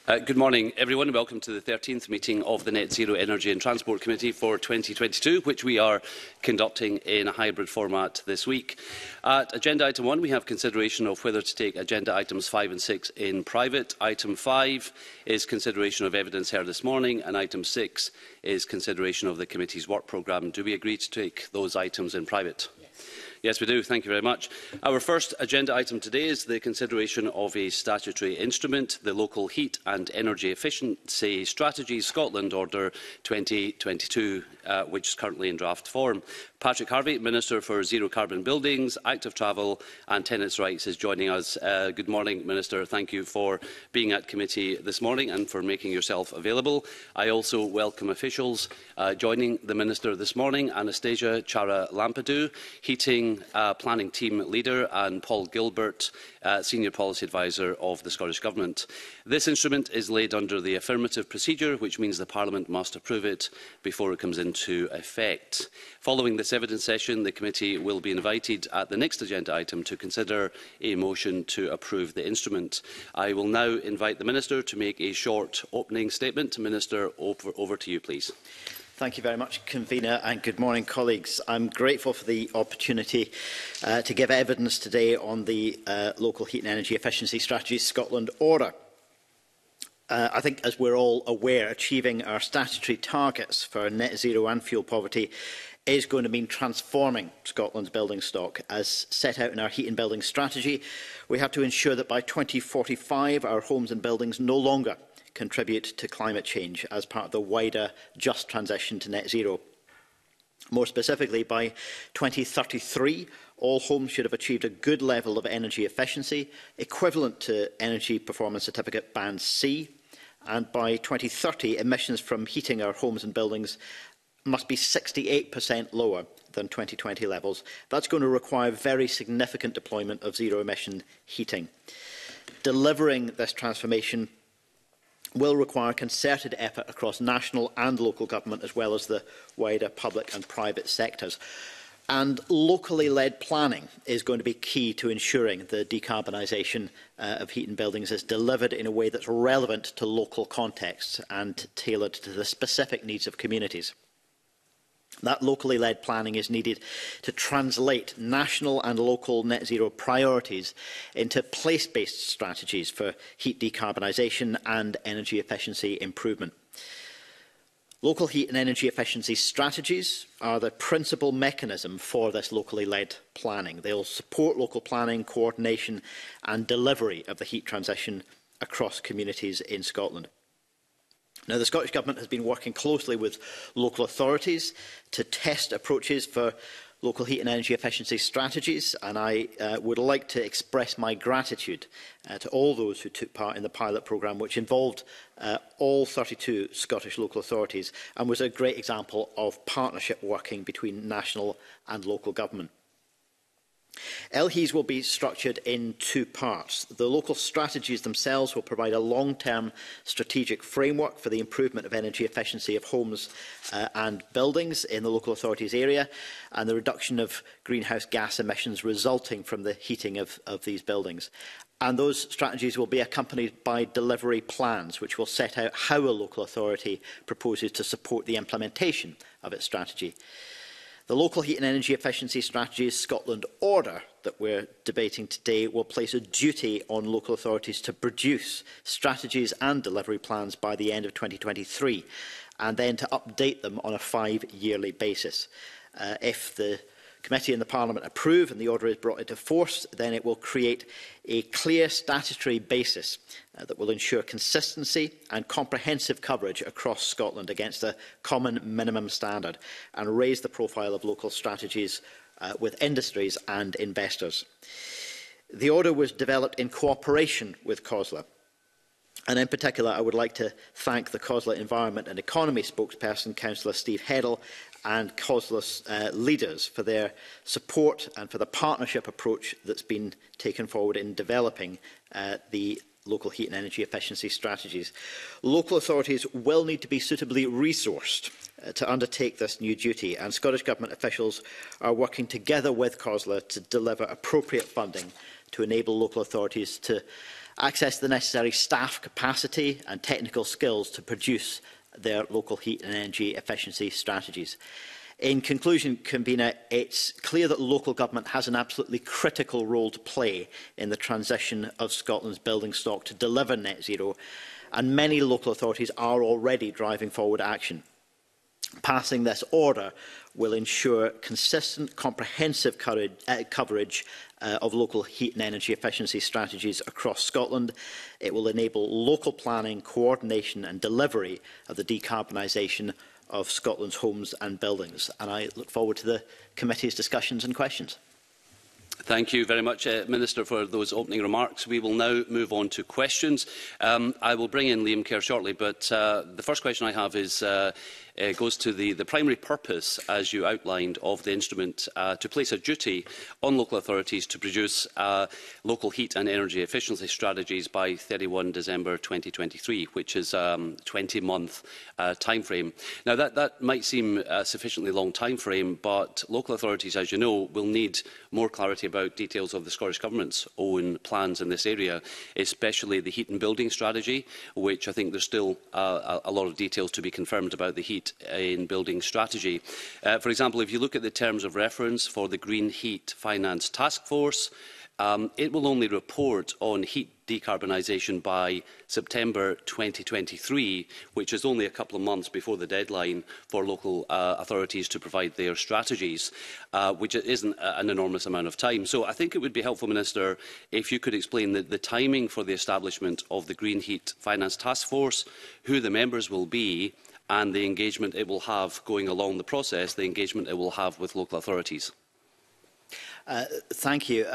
Good morning, everyone, and welcome to the 13th meeting of the Net Zero Energy and Transport Committee for 2022, which we are conducting in a hybrid format this week. At Agenda Item 1, we have consideration of whether to take Agenda Items 5 and 6 in private. Item 5 is consideration of evidence heard this morning, and Item 6 is consideration of the committee's work programme. Do we agree to take those items in private? Yes, we do. Thank you very much. Our first agenda item today is the consideration of a statutory instrument, the Local Heat and Energy Efficiency Strategy Scotland Order 2022, which is currently in draft form. Patrick Harvey, Minister for Zero Carbon Buildings, Active Travel and Tenants' Rights, is joining us. Good morning, Minister. Thank you for being at committee this morning and for making yourself available. I also welcome officials joining the Minister this morning: Anastasia Chara-Lampadou, Heating Planning Team Leader, and Paul Gilbert, Senior Policy Advisor of the Scottish Government. This instrument is laid under the affirmative procedure, which means the Parliament must approve it before it comes into effect. Following this evidence session, the committee will be invited at the next agenda item to consider a motion to approve the instrument. I will now invite the Minister to make a short opening statement. Minister, over to you, please. Thank you very much, Convener, and good morning, colleagues. I'm grateful for the opportunity to give evidence today on the Local Heat and Energy Efficiency Strategy Scotland Order. I think, as we're all aware, achieving our statutory targets for net zero and fuel poverty is going to mean transforming Scotland's building stock. As set out in our heat and building strategy, we have to ensure that by 2045 our homes and buildings no longer contribute to climate change as part of the wider just transition to net zero. More specifically, by 2033, all homes should have achieved a good level of energy efficiency, equivalent to Energy Performance Certificate Band C, and by 2030, emissions from heating our homes and buildings must be 68% lower than 2020 levels. That's going to require very significant deployment of zero-emission heating. Delivering this transformation will require concerted effort across national and local government, as well as the wider public and private sectors. And locally led planning is going to be key to ensuring the decarbonisation of heat and buildings is delivered in a way that's relevant to local contexts and tailored to the specific needs of communities. That locally led planning is needed to translate national and local net zero priorities into place-based strategies for heat decarbonisation and energy efficiency improvement. Local heat and energy efficiency strategies are the principal mechanism for this locally led planning. They will support local planning, coordination and delivery of the heat transition across communities in Scotland. Now, the Scottish Government has been working closely with local authorities to test approaches for local heat and energy efficiency strategies, and I would like to express my gratitude to all those who took part in the pilot programme, which involved all 32 Scottish local authorities and was a great example of partnership working between national and local government. LHEs will be structured in two parts. The local strategies themselves will provide a long-term strategic framework for the improvement of energy efficiency of homes and buildings in the local authorities area and the reduction of greenhouse gas emissions resulting from the heating of these buildings. And those strategies will be accompanied by delivery plans, which will set out how a local authority proposes to support the implementation of its strategy. The Local Heat and Energy Efficiency Strategies Scotland Order that we're debating today will place a duty on local authorities to produce strategies and delivery plans by the end of 2023 and then to update them on a 5-yearly basis. If the Committee and the Parliament approve and the order is brought into force, then it will create a clear statutory basis that will ensure consistency and comprehensive coverage across Scotland against a common minimum standard and raise the profile of local strategies with industries and investors. The order was developed in cooperation with COSLA. And in particular, I would like to thank the COSLA Environment and Economy spokesperson, Councillor Steve Heddle, and COSLA's leaders for their support and for the partnership approach that's been taken forward in developing the local heat and energy efficiency strategies. Local authorities will need to be suitably resourced to undertake this new duty, and Scottish Government officials are working together with COSLA to deliver appropriate funding to enable local authorities to access the necessary staff capacity and technical skills to produce their local heat and energy efficiency strategies. In conclusion, Convener, it's clear that local government has an absolutely critical role to play in the transition of Scotland's building stock to deliver net zero, and many local authorities are already driving forward action. Passing this order will ensure consistent, comprehensive coverage of local heat and energy efficiency strategies across Scotland. It will enable local planning, coordination and delivery of the decarbonisation of Scotland's homes and buildings. And I look forward to the committee's discussions and questions. Thank you very much, Minister, for those opening remarks. We will now move on to questions. I will bring in Liam Kerr shortly, but the first question I have is goes to the primary purpose, as you outlined, of the instrument to place a duty on local authorities to produce local heat and energy efficiency strategies by 31 December 2023, which is a 20-month timeframe. Now, that might seem a sufficiently long timeframe, but local authorities, as you know, will need more clarity about details of the Scottish Government's own plans in this area, especially the heat and building strategy, which I think there's still a lot of details to be confirmed about the heat in building strategy. For example, if you look at the terms of reference for the Green Heat Finance Task Force, it will only report on heat decarbonisation by September 2023, which is only a couple of months before the deadline for local authorities to provide their strategies, which isn't an enormous amount of time. So I think it would be helpful, Minister, if you could explain the timing for the establishment of the Green Heat Finance Task Force, who the members will be, and the engagement it will have going along the process, the engagement it will have with local authorities. Thank you.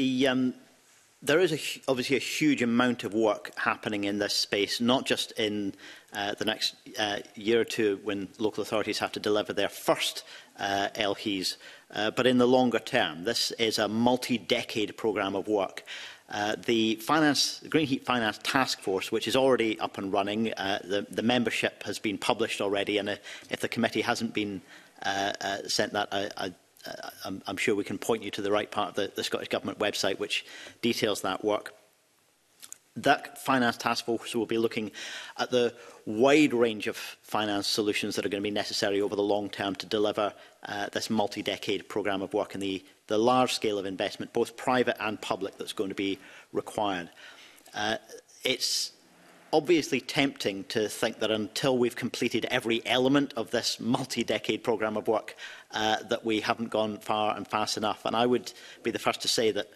There is obviously a huge amount of work happening in this space, not just in the next year or two when local authorities have to deliver their first LHEs, but in the longer term. This is a multi-decade programme of work. The Green Heat Finance Task Force, which is already up and running, the membership has been published already, and if the committee hasn't been sent that, I'm sure we can point you to the right part of the Scottish Government website, which details that work. That Finance Task Force will be looking at the wide range of finance solutions that are going to be necessary over the long term to deliver this multi-decade programme of work and the large scale of investment, both private and public, that's going to be required. It's obviously tempting to think that until we've completed every element of this multi-decade programme of work, that we haven't gone far and fast enough. And I would be the first to say that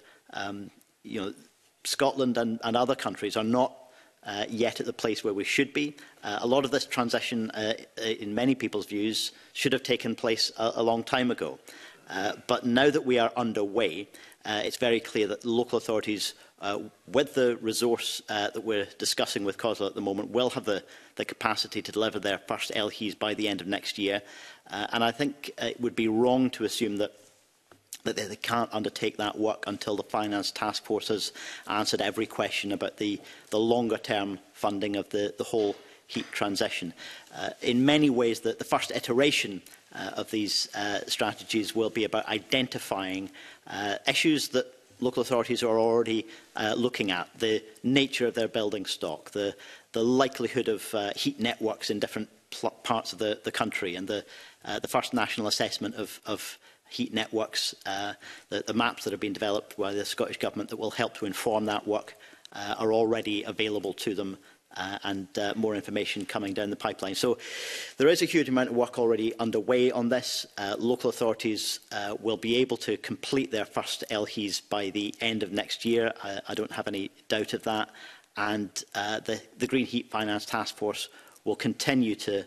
Scotland and other countries are not yet at the place where we should be. A lot of this transition, in many people's views, should have taken place a long time ago. But now that we are underway, it's very clear that local authorities, with the resource that we're discussing with COSLA at the moment, will have the capacity to deliver their first LHEs by the end of next year. And I think it would be wrong to assume that they can't undertake that work until the Finance Task Force has answered every question about the longer-term funding of the whole heat transition. In many ways, the first iteration of these strategies will be about identifying issues that local authorities are already looking at, the nature of their building stock, the likelihood of heat networks in different parts of the country, and the first national assessment of heat networks, the maps that have been developed by the Scottish Government that will help to inform that work are already available to them, and more information coming down the pipeline. So there is a huge amount of work already underway on this. Local authorities will be able to complete their first LHEs by the end of next year. I don't have any doubt of that. And the Green Heat Finance Task Force will continue to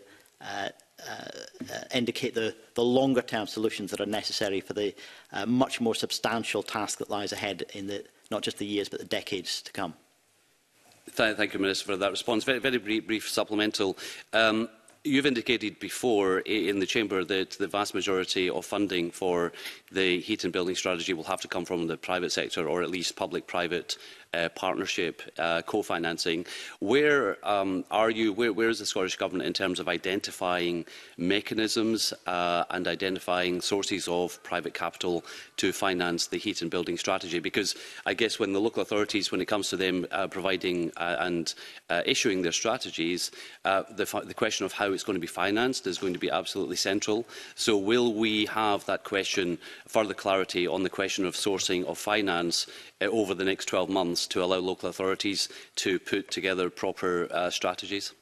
indicate the longer-term solutions that are necessary for the much more substantial task that lies ahead in not just the years but the decades to come. Thank you, Minister, for that response. Very brief supplemental. You've indicated before in the Chamber that the vast majority of funding for the heat and building strategy will have to come from the private sector, or at least public-private partnership, co-financing. Where are you? Where is the Scottish Government in terms of identifying mechanisms and identifying sources of private capital to finance the heat and building strategy? Because I guess when the local authorities, when it comes to them providing and issuing their strategies, the question of how it's going to be financed is going to be absolutely central. So will we have that question, further clarity on the question of sourcing of finance over the next 12 months to allow local authorities to put together proper strategies?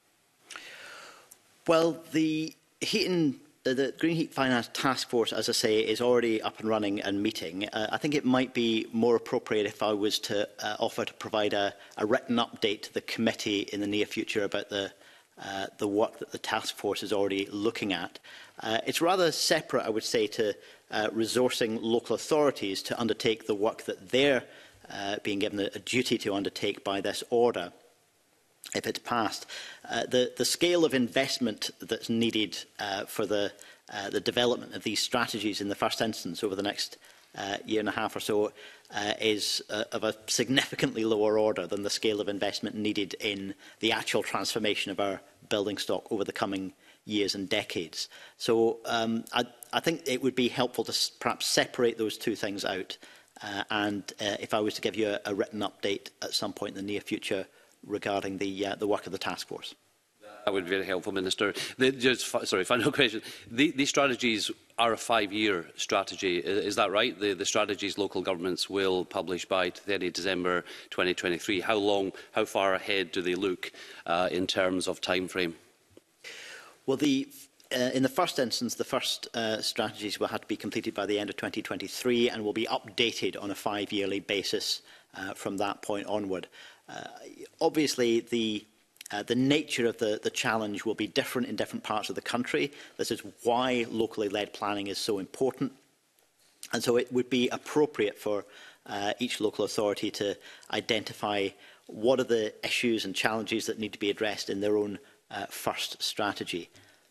Well, the Green Heat Finance Task Force, as I say, is already up and running and meeting. I think it might be more appropriate if I was to offer to provide a written update to the committee in the near future about the work that the task force is already looking at. It's rather separate, I would say, to resourcing local authorities to undertake the work that they're being given a duty to undertake by this order, if it's passed. The scale of investment that's needed for the development of these strategies in the first instance over the next year and a half or so is of a significantly lower order than the scale of investment needed in the actual transformation of our building stock over the coming years and decades. So I think it would be helpful to perhaps separate those two things out. And if I was to give you a written update at some point in the near future regarding the work of the task force. That would be very helpful, Minister. Final question. These strategies are a 5-year strategy. Is that right? The strategies local governments will publish by 30 December 2023. How far ahead do they look in terms of time frame? Well, in the first instance, the first strategies will have to be completed by the end of 2023 and will be updated on a 5-yearly basis from that point onward. Obviously, the nature of the challenge will be different in different parts of the country. This is why locally led planning is so important. And so it would be appropriate for each local authority to identify what are the issues and challenges that need to be addressed in their own first strategy.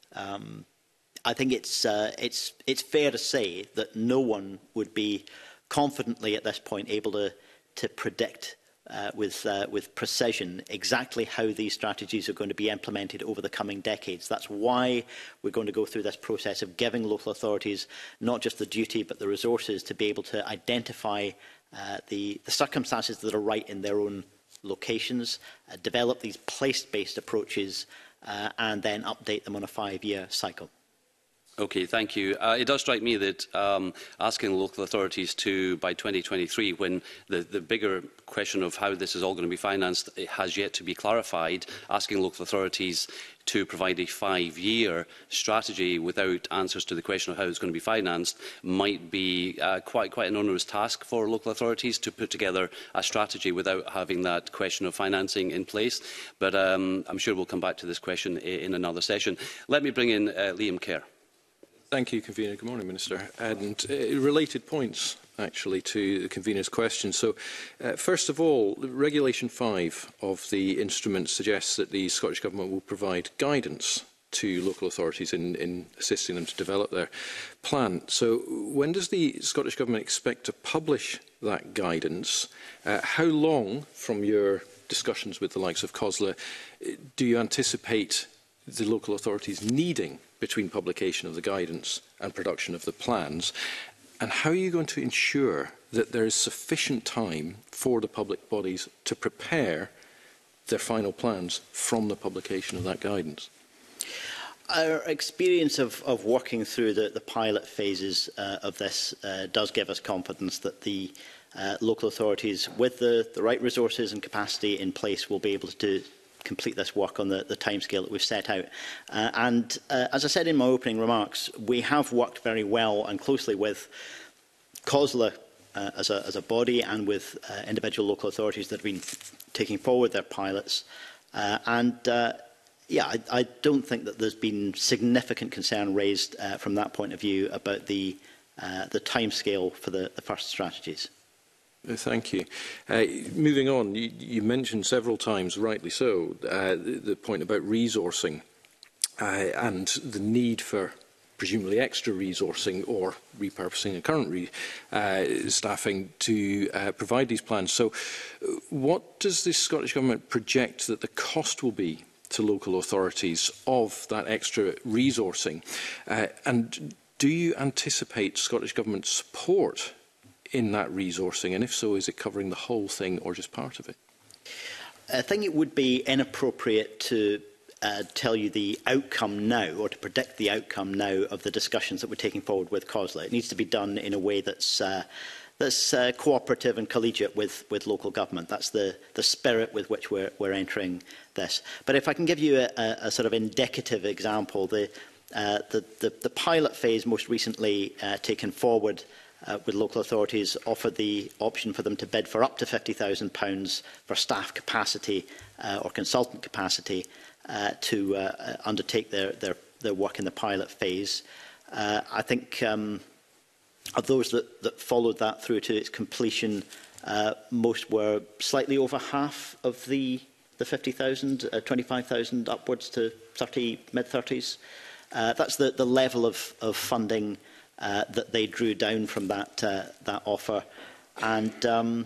I think it's fair to say that no one would be confidently at this point able to predict with precision exactly how these strategies are going to be implemented over the coming decades. That's why we're going to go through this process of giving local authorities not just the duty but the resources to be able to identify the circumstances that are right in their own locations, develop these place-based approaches and then update them on a 5-year cycle. Okay, thank you. It does strike me that asking local authorities to, by 2023, when the bigger question of how this is all going to be financed has yet to be clarified, asking local authorities to provide a 5-year strategy without answers to the question of how it's going to be financed might be quite an onerous task for local authorities to put together a strategy without having that question of financing in place. But I'm sure we'll come back to this question in another session. Let me bring in Liam Kerr. Thank you, Convener. Good morning, Minister. And related points, actually, to the Convener's question. So, first of all, Regulation 5 of the instrument suggests that the Scottish Government will provide guidance to local authorities in assisting them to develop their plan. So, when does the Scottish Government expect to publish that guidance? How long, from your discussions with the likes of COSLA, do you anticipate the local authorities needing between publication of the guidance and production of the plans? And how are you going to ensure that there is sufficient time for the public bodies to prepare their final plans from the publication of that guidance? Our experience of working through the pilot phases of this does give us confidence that the local authorities, with the right resources and capacity in place, will be able to complete this work on the timescale that we've set out. As I said in my opening remarks, we have worked very well and closely with COSLA as a body and with individual local authorities that have been taking forward their pilots. Yeah, I don't think that there's been significant concern raised from that point of view about the timescale for the first strategies. Thank you. Moving on, you mentioned several times, rightly so, the point about resourcing and the need for presumably extra resourcing or repurposing the current staffing to provide these plans. So what does the Scottish Government project that the cost will be to local authorities of that extra resourcing? And do you anticipate Scottish Government support in that resourcing? And if so, is it covering the whole thing or just part of it? I think it would be inappropriate to tell you the outcome now, or to predict the outcome now of the discussions that we're taking forward with COSLA. It needs to be done in a way that's cooperative and collegiate with local government. That's the spirit with which we're entering this. But if I can give you a sort of indicative example, the pilot phase most recently taken forward with local authorities offered the option for them to bid for up to £50,000 for staff capacity or consultant capacity to undertake their work in the pilot phase. I think of those that followed that through to its completion, most were slightly over half of the 50,000, 25,000 upwards to 30, mid-30s. That's the level of funding that they drew down from that offer. And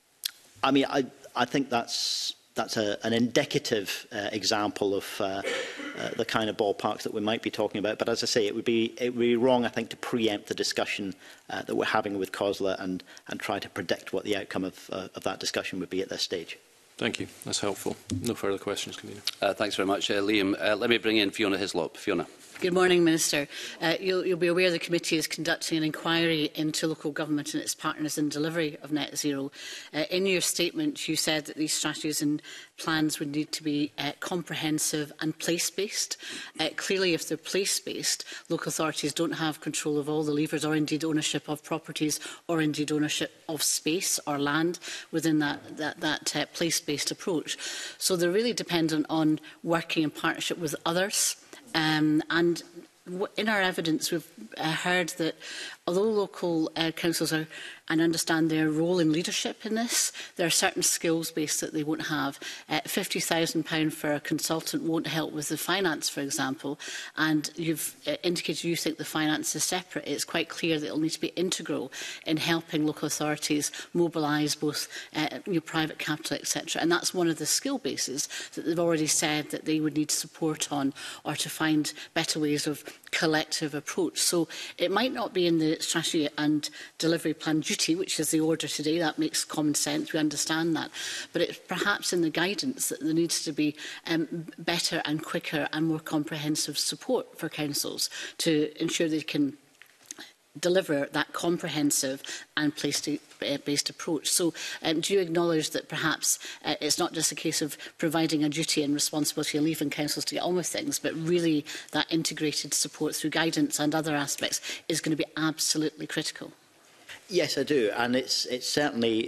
I mean, I think that's an indicative example of the kind of ballparks that we might be talking about. But as I say, it would be wrong, I think, to preempt the discussion that we're having with COSLA and try to predict what the outcome of that discussion would be at this stage. Thank you. That's helpful. No further questions, Convener. Thanks very much, Liam. Let me bring in Fiona Hislop. Fiona. Good morning, Minister. You'll be aware the committee is conducting an inquiry into local government and its partners in delivery of net zero. In your statement, you said that these strategies and plans would need to be comprehensive and place-based. Clearly, if they're place-based, local authorities don't have control of all the levers or indeed ownership of properties or indeed ownership of space or land within that place-based approach. So they're really dependent on working in partnership with others. And in our evidence, we've heard that although local councils are and understand their role in leadership in this, there are certain skills base that they won't have. £50,000 for a consultant won't help with the finance, for example, and you've indicated you think the finance is separate. It's quite clear that it will need to be integral in helping local authorities mobilise both private capital, etc. And that's one of the skill bases that they've already said that they would need support on, or to find better ways of collective approach. So it might not be in the strategy and delivery plan duty, which is the order today. That makes common sense. We understand that. But it's perhaps in the guidance that there needs to be better and quicker and more comprehensive support for councils to ensure they can deliver that comprehensive and place-based approach. So do you acknowledge that perhaps it's not just a case of providing a duty and responsibility and leaving councils to get on with things, but really that integrated support through guidance and other aspects is going to be absolutely critical? Yes, I do. And it's certainly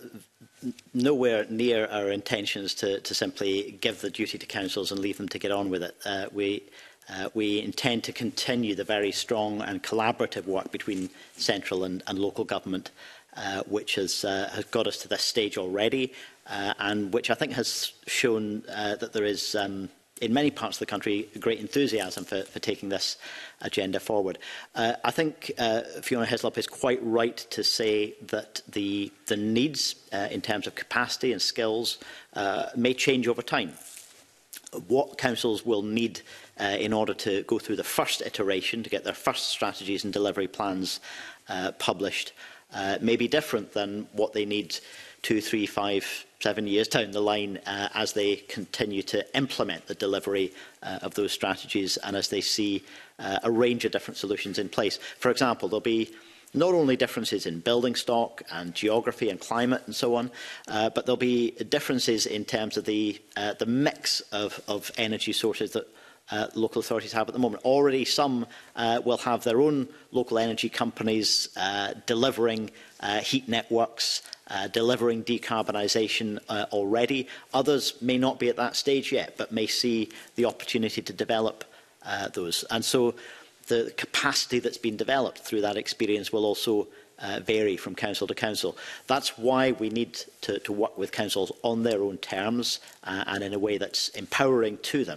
nowhere near our intentions to simply give the duty to councils and leave them to get on with it. We intend to continue the very strong and collaborative work between central and local government, which has got us to this stage already, and which I think has shown that there is, in many parts of the country, great enthusiasm for taking this agenda forward. I think Fiona Hislop is quite right to say that the needs in terms of capacity and skills may change over time. What councils will need in order to go through the first iteration, to get their first strategies and delivery plans published, may be different than what they need 2, 3, 5, 7 years down the line as they continue to implement the delivery of those strategies and as they see a range of different solutions in place. For example, there'll be not only differences in building stock and geography and climate and so on, but there'll be differences in terms of the mix of energy sources that local authorities have at the moment. Already some will have their own local energy companies delivering heat networks, delivering decarbonisation already. Others may not be at that stage yet, but may see the opportunity to develop those. And so the capacity that's been developed through that experience will also vary from council to council. That's why we need to work with councils on their own terms and in a way that's empowering to them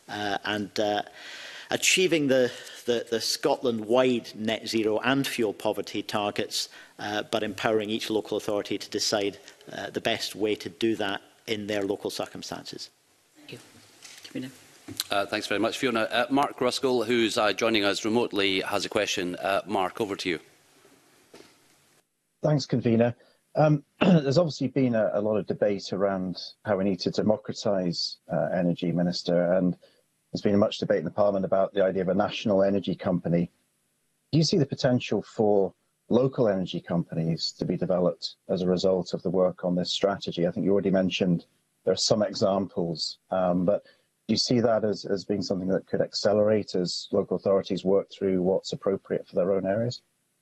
achieving the Scotland-wide net zero and fuel poverty targets, but empowering each local authority to decide the best way to do that in their local circumstances. Thank you. Convener. Thanks very much, Fiona. Mark Ruskell, who's joining us remotely, has a question. Mark, over to you. Thanks, Convener. There's obviously been a lot of debate around how we need to democratise energy, Minister, and there's been much debate in the Parliament about the idea of a national energy company. Do you see the potential for local energy companies to be developed as a result of the work on this strategy? I think you already mentioned there are some examples, but do you see that as being something that could accelerate as local authorities work through what's appropriate for their own areas?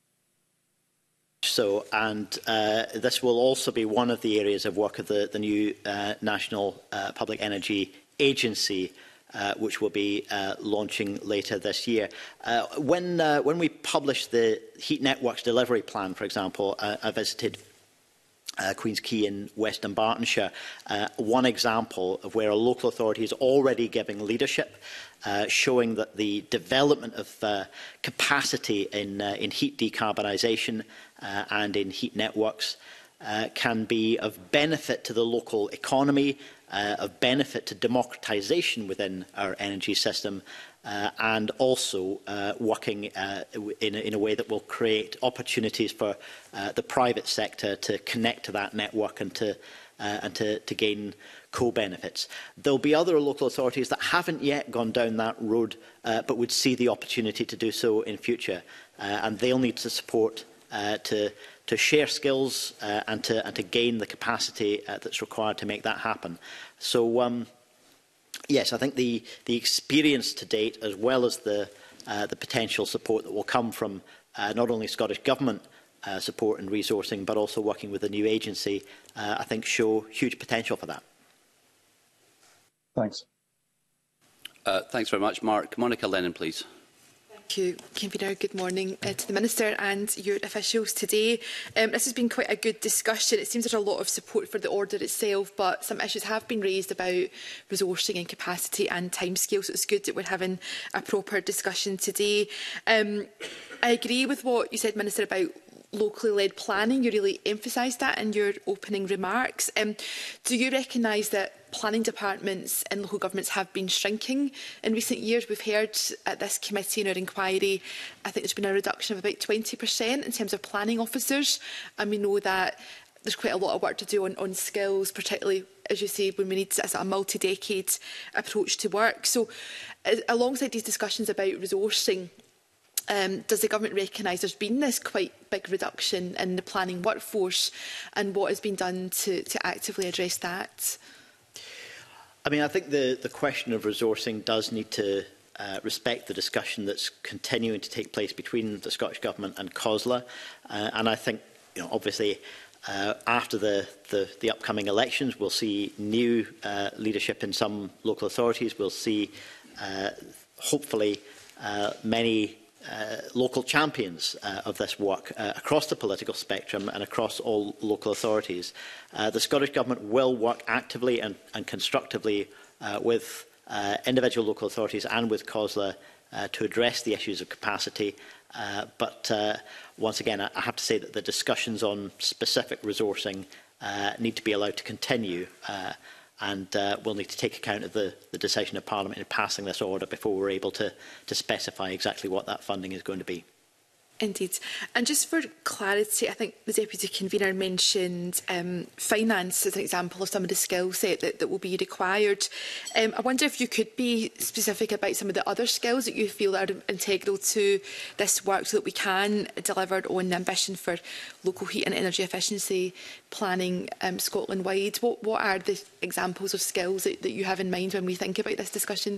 So, and this will also be one of the areas of work of the new National Public Energy Agency, which will be launching later this year. When we published the Heat Networks Delivery Plan, for example, I visited Queen's Quay in West Dunbartonshire, one example of where a local authority is already giving leadership, showing that the development of capacity in heat decarbonisation and in heat networks can be of benefit to the local economy, of benefit to democratisation within our energy system, and also working in a way that will create opportunities for the private sector to connect to that network and to gain co-benefits. There'll be other local authorities that haven't yet gone down that road, but would see the opportunity to do so in future, and they'll need to support to share skills and to gain the capacity that's required to make that happen. So, yes, I think the experience to date, as well as the potential support that will come from not only Scottish Government support and resourcing, but also working with the new agency, I think show huge potential for that. Thanks. Thanks very much, Mark. Monica Lennon, please. Thank you, Convener. Good morning to the Minister and your officials today. This has been quite a good discussion. It seems there's a lot of support for the order itself, but some issues have been raised about resourcing and capacity and timescales. So it's good that we're having a proper discussion today. I agree with what you said, Minister, about locally led planning. You really emphasised that in your opening remarks. Do you recognise that planning departments in local governments have been shrinking in recent years? We've heard at this committee in our inquiry, I think there's been a reduction of about 20% in terms of planning officers, and we know that there's quite a lot of work to do on skills, particularly, as you say, when we need a sort of multi-decade approach to work. So alongside these discussions about resourcing, does the government recognise there's been this quite big reduction in the planning workforce, and what has been done to actively address that? I mean, I think the question of resourcing does need to respect the discussion that's continuing to take place between the Scottish Government and COSLA, and I think, obviously, after the upcoming elections, we'll see new leadership in some local authorities. We'll see, hopefully, many local champions of this work across the political spectrum and across all local authorities. The Scottish Government will work actively and constructively with individual local authorities and with COSLA to address the issues of capacity. But once again, I have to say that the discussions on specific resourcing need to be allowed to continue, and we'll need to take account of the decision of Parliament in passing this order before we're able to specify exactly what that funding is going to be. Indeed. And just for clarity, I think the Deputy Convener mentioned finance as an example of some of the skill set that will be required. I wonder if you could be specific about some of the other skills that you feel are integral to this work so that we can deliver on the ambition for local heat and energy efficiency planning Scotland-wide. What are the examples of skills that you have in mind when we think about this discussion?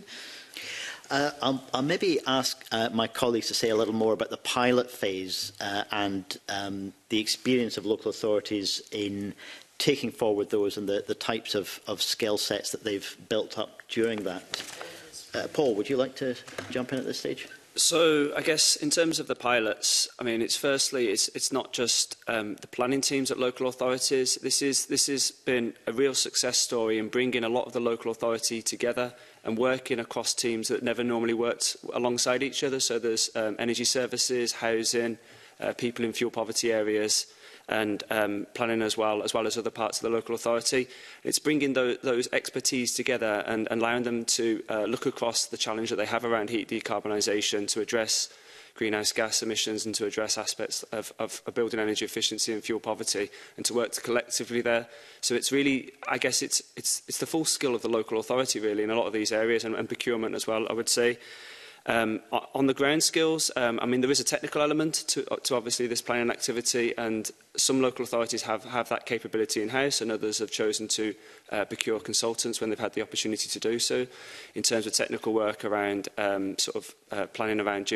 I'll maybe ask my colleagues to say a little more about the pilot phase and the experience of local authorities in taking forward those and the types of skill sets that they've built up during that. Paul, would you like to jump in at this stage? So I guess in terms of the pilots, I mean, it's not just the planning teams at local authorities. This has been a real success story in bringing a lot of the local authority together and working across teams that never normally worked alongside each other. So there's energy services, housing, people in fuel poverty areas, and planning as well as other parts of the local authority. It's bringing those expertise together and allowing them to look across the challenge that they have around heat decarbonisation, to address greenhouse gas emissions and to address aspects of building energy efficiency and fuel poverty, and to work collectively there. So it's really, I guess it's the full skill of the local authority really in a lot of these areas, and procurement as well, I would say. On the ground skills, I mean, there is a technical element to obviously this planning activity, and some local authorities have that capability in-house, and others have chosen to procure consultants when they've had the opportunity to do so. In terms of technical work around planning around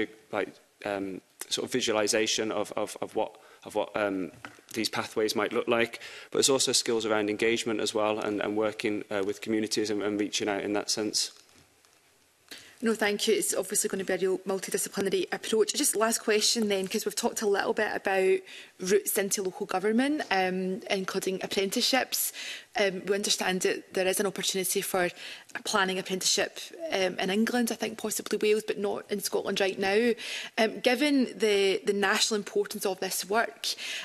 sort of visualisation of what these pathways might look like, but there's also skills around engagement as well, and working with communities and reaching out in that sense. No, thank you. It's obviously going to be a real multidisciplinary approach. Just last question then, because we've talked a little bit about routes into local government, including apprenticeships. We understand that there is an opportunity for a planning apprenticeship in England, I think possibly Wales, but not in Scotland right now. Given the national importance of this work,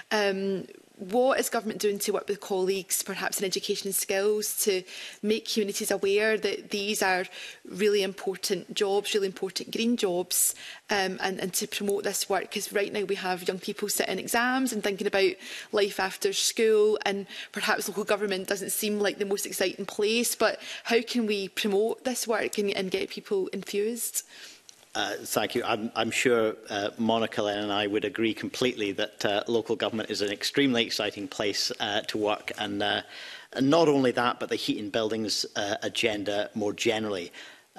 what is government doing to work with colleagues, perhaps in education and skills, to make communities aware that these are really important jobs, really important green jobs, and to promote this work? Because right now we have young people sitting exams and thinking about life after school, and perhaps local government doesn't seem like the most exciting place, but how can we promote this work and get people enthused? Thank you. I'm sure Monica Lennon and I would agree completely that local government is an extremely exciting place to work, and not only that, but the heat and buildings agenda more generally.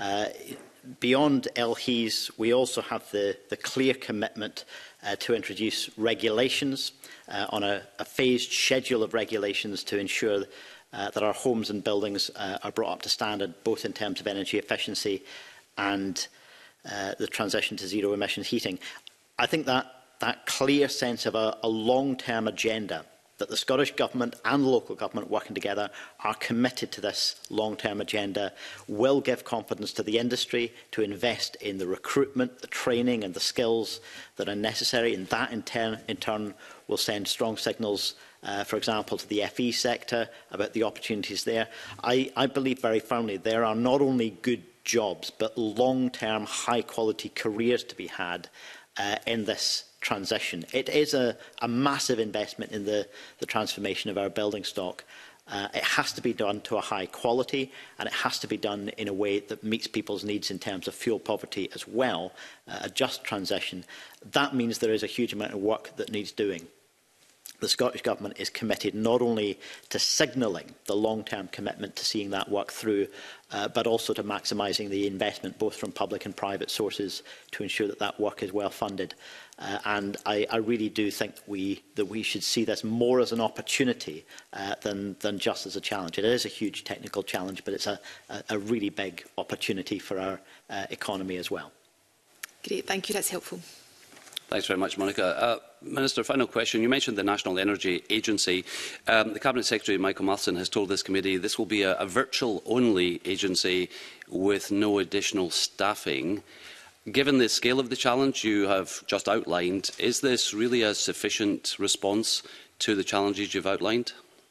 Beyond LHEs, we also have the clear commitment to introduce regulations on a phased schedule of regulations to ensure that our homes and buildings are brought up to standard, both in terms of energy efficiency and the transition to zero-emission heating. I think that clear sense of a long-term agenda, that the Scottish Government and the local government working together are committed to this long-term agenda, will give confidence to the industry to invest in the recruitment, the training and the skills that are necessary, and that in turn will send strong signals, for example, to the FE sector about the opportunities there. I believe very firmly there are not only good jobs, but long-term, high-quality careers to be had in this transition. It is a massive investment in the transformation of our building stock. It has to be done to a high quality, and it has to be done in a way that meets people's needs in terms of fuel poverty as well, a just transition. That means there is a huge amount of work that needs doing. The Scottish Government is committed not only to signalling the long-term commitment to seeing that work through, but also to maximising the investment both from public and private sources to ensure that that work is well funded. And I really do think that we should see this more as an opportunity than just as a challenge. It is a huge technical challenge, but it's a really big opportunity for our economy as well. Great, thank you. That's helpful. Thanks very much, Monica. Minister, final question. You mentioned the National Energy Agency. The Cabinet Secretary, Michael Matheson, has told this committee this will be a virtual-only agency with no additional staffing. Given the scale of the challenge you have just outlined, is this really a sufficient response to the challenges you've outlined?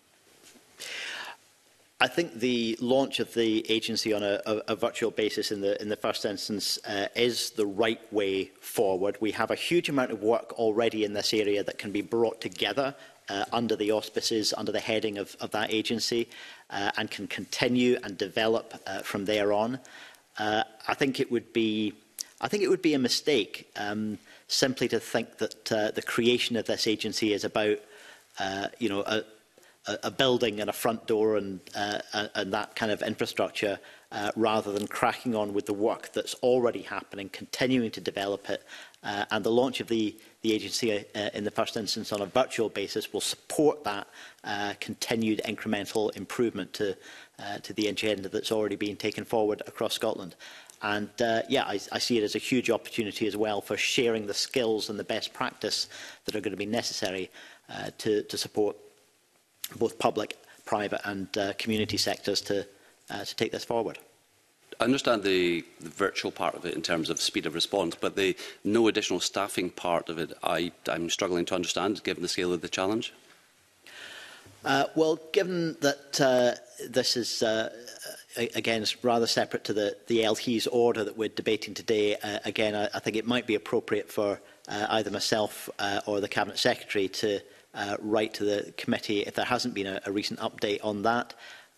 I think the launch of the agency on a virtual basis in the first instance is the right way forward. We have a huge amount of work already in this area that can be brought together under the auspices, under the heading of that agency, and can continue and develop from there on. I think it would be a mistake simply to think that the creation of this agency is about a building and a front door and that kind of infrastructure, rather than cracking on with the work that's already happening, continuing to develop it. And the launch of the agency in the first instance on a virtual basis will support that continued incremental improvement to the agenda that's already been taken forward across Scotland. And yeah, I see it as a huge opportunity as well for sharing the skills and the best practice that are going to be necessary to support both public, private and community sectors to take this forward. I understand the virtual part of it in terms of speed of response, but the no additional staffing part of it, I'm struggling to understand, given the scale of the challenge. Well, given that this is, again, it's rather separate to the LT's order that we're debating today, again, I think it might be appropriate for either myself or the Cabinet Secretary to write to the committee if there hasn't been a recent update on that.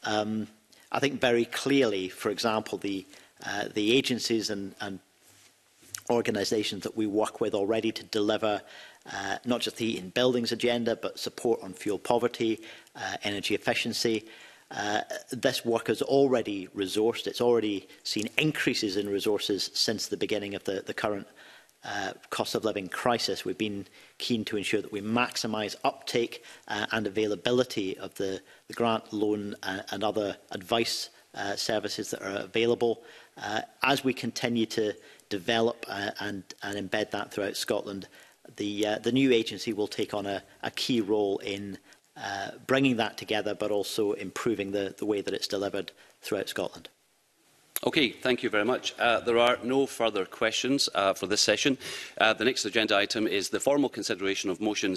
I think very clearly, for example, the agencies and organisations that we work with already to deliver not just the heat and buildings agenda, but support on fuel poverty, energy efficiency. This work is already resourced. It's already seen increases in resources since the beginning of the current cost of living crisis. We've been keen to ensure that we maximise uptake and availability of the grant, loan and other advice services that are available. As we continue to develop and embed that throughout Scotland, the new agency will take on a key role in bringing that together, but also improving the way that it's delivered throughout Scotland. Okay, thank you very much. There are no further questions for this session. The next agenda item is the formal consideration of motion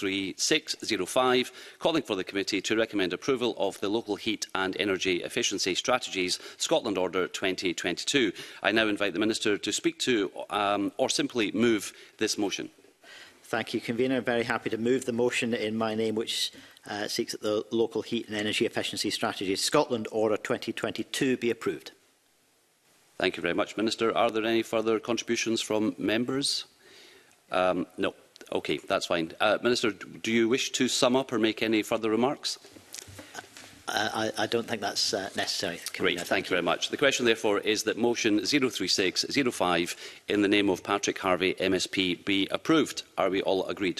03605, calling for the committee to recommend approval of the Local Heat and Energy Efficiency Strategies Scotland Order 2022. I now invite the Minister to speak to or simply move this motion. Thank you, Convener. I'm very happy to move the motion in my name, which seeks that the Local Heat and Energy Efficiency Strategies Scotland Order 2022 be approved. Thank you very much, Minister. Are there any further contributions from members? No. Okay, that's fine. Minister, do you wish to sum up or make any further remarks? I don't think that's necessary. Great, thank you very much. The question, therefore, is that motion 03605 in the name of Patrick Harvey, MSP, be approved. Are we all agreed?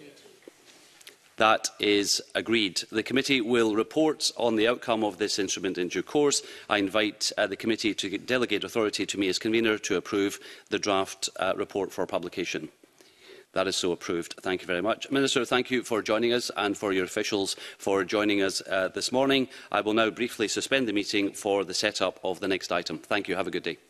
That is agreed. The committee will report on the outcome of this instrument in due course. I invite the committee to delegate authority to me as convener to approve the draft report for publication. That is so approved. Thank you very much. Minister, thank you for joining us and for your officials for joining us this morning. I will now briefly suspend the meeting for the set-up of the next item. Thank you. Have a good day.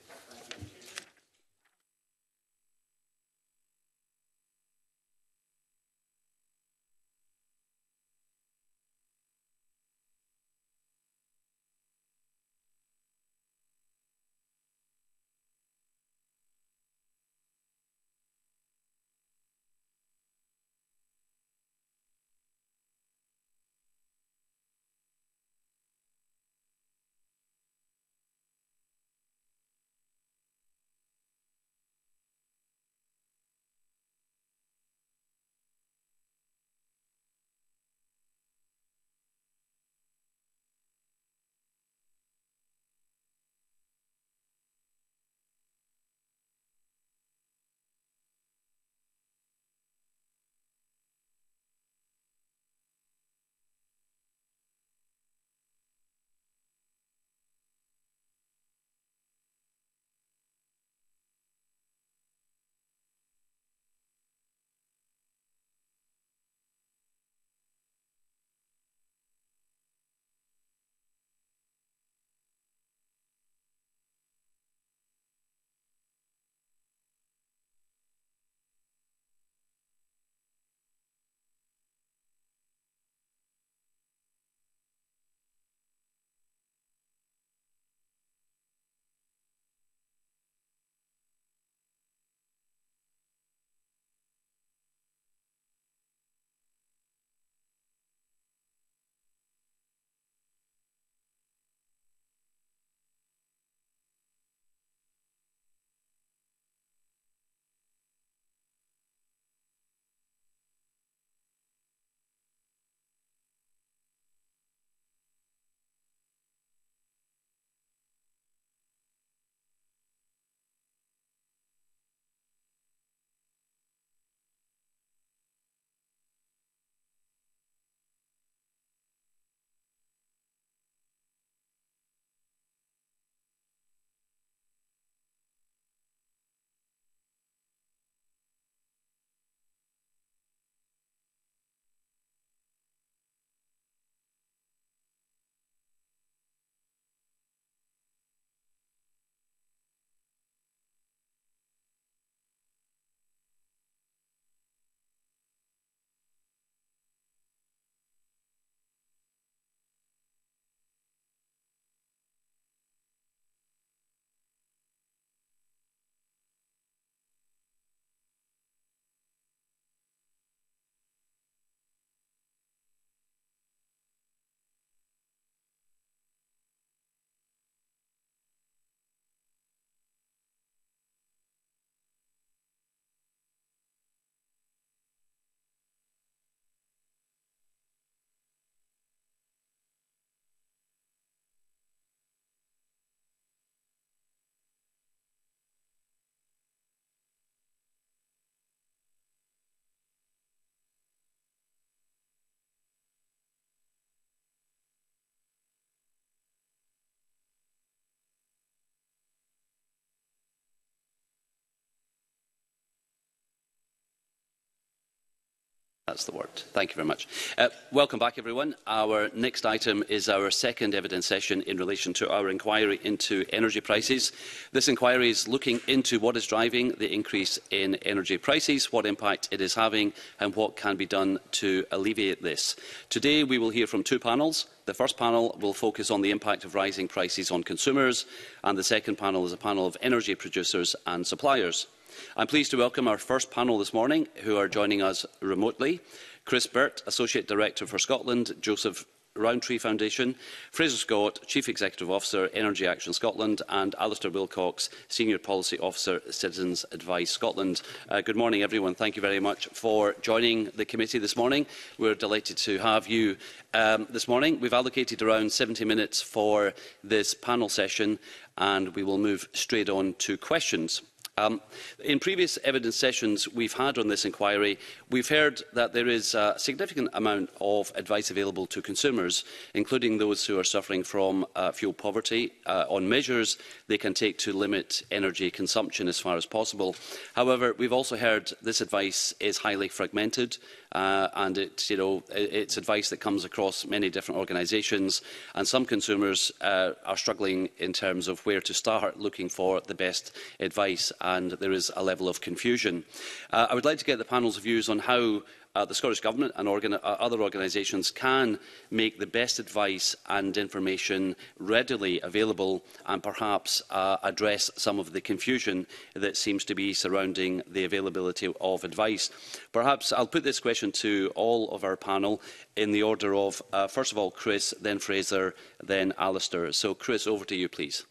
That's the word. Thank you very much. Welcome back, everyone. Our next item is our second evidence session in relation to our inquiry into energy prices. This inquiry is looking into what is driving the increase in energy prices, what impact it is having and what can be done to alleviate this. Today we will hear from two panels. The first panel will focus on the impact of rising prices on consumers, and the second panel is a panel of energy producers and suppliers. I'm pleased to welcome our first panel this morning, who are joining us remotely. Chris Burt, Associate Director for Scotland, Joseph Rowntree Foundation, Fraser Scott, Chief Executive Officer, Energy Action Scotland, and Alistair Wilcox, Senior Policy Officer, Citizens Advice Scotland. Good morning, everyone. Thank you very much for joining the committee this morning. We're delighted to have you this morning. We've allocated around 70 minutes for this panel session, and we will move straight on to questions. In previous evidence sessions we've had on this inquiry, we've heard that there is a significant amount of advice available to consumers, including those who are suffering from fuel poverty, on measures they can take to limit energy consumption as far as possible. However, we've also heard this advice is highly fragmented, and it's advice that comes across many different organisations, and some consumers are struggling in terms of where to start looking for the best advice, and there is a level of confusion. I would like to get the panel's views on how the Scottish Government and other organisations can make the best advice and information readily available, and perhaps address some of the confusion that seems to be surrounding the availability of advice. Perhaps I'll put this question to all of our panel in the order of, first of all, Chris, then Fraser, then Alistair. So, Chris, over to you, please.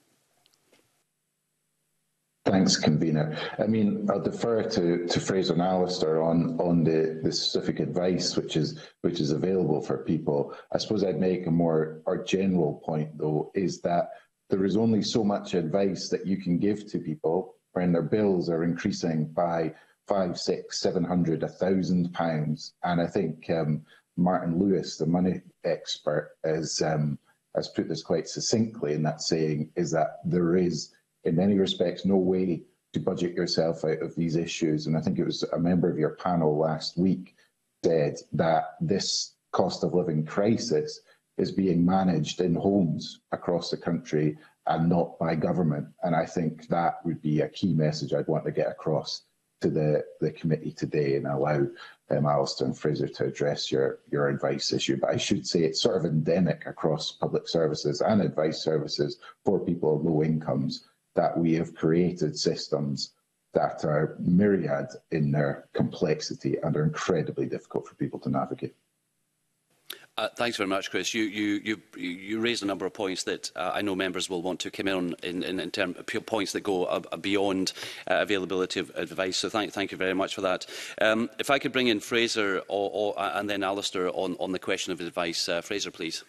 Thanks, Convener. I mean, I'll defer to Fraser and Alistair on the specific advice which is available for people. I suppose I'd make a more general point, though, is that there is only so much advice that you can give to people when their bills are increasing by £500, £600, £700, £1,000. And I think Martin Lewis, the money expert, has put this quite succinctly in that saying, is that there is, in many respects, no way to budget yourself out of these issues. And I think it was a member of your panel last week said that this cost of living crisis is being managed in homes across the country and not by government. And I think that would be a key message I'd want to get across to the committee today, and allow Alistair and Fraser to address your advice issue. But I should say it's sort of endemic across public services and advice services for people of low incomes, that we have created systems that are myriad in their complexity and are incredibly difficult for people to navigate. Thanks very much, Chris. You raised a number of points that I know members will want to come in terms of points that go beyond availability of advice. So thank you very much for that. If I could bring in Fraser and then Alistair on the question of advice. Fraser, please.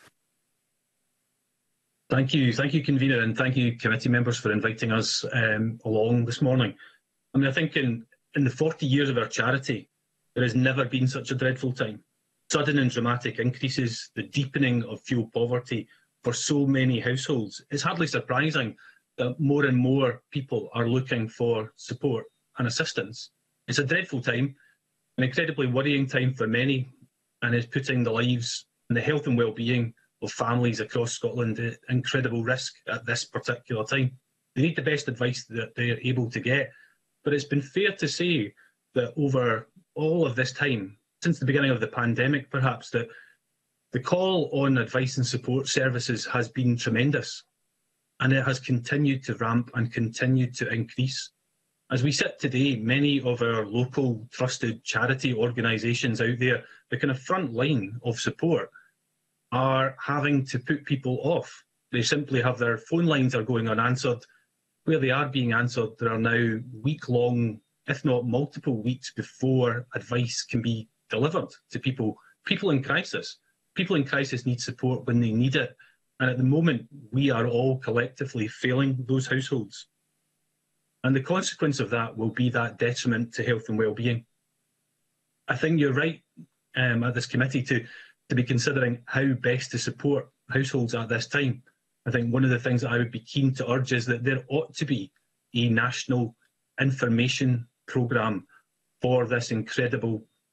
Thank you, Convener, and thank you, committee members, for inviting us along this morning. I mean, I think in the 40 years of our charity, there has never been such a dreadful time. Sudden and dramatic increases, the deepening of fuel poverty for so many households. It's hardly surprising that more and more people are looking for support and assistance. It's a dreadful time, an incredibly worrying time for many, and is putting the lives and the health and well-being of families across Scotland at incredible risk at this particular time. They need the best advice that they are able to get. But it's been fair to say that over all of this time, since the beginning of the pandemic perhaps, that the call on advice and support services has been tremendous, and it has continued to ramp and continued to increase. As we sit today, many of our local trusted charity organisations out there, the kind of front line of support, are having to put people off. They simply have their phone lines are going unanswered. Where they are being answered, there are now week-long, if not multiple weeks, before advice can be delivered to people in crisis. People in crisis need support when they need it. And at the moment, we are all collectively failing those households. And the consequence of that will be that detriment to health and well-being. I think you're right at this committee to be considering how best to support households at this time. I think one of the things that I would be keen to urge is that there ought to be a national information programme for this incredible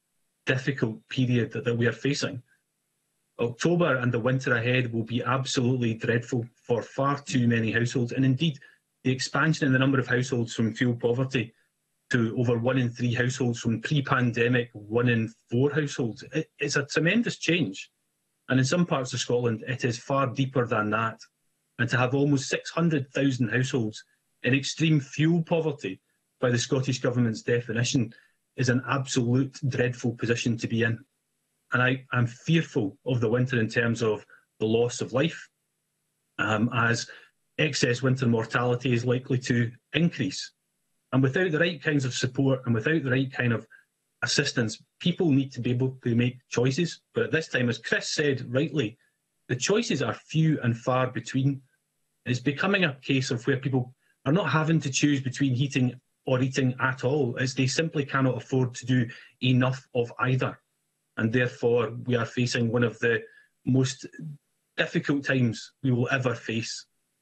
difficult period that we are facing. October and the winter ahead will be absolutely dreadful for far too many households, and indeed the expansion in the number of households from fuel poverty to over 1 in 3 households from pre-pandemic 1 in 4 households. It's a tremendous change, and in some parts of Scotland it is far deeper than that. And to have almost 600,000 households in extreme fuel poverty by the Scottish Government's definition is an absolute dreadful position to be in. And I am fearful of the winter in terms of the loss of life, as excess winter mortality is likely to increase. And without the right kinds of support and without the right kind of assistance, people need to be able to make choices. But at this time, as Chris said rightly, the choices are few and far between. It's becoming a case of where people are not having to choose between heating or eating at all, as they simply cannot afford to do enough of either. And therefore, we are facing one of the most difficult times we will ever face.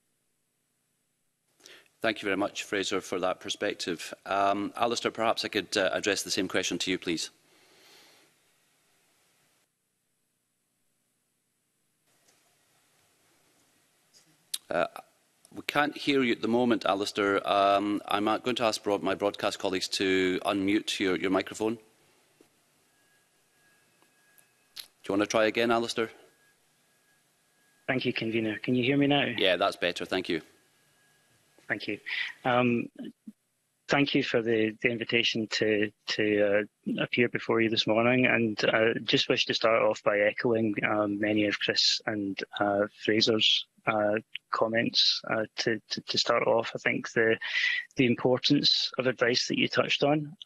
Thank you very much, Fraser, for that perspective. Alistair, perhaps I could address the same question to you, please. We can't hear you at the moment, Alistair. I'm going to ask my broadcast colleagues to unmute your microphone. Do you want to try again, Alistair? Thank you, Convener. Can you hear me now? Yeah, that's better. Thank you. Thank you. Thank you for the invitation to appear before you this morning, and just wish to start off by echoing many of Chris and Fraser's comments. To start off, I think the importance of advice that you touched on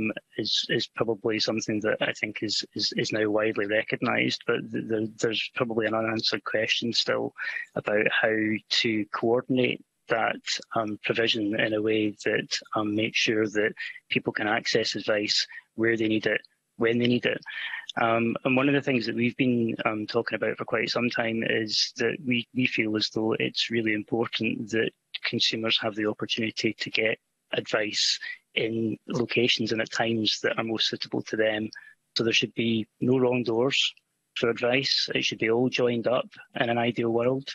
is probably something that I think is now widely recognised, but there's probably an unanswered question still about how to coordinate that provision in a way that makes sure that people can access advice where they need it, when they need it. And one of the things that we've been talking about for quite some time is that we feel as though it's really important that consumers have the opportunity to get advice in locations and at times that are most suitable to them. So there should be no wrong doors for advice. It should be all joined up in an ideal world.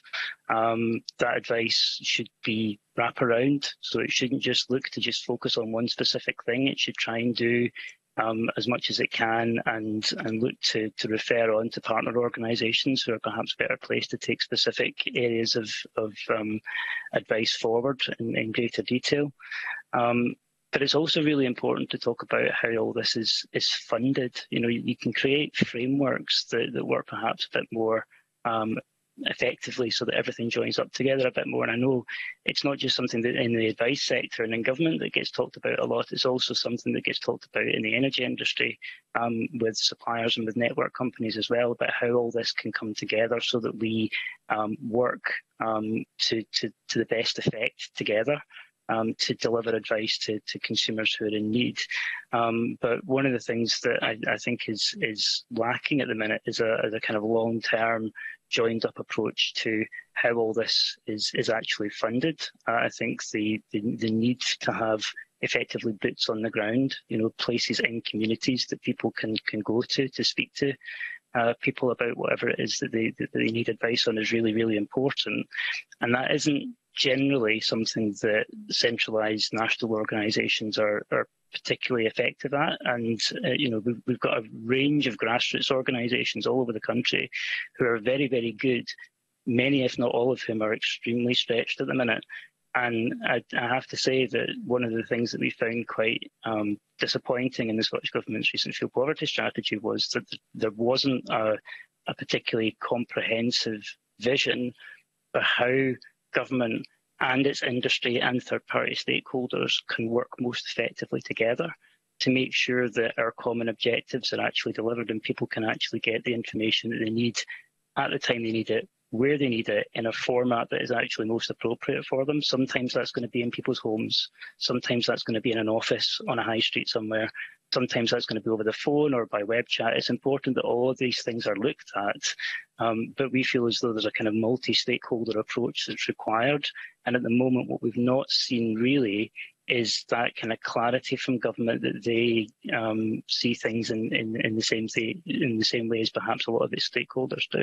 That advice should be wraparound, so it shouldn't just look to just focus on one specific thing. It should try and do as much as it can and look to refer on to partner organisations who are perhaps better placed to take specific areas of advice forward in greater detail. But it's also really important to talk about how all this is funded. You know, you can create frameworks that work perhaps a bit more effectively so that everything joins up together a bit more. And I know it's not just something that in the advice sector and in government that gets talked about a lot, it's also something that gets talked about in the energy industry with suppliers and with network companies as well, about how all this can come together so that we work to the best effect together. To deliver advice to consumers who are in need. But one of the things that I think is lacking at the minute is a kind of long-term joined up approach to how all this is actually funded. I think the need to have effectively boots on the ground, you know, places in communities that people can go to speak to people about whatever it is that they need advice on is really, really important. And that isn't generally something that centralised national organisations are particularly effective at. And, you know, we've got a range of grassroots organisations all over the country who are very, very good. Many, if not all of whom, are extremely stretched at the minute. And I have to say that one of the things that we found quite disappointing in the Scottish Government's recent fuel poverty strategy was that there wasn't a particularly comprehensive vision for how government and its industry and third-party stakeholders can work most effectively together to make sure that our common objectives are actually delivered and people can actually get the information that they need at the time they need it, where they need it, in a format that is actually most appropriate for them. Sometimes that's going to be in people's homes. Sometimes that's going to be in an office on a high street somewhere. Sometimes that's going to be over the phone or by web chat. It's important that all of these things are looked at. But we feel as though there's a kind of multi-stakeholder approach that's required. And at the moment, what we've not seen really is that kind of clarity from government that they see things in the same way as perhaps a lot of its stakeholders do.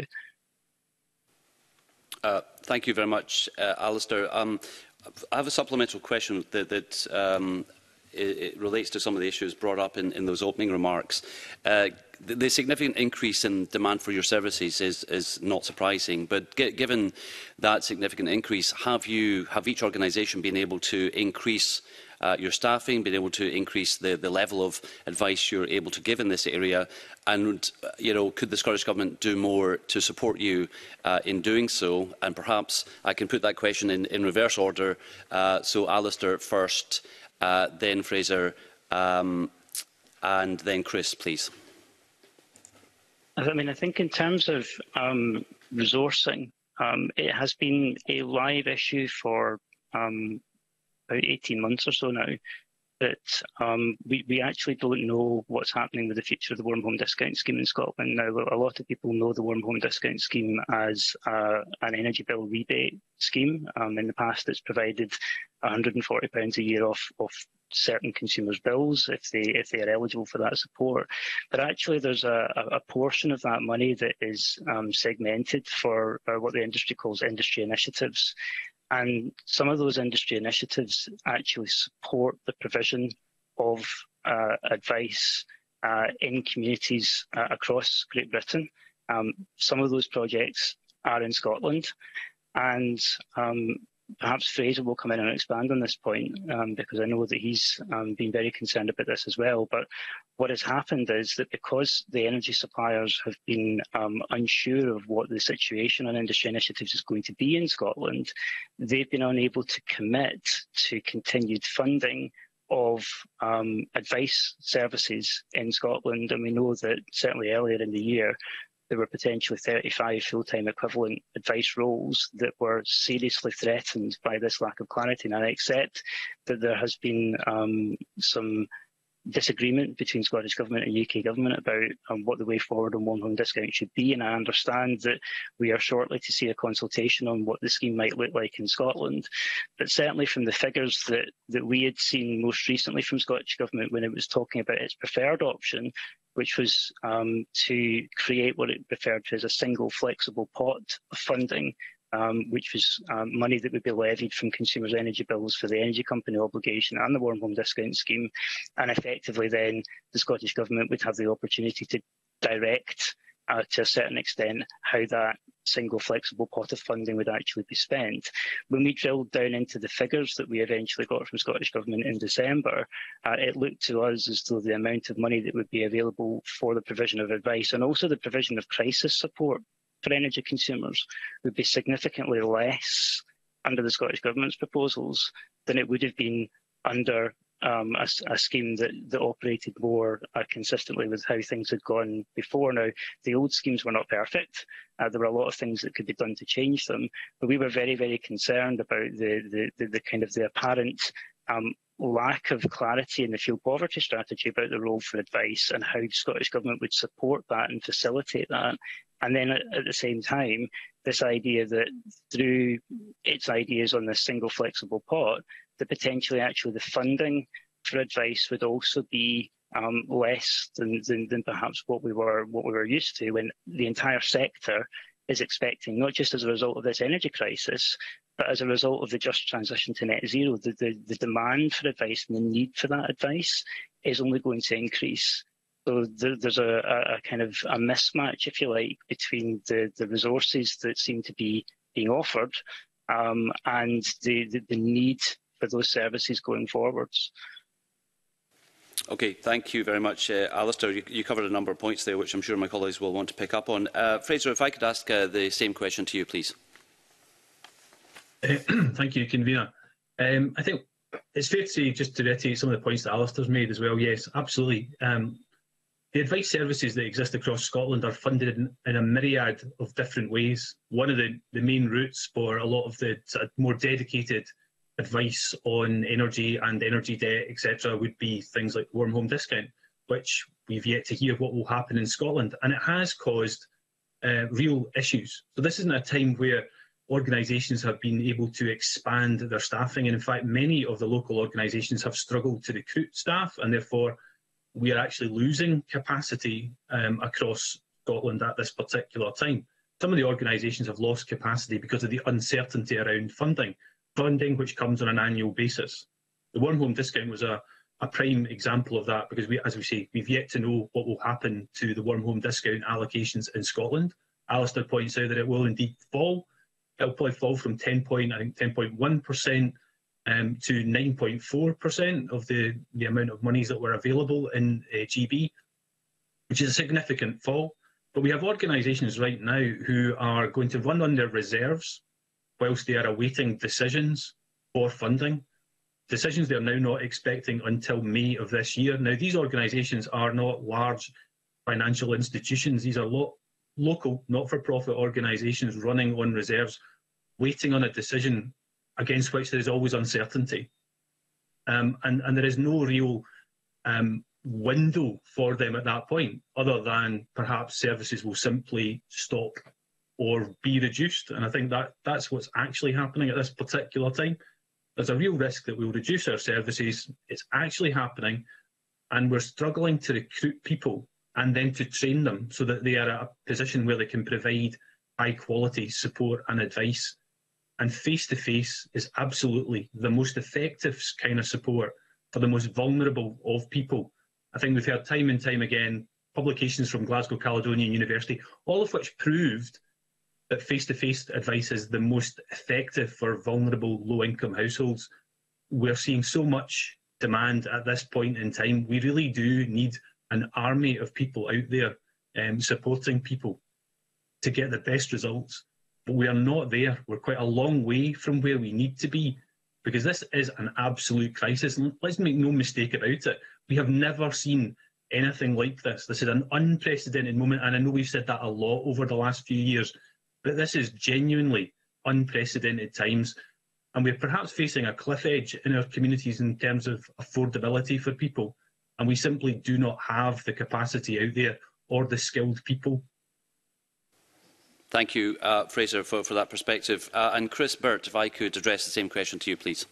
Thank you very much, Alistair. I have a supplemental question that it relates to some of the issues brought up in those opening remarks. The significant increase in demand for your services is not surprising, but given that significant increase, have each organisation been able to increase your staffing, been able to increase the level of advice you're able to give in this area, and could the Scottish Government do more to support you in doing so? And perhaps I can put that question in reverse order. So Alistair first, then Fraser, and then Chris, please. I mean, I think in terms of resourcing, it has been a live issue for about 18 months or so now, that we actually don't know what's happening with the future of the Warm Home Discount Scheme in Scotland. Now, a lot of people know the Warm Home Discount Scheme as an energy bill rebate scheme. In the past, it's provided £140 a year off certain consumers' bills if they are eligible for that support. But actually, there's a portion of that money that is segmented for what the industry calls industry initiatives. And some of those industry initiatives actually support the provision of advice in communities across Great Britain. Some of those projects are in Scotland, and perhaps Fraser will come in and expand on this point, because I know that he's been very concerned about this as well. But what has happened is that because the energy suppliers have been unsure of what the situation on industry initiatives is going to be in Scotland, they've been unable to commit to continued funding of advice services in Scotland. And we know that certainly earlier in the year, there were potentially 35 full-time equivalent advice roles that were seriously threatened by this lack of clarity. And I accept that there has been some disagreement between Scottish Government and UK Government about what the way forward on Warm Home Discount should be. And I understand that we are shortly to see a consultation on what the scheme might look like in Scotland. But certainly from the figures that we had seen most recently from Scottish Government when it was talking about its preferred option, which was to create what it referred to as a single flexible pot of funding, which was money that would be levied from consumers' energy bills for the energy company obligation and the Warm Home Discount Scheme. And effectively then the Scottish Government would have the opportunity to direct to a certain extent how that single flexible pot of funding would actually be spent. When we drilled down into the figures that we eventually got from Scottish Government in December, it looked to us as though the amount of money that would be available for the provision of advice and also the provision of crisis support for energy consumers would be significantly less under the Scottish Government's proposals than it would have been under a scheme that operated more consistently with how things had gone before. Now, the old schemes were not perfect. There were a lot of things that could be done to change them, but we were very, very concerned about the kind of the apparent lack of clarity in the fuel poverty strategy about the role for advice and how the Scottish Government would support that and facilitate that. And then at the same time, this idea that through its ideas on this single flexible pot, that potentially actually the funding for advice would also be less than perhaps what we were used to, when the entire sector is expecting, not just as a result of this energy crisis, but as a result of the just transition to net zero, the demand for advice and the need for that advice is only going to increase. So there's a kind of a mismatch, if you like, between the resources that seem to be being offered and the need for those services going forwards. Okay, thank you very much, Alistair. You covered a number of points there, which I'm sure my colleagues will want to pick up on. Fraser, if I could ask the same question to you, please. Thank you, Convener. I think it's fair to say, just to reiterate some of the points that Alistair's made as well, yes, absolutely. The advice services that exist across Scotland are funded in a myriad of different ways. One of the main routes for a lot of the sort of more dedicated advice on energy and energy debt, etc., would be things like Warm Home Discount, which we've yet to hear what will happen in Scotland. And it has caused real issues. So this isn't a time where organisations have been able to expand their staffing, and in fact many of the local organisations have struggled to recruit staff, and therefore we are actually losing capacity across Scotland at this particular time. Some of the organisations have lost capacity because of the uncertainty around funding which comes on an annual basis. The Worm Home discount was a prime example of that, because as we say, we've yet to know what will happen to the Worm Home discount allocations in Scotland. Alistair points out that it will indeed fall. It'll probably fall from 10.1% to 9.4% of the amount of monies that were available in GB, which is a significant fall. But we have organisations right now who are going to run on their reserves whilst they are awaiting decisions for funding. Decisions they are now not expecting until May of this year. Now, these organisations are not large financial institutions. These are local, not-for-profit organisations running on reserves, waiting on a decision against which there is always uncertainty. And there is no real window for them at that point, other than perhaps services will simply stop or be reduced. And I think that's what's actually happening at this particular time. There's a real risk that we'll reduce our services. It's actually happening, and we're struggling to recruit people and then to train them so that they are at a position where they can provide high quality support and advice. And face-to-face is absolutely the most effective kind of support for the most vulnerable of people. I think we've heard time and time again publications from Glasgow Caledonian University, all of which proved that face-to-face advice is the most effective for vulnerable low-income households. We're seeing so much demand at this point in time. We really do need an army of people out there supporting people to get the best results. But we are not there. We're quite a long way from where we need to be, because this is an absolute crisis. And let's make no mistake about it. We have never seen anything like this. This is an unprecedented moment, and I know we've said that a lot over the last few years, but this is genuinely unprecedented times, and we're perhaps facing a cliff edge in our communities in terms of affordability for people, and we simply do not have the capacity out there or the skilled people. Thank you, Fraser, for that perspective. And Chris Burt, if I could address the same question to you, please.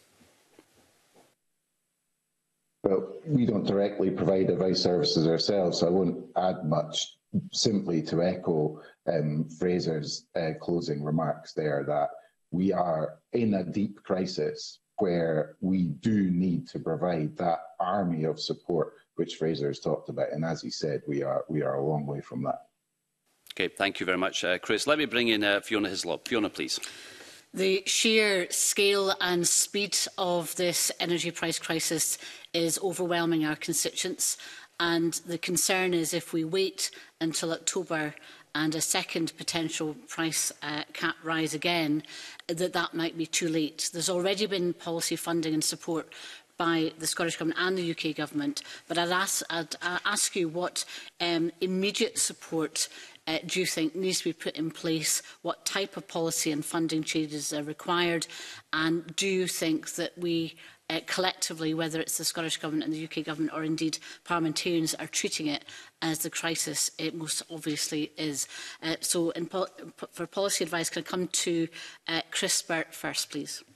Well, we don't directly provide advice services ourselves, so I won't add much. Simply to echo Fraser's closing remarks there, that we are in a deep crisis where we do need to provide that army of support which Fraser has talked about, and as he said, we are a long way from that. Okay, thank you very much, Chris. Let me bring in Fiona Hislop. Fiona, please. The sheer scale and speed of this energy price crisis is overwhelming our constituents. And the concern is, if we wait until October and a second potential price cap rise again, that might be too late. There's already been policy funding and support by the Scottish Government and the UK Government, but I'd ask you what immediate support do you think needs to be put in place? What type of policy and funding changes are required? And do you think that we collectively, whether it's the Scottish Government and the UK Government, or indeed parliamentarians, are treating it as the crisis it most obviously is? For policy advice, can I come to Chris Burt first, please?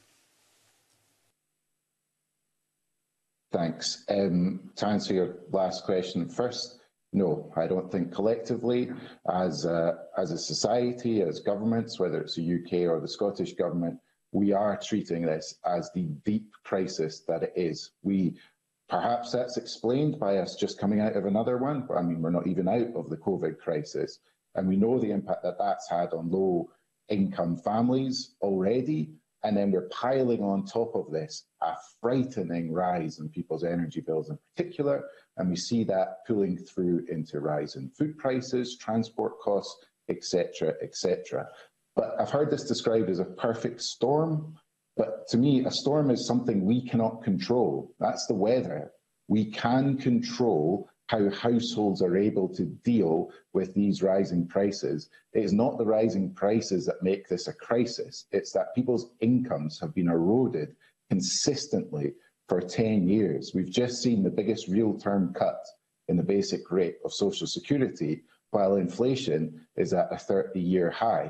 Thanks. To answer your last question first, no, I don't think collectively, as a society, as governments, whether it's the UK or the Scottish Government, we are treating this as the deep crisis that it is. Perhaps that's explained by us just coming out of another one. I mean, we're not even out of the COVID crisis, and we know the impact that that's had on low-income families already, and then we're piling on top of this a frightening rise in people's energy bills in particular, and we see that pulling through into rise in food prices, transport costs, etc., etc. But I've heard this described as a perfect storm. But to me, a storm is something we cannot control. That's the weather. We can control how households are able to deal with these rising prices. It is not the rising prices that make this a crisis. It's that people's incomes have been eroded consistently for 10 years. We've just seen the biggest real-term cut in the basic rate of social security, while inflation is at a 30-year high.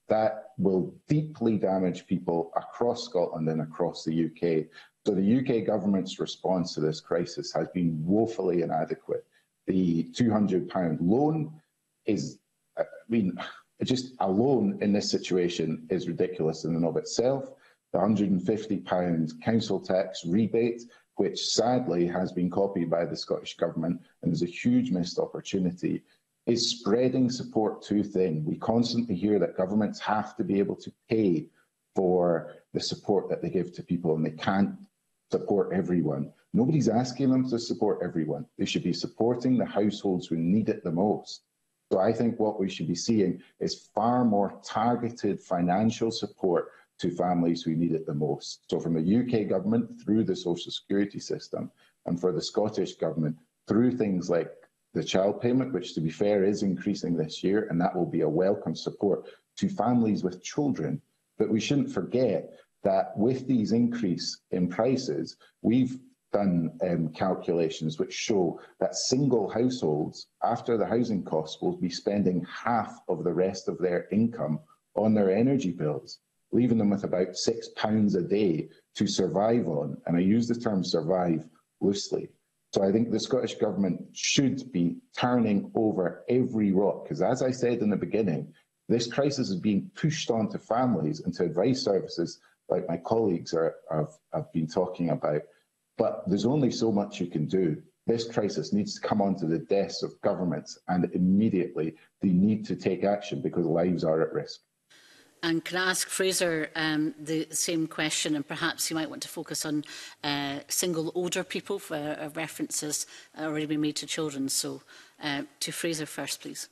that will deeply damage people across Scotland and across the UK. So the UK government's response to this crisis has been woefully inadequate. The £200 loan is, I mean, just a loan in this situation is ridiculous in and of itself. The £150 council tax rebate, which sadly has been copied by the Scottish Government and is a huge missed opportunity, is spreading support too thin. We constantly hear that governments have to be able to pay for the support that they give to people, and they can't support everyone. Nobody's asking them to support everyone. They should be supporting the households who need it the most. So I think what we should be seeing is far more targeted financial support to families who need it the most. So from the UK government through the social security system, and for the Scottish government through things like the child payment, which to be fair is increasing this year, and that will be a welcome support to families with children. But we shouldn't forget that with these increase in prices, we've done calculations which show that single households, after the housing costs, will be spending half of the rest of their income on their energy bills, leaving them with about £6 a day to survive on. And I use the term survive loosely. So I think the Scottish Government should be turning over every rock, because as I said in the beginning, this crisis is being pushed onto families and to advice services like my colleagues have been talking about. But there's only so much you can do. This crisis needs to come onto the desks of governments, and immediately they need to take action because lives are at risk. And can I ask Fraser the same question, and perhaps you might want to focus on single older people, where references already been made to children. So to Fraser first, please.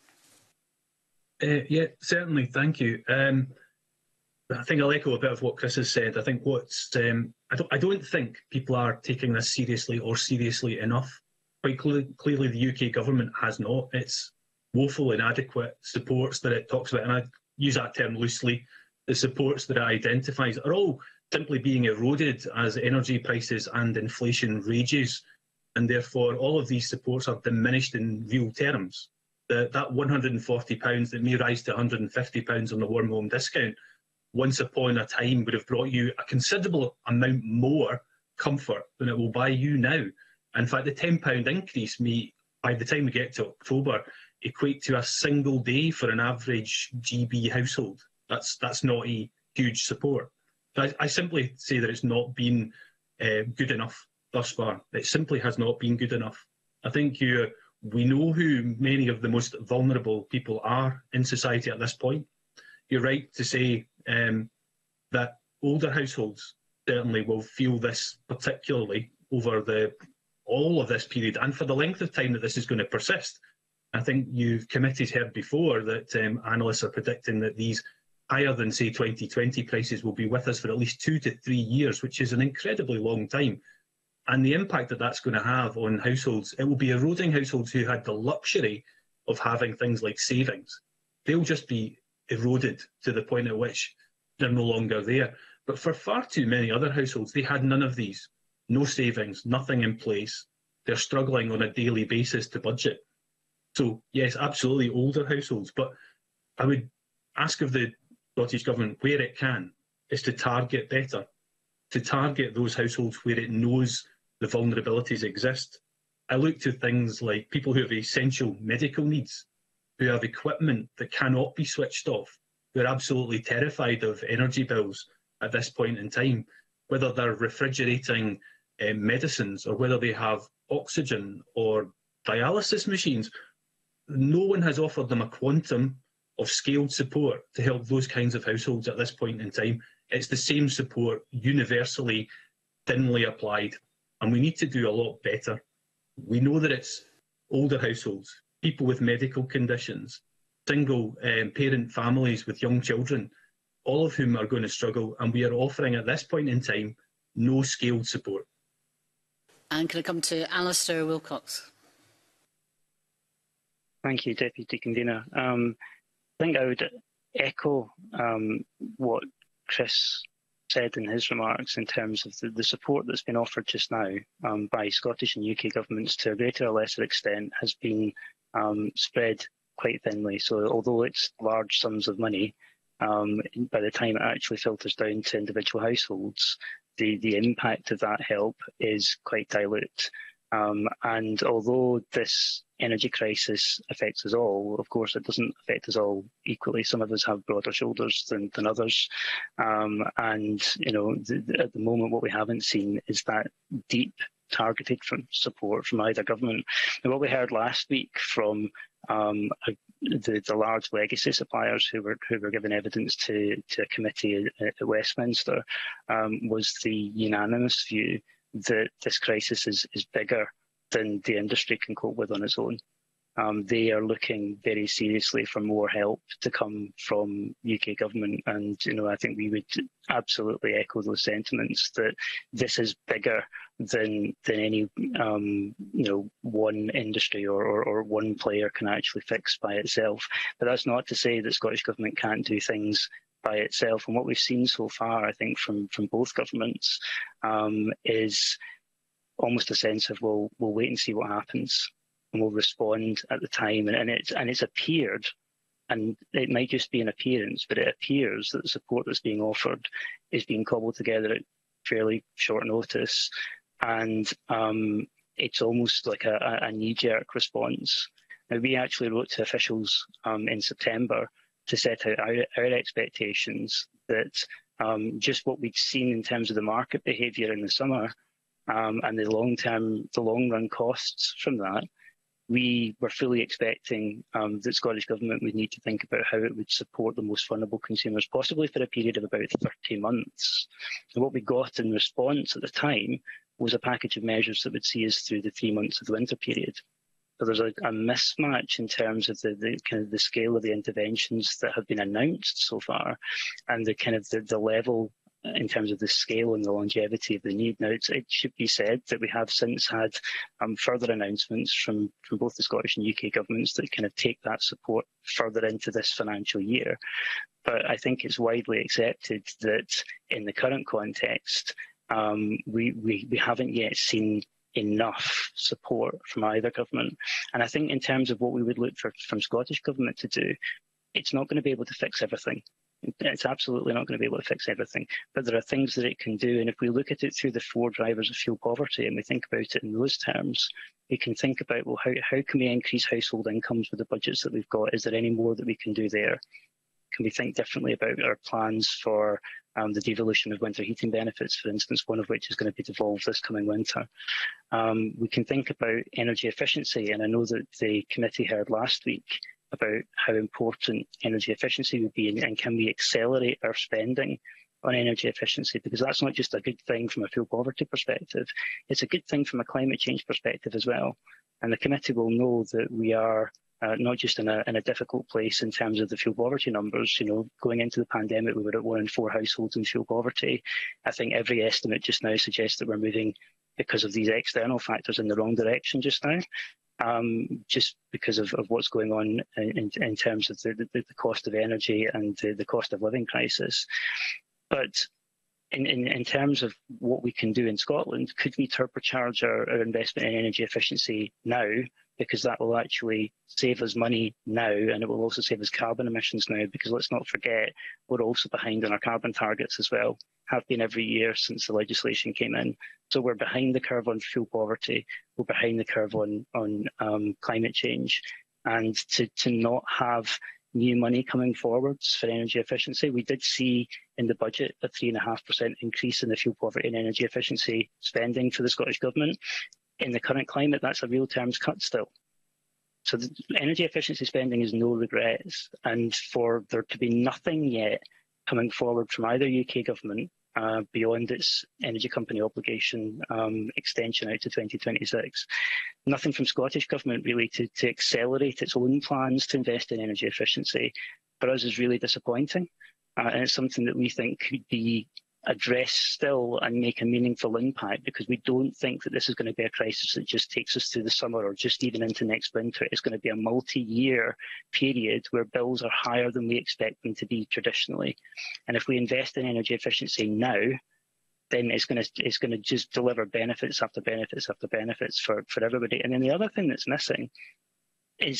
Yeah, certainly, thank you. I think I'll echo a bit of what Chris has said. I think I don't think people are taking this seriously or seriously enough. Quite clearly, the UK government has not. It's woeful, inadequate supports that it talks about, and I use that term loosely. The supports that it identifies are all simply being eroded as energy prices and inflation rages, and therefore all of these supports are diminished in real terms. That £140 that may rise to £150 on the warm home discount once upon a time would have brought you a considerable amount more comfort than it will buy you now. In fact, the £10 increase may, by the time we get to October, equate to a single day for an average GB household. That's not a huge support. I simply say that it's not been good enough thus far. It simply has not been good enough. I think we know who many of the most vulnerable people are in society at this point. You're right to say that older households certainly will feel this particularly over all of this period and for the length of time that this is going to persist. I think committees heard before that analysts are predicting that these higher than, say, 2020 prices will be with us for at least 2 to 3 years, which is an incredibly long time. And the impact that that's going to have on households, it will be eroding households who had the luxury of having things like savings. They'll just be eroded to the point at which they're no longer there. But for far too many other households, they had none of these. No savings, nothing in place. They're struggling on a daily basis to budget. So, yes, absolutely older households. But I would ask of the Scottish Government, where it can, is to target better, to target those households where it knows the vulnerabilities exist. I look to things like people who have essential medical needs, who have equipment that cannot be switched off, who are absolutely terrified of energy bills at this point in time, whether they're refrigerating medicines or whether they have oxygen or dialysis machines. No one has offered them a quantum of scaled support to help those kinds of households at this point in time. It's the same support, universally, thinly applied, and we need to do a lot better. We know that it's older households, people with medical conditions, single parent families with young children, all of whom are going to struggle, and we are offering at this point in time no scaled support. And can I come to Alistair Wilcox? Thank you, Deputy Convener. I think I would echo what Chris said in his remarks in terms of the support that's been offered just now by Scottish and UK governments to a greater or lesser extent has been spread quite thinly. So although it's large sums of money, by the time it actually filters down to individual households, the impact of that help is quite dilute. And although this energy crisis affects us all, of course, it doesn't affect us all equally. Some of us have broader shoulders than others. And, you know, at the moment, what we haven't seen is that deep targeted support from either government. And what we heard last week from the large legacy suppliers who were given evidence to a committee at Westminster was the unanimous view that this crisis is bigger than the industry can cope with on its own. They are looking very seriously for more help to come from UK government, and you know, I think we would absolutely echo those sentiments that this is bigger than any you know, one industry or one player can actually fix by itself. But that's not to say that Scottish Government can't do things by itself. And what we've seen so far, I think, from both governments is almost a sense of, well, we'll wait and see what happens, and we'll respond at the time. And it's appeared, and it might just be an appearance, but it appears that the support that's being offered is being cobbled together at fairly short notice. And it's almost like a knee-jerk response. Now, we actually wrote to officials in September to set out our expectations that just what we'd seen in terms of the market behaviour in the summer and the long-run costs from that, we were fully expecting that Scottish Government would need to think about how it would support the most vulnerable consumers, possibly for a period of about 30 months. And what we got in response at the time was a package of measures that would see us through the 3 months of the winter period. So there's a mismatch in terms of the kind of the scale of the interventions that have been announced so far, and the kind of the level in terms of the scale and the longevity of the need. Now, it should be said that we have since had further announcements from both the Scottish and UK governments that kind of take that support further into this financial year. But I think it's widely accepted that in the current context, we haven't yet seen enough support from either government. And I think in terms of what we would look for from Scottish Government to do, it's not going to be able to fix everything. It's absolutely not going to be able to fix everything, but there are things that it can do. And if we look at it through the 4 drivers of fuel poverty and we think about it in those terms, we can think about, well, how can we increase household incomes with the budgets that we've got? Is there any more that we can do there? Can we think differently about our plans for the devolution of winter heating benefits, for instance, one of which is going to be devolved this coming winter? We can think about energy efficiency, and I know that the committee heard last week about how important energy efficiency would be, and can we accelerate our spending on energy efficiency, because that's not just a good thing from a fuel poverty perspective, it's a good thing from a climate change perspective as well. And the committee will know that we are not just in a difficult place in terms of the fuel poverty numbers. You know, going into the pandemic, we were at 1 in 4 households in fuel poverty. I think every estimate just now suggests that we're moving, because of these external factors, in the wrong direction just now. Just because of what's going on in terms of the cost of energy and the cost of living crisis. But in terms of what we can do in Scotland, could we turbocharge our investment in energy efficiency now? Because that will actually save us money now, and it will also save us carbon emissions now, because let's not forget, we're also behind on our carbon targets as well, have been every year since the legislation came in. So we're behind the curve on fuel poverty, we're behind the curve on climate change, and to not have new money coming forwards for energy efficiency. We did see in the budget a 3.5% increase in the fuel poverty and energy efficiency spending for the Scottish Government. In the current climate, that's a real terms cut still. So the energy efficiency spending is no regrets, and for there to be nothing yet coming forward from either UK government beyond its energy company obligation extension out to 2026, nothing from Scottish Government really to accelerate its own plans to invest in energy efficiency, for us is really disappointing. And it's something that we think could be address still and make a meaningful impact, because we don't think that this is going to be a crisis that just takes us through the summer or just even into next winter. It's going to be a multi-year period where bills are higher than we expect them to be traditionally. And if we invest in energy efficiency now, then it's going to just deliver benefits after benefits after benefits for everybody. And then the other thing that's missing is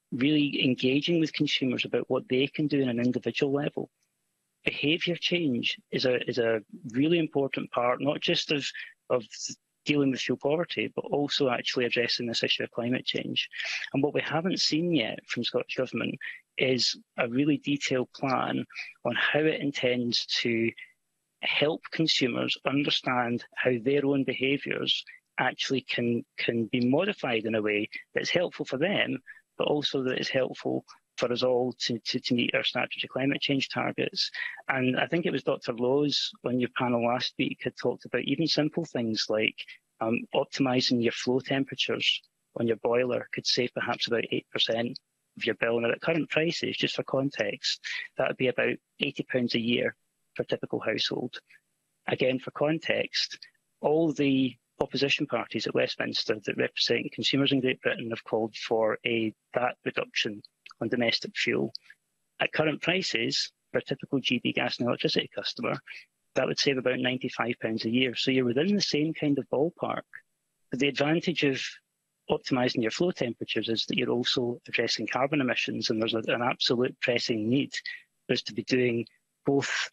really engaging with consumers about what they can do on an individual level. Behaviour change is a really important part, not just of dealing with fuel poverty, but also actually addressing this issue of climate change. And what we haven't seen yet from Scottish Government is a really detailed plan on how it intends to help consumers understand how their own behaviours actually can be modified in a way that's helpful for them, but also that is helpful for us all to meet our statutory climate change targets. And I think it was Dr. Lowe's on your panel last week had talked about even simple things like optimising your flow temperatures on your boiler could save perhaps about 8% of your bill. Now, at current prices, just for context, that would be about £80 a year for a typical household. Again, for context, all the opposition parties at Westminster that represent consumers in Great Britain have called for a VAT reduction on domestic fuel. At current prices, for a typical GB gas and electricity customer, that would save about £95 a year. So you're within the same kind of ballpark. But the advantage of optimising your flow temperatures is that you're also addressing carbon emissions, and there's an absolute pressing need for us to be doing both,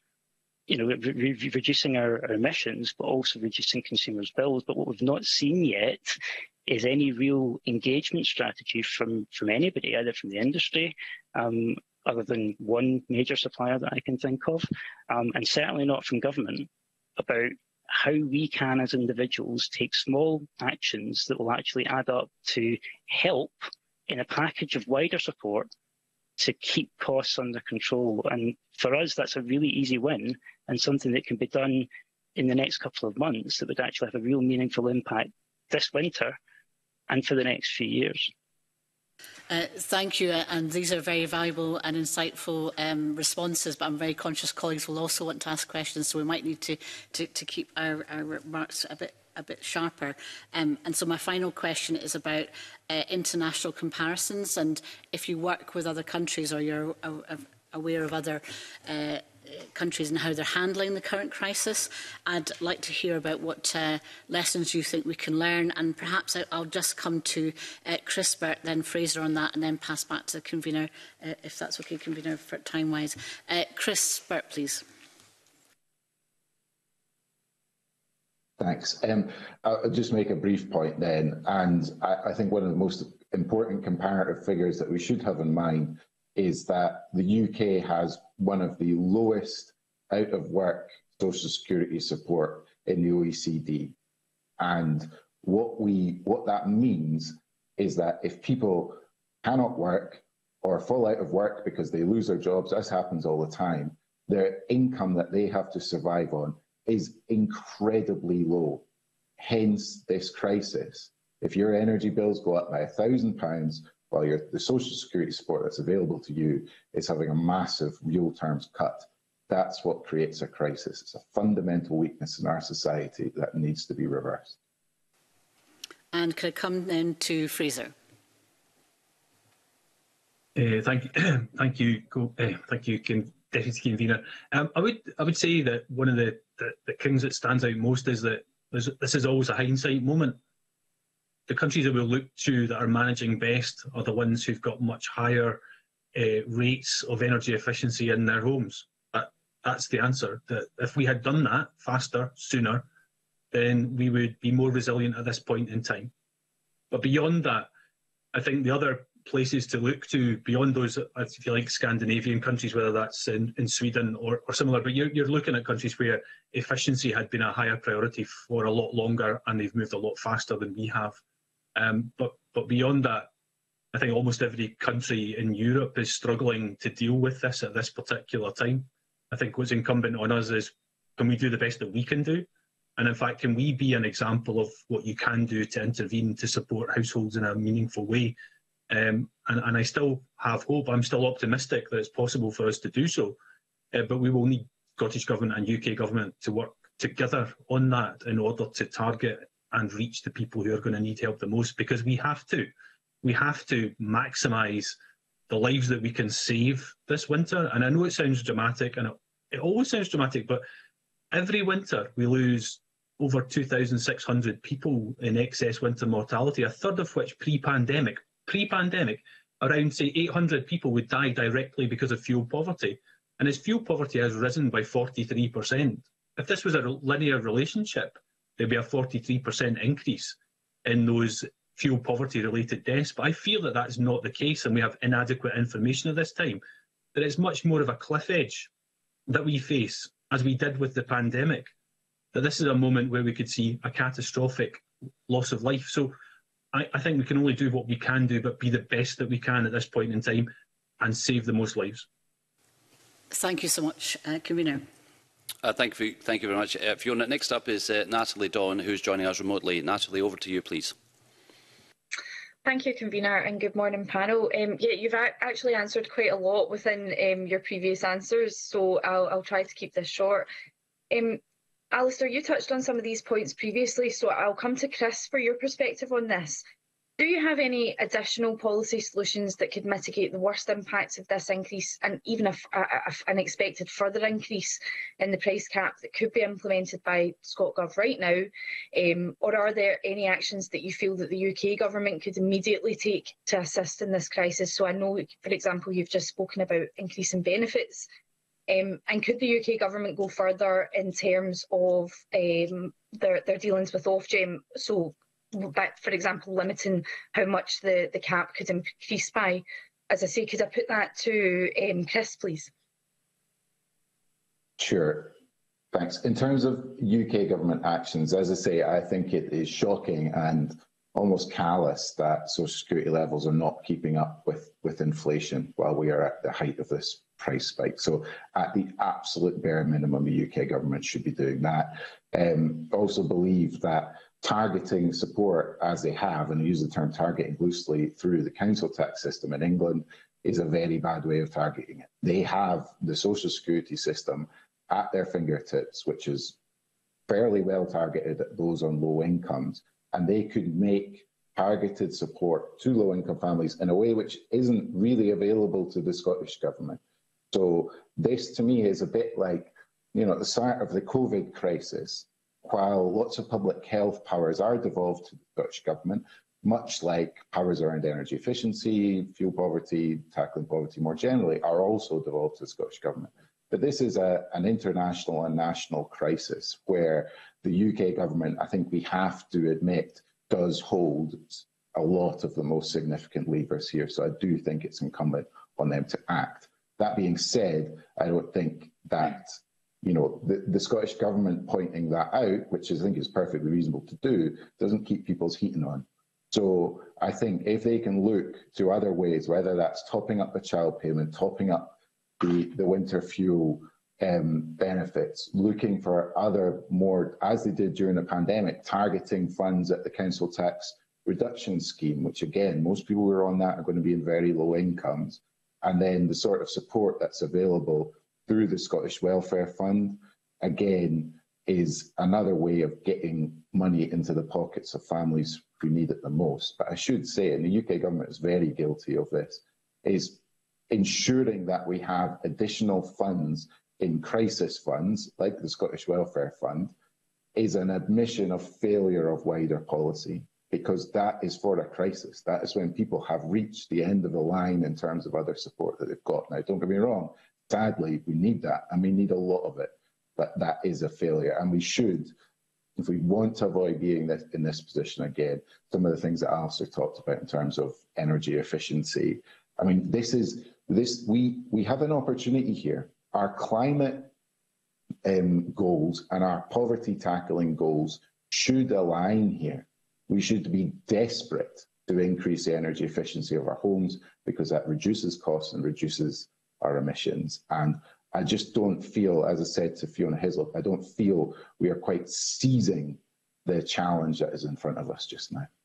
reducing our emissions, but also reducing consumers' bills. But what we've not seen yet is any real engagement strategy from anybody, either from the industry, other than one major supplier that I can think of, and certainly not from government, about how we can, as individuals, take small actions that will actually add up to help in a package of wider support to keep costs under control. And for us, that's a really easy win and something that can be done in the next couple of months that would actually have a real meaningful impact this winter and for the next few years. Thank you, and these are very valuable and insightful responses, but I'm very conscious colleagues will also want to ask questions, so we might need to keep our remarks a bit sharper. And so my final question is about international comparisons, and if you work with other countries or you're aware of other countries and how they're handling the current crisis, I'd like to hear about what lessons you think we can learn, and perhaps I'll just come to Chris Burt, then Fraser on that, and then pass back to the convener, if that's okay, convener, for time-wise. Chris Burt, please. Thanks. I'll just make a brief point then, and I think one of the most important comparative figures that we should have in mind is that the UK has one of the lowest out-of-work social security support in the OECD. And what that means is that if people cannot work or fall out of work because they lose their jobs, as happens all the time, their income that they have to survive on is incredibly low. Hence this crisis. If your energy bills go up by £1,000, while the social security support that's available to you is having a massive real terms cut, that's what creates a crisis. It's a fundamental weakness in our society that needs to be reversed. And could I come then to Fraser? Thank you, Deputy Convener. I would say that one of the things that stands out most is that this is always a hindsight moment. The countries that we'll look to that are managing best are the ones who've got much higher rates of energy efficiency in their homes. That's the answer. That if we had done that faster, sooner, then we would be more resilient at this point in time. But beyond that, I think the other places to look to, beyond those, if you like, Scandinavian countries, whether that's in Sweden or similar, but you're looking at countries where efficiency had been a higher priority for a lot longer and they've moved a lot faster than we have. But beyond that, I think almost every country in Europe is struggling to deal with this at this particular time. I think what's incumbent on us is, can we do the best that we can do? And in fact, can we be an example of what you can do to intervene to support households in a meaningful way? And I still have hope. I'm still optimistic that it's possible for us to do so. But we will need Scottish Government and UK Government to work together on that in order to target and reach the people who are going to need help the most, because we have to maximise the lives that we can save this winter. And I know it sounds dramatic, and it always sounds dramatic, but every winter we lose over 2,600 people in excess winter mortality, a third of which pre-pandemic around, say, 800 people would die directly because of fuel poverty. And as fuel poverty has risen by 43%, if this was a linear relationship, there'd be a 43% increase in those fuel poverty-related deaths. But I feel that that's not the case, and we have inadequate information at this time, that it's much more of a cliff edge that we face, as we did with the pandemic, that this is a moment where we could see a catastrophic loss of life. So I think we can only do what we can do, but be the best that we can at this point in time and save the most lives. Thank you so much, Convener. Thank you very much, Fiona. Next up is Natalie Dawn, who's joining us remotely. Natalie, over to you, please. Thank you, Convener, and good morning, panel. Yeah, you've actually answered quite a lot within your previous answers, so I'll try to keep this short. Alistair, you touched on some of these points previously, so I'll come to Chris for your perspective on this. Do you have any additional policy solutions that could mitigate the worst impacts of this increase, and even an expected further increase in the price cap that could be implemented by ScotGov right now? Or are there any actions that you feel that the UK government could immediately take to assist in this crisis? So I know, for example, you've just spoken about increasing benefits. And could the UK government go further in terms of their dealings with Ofgem? So, for example, limiting how much the cap could increase by. As I say, could I put that to Chris, please? Sure. Thanks. In terms of UK government actions, as I say, I think it is shocking and almost callous that social security levels are not keeping up with inflation while we are at the height of this price spike. So at the absolute bare minimum, the UK government should be doing that. Also believe that targeting support as they have, and I use the term targeting loosely, through the council tax system in England is a very bad way of targeting it. They have the social security system at their fingertips, which is fairly well targeted at those on low incomes, and they could make targeted support to low income families in a way which isn't really available to the Scottish government. So this to me is a bit like, at the start of the COVID crisis, while lots of public health powers are devolved to the Scottish government, much like powers around energy efficiency, fuel poverty, tackling poverty more generally, are also devolved to the Scottish government. But this is an international and national crisis where the UK government, I think we have to admit, does hold a lot of the most significant levers here. So I do think it's incumbent on them to act. That being said, I don't think that the Scottish government pointing that out, which I think is perfectly reasonable to do, doesn't keep people's heating on. So I think if they can look to other ways, whether that's topping up the child payment, topping up the winter fuel benefits, looking for other more, as they did during the pandemic, targeting funds at the council tax reduction scheme, which again, most people who are on that are going to be in very low incomes, and then the sort of support that's available through the Scottish Welfare Fund, again, is another way of getting money into the pockets of families who need it the most. But I should say, and the UK government is very guilty of this, is ensuring that we have additional funds in crisis funds, like the Scottish Welfare Fund, is an admission of failure of wider policy, because that is for a crisis. That is when people have reached the end of the line in terms of other support that they've got. Now, don't get me wrong, sadly, we need that, and we need a lot of it, but that is a failure. And we should, if we want to avoid being in this position again, some of the things that Alistair talked about in terms of energy efficiency. I mean, we have an opportunity here. Our climate goals and our poverty tackling goals should align here. We should be desperate to increase the energy efficiency of our homes, because that reduces costs and reduces our emissions. And I just don't feel, as I said to Fiona Hislop, I don't feel we are quite seizing the challenge that is in front of us just now.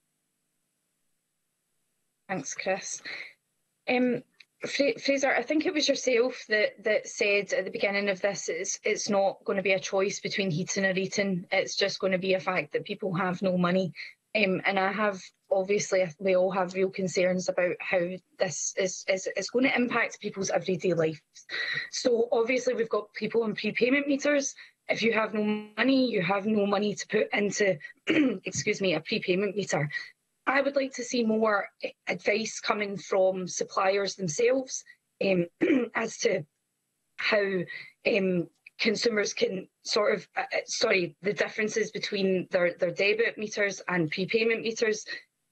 Thanks, Chris. Fraser, I think it was yourself that said at the beginning of this, it's not going to be a choice between heating or eating. It's just going to be a fact that people have no money. And obviously, we all have real concerns about how this is going to impact people's everyday lives. So obviously, we've got people on prepayment meters. If you have no money, you have no money to put into, excuse me, a prepayment meter. I would like to see more advice coming from suppliers themselves as to how consumers can sort of, the differences between their debit meters and prepayment meters.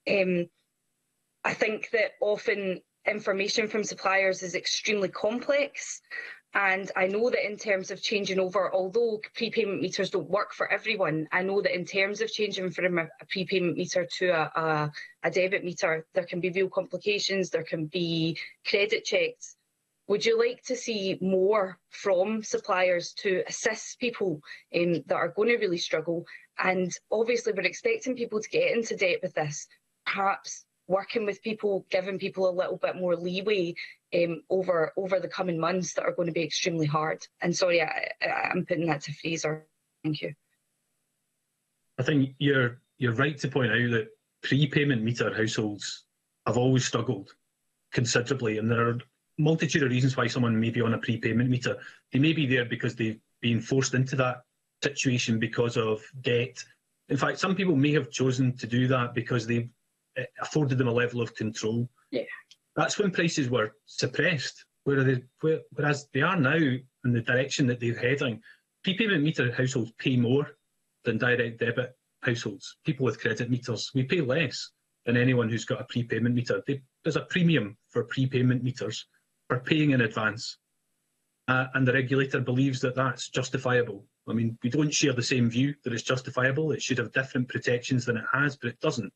I think that often information from suppliers is extremely complex. And I know that in terms of changing over, although prepayment meters don't work for everyone, I know that in terms of changing from a prepayment meter to a debit meter, there can be real complications, there can be credit checks. Would you like to see more from suppliers to assist people that are going to really struggle? And obviously we're expecting people to get into debt with this, perhaps working with people, giving people a little bit more leeway over the coming months that are going to be extremely hard. And sorry, I'm putting that to Fraser. Thank you. I think you're right to point out that prepayment meter households have always struggled considerably, and there are a multitude of reasons why someone may be on a prepayment meter. They may be there because they've been forced into that situation because of debt. In fact, some people may have chosen to do that because they've afforded them a level of control. Yeah. That's when prices were suppressed, whereas they are now in the direction that they're heading. Prepayment meter households pay more than direct debit households. People with credit meters, we pay less than anyone who's got a prepayment meter. There's a premium for prepayment meters for paying in advance, and the regulator believes that that's justifiable. I mean, we don't share the same view that it's justifiable. It should have different protections than it has, but it doesn't.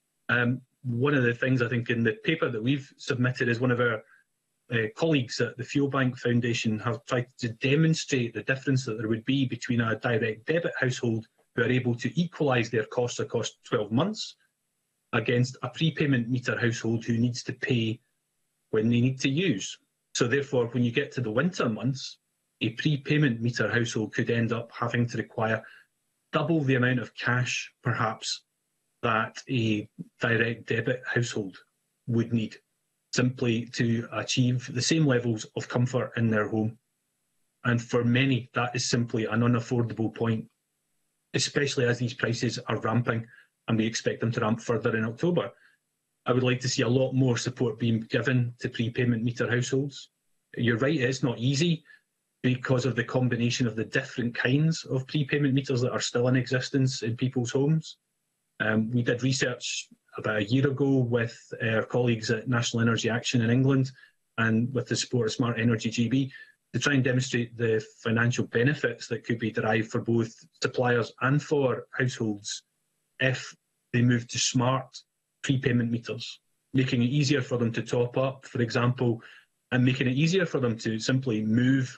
One of the things I think in the paper that we've submitted is one of our colleagues at the Fuel Bank Foundation have tried to demonstrate the difference that there would be between a direct debit household who are able to equalise their costs across 12 months against a prepayment meter household who needs to pay when they need to use. So therefore, when you get to the winter months, a prepayment meter household could end up having to require double the amount of cash, perhaps, that a direct debit household would need simply to achieve the same levels of comfort in their home. And for many, that is simply an unaffordable point, especially as these prices are ramping and we expect them to ramp further in October. I would like to see a lot more support being given to prepayment meter households. You're right, it's not easy because of the combination of the different kinds of prepayment meters that are still in existence in people's homes. We did research about a year ago with our colleagues at National Energy Action in England and with the support of Smart Energy GB to try and demonstrate the financial benefits that could be derived for both suppliers and for households if they move to smart prepayment meters, making it easier for them to top up, for example, and making it easier for them to simply move.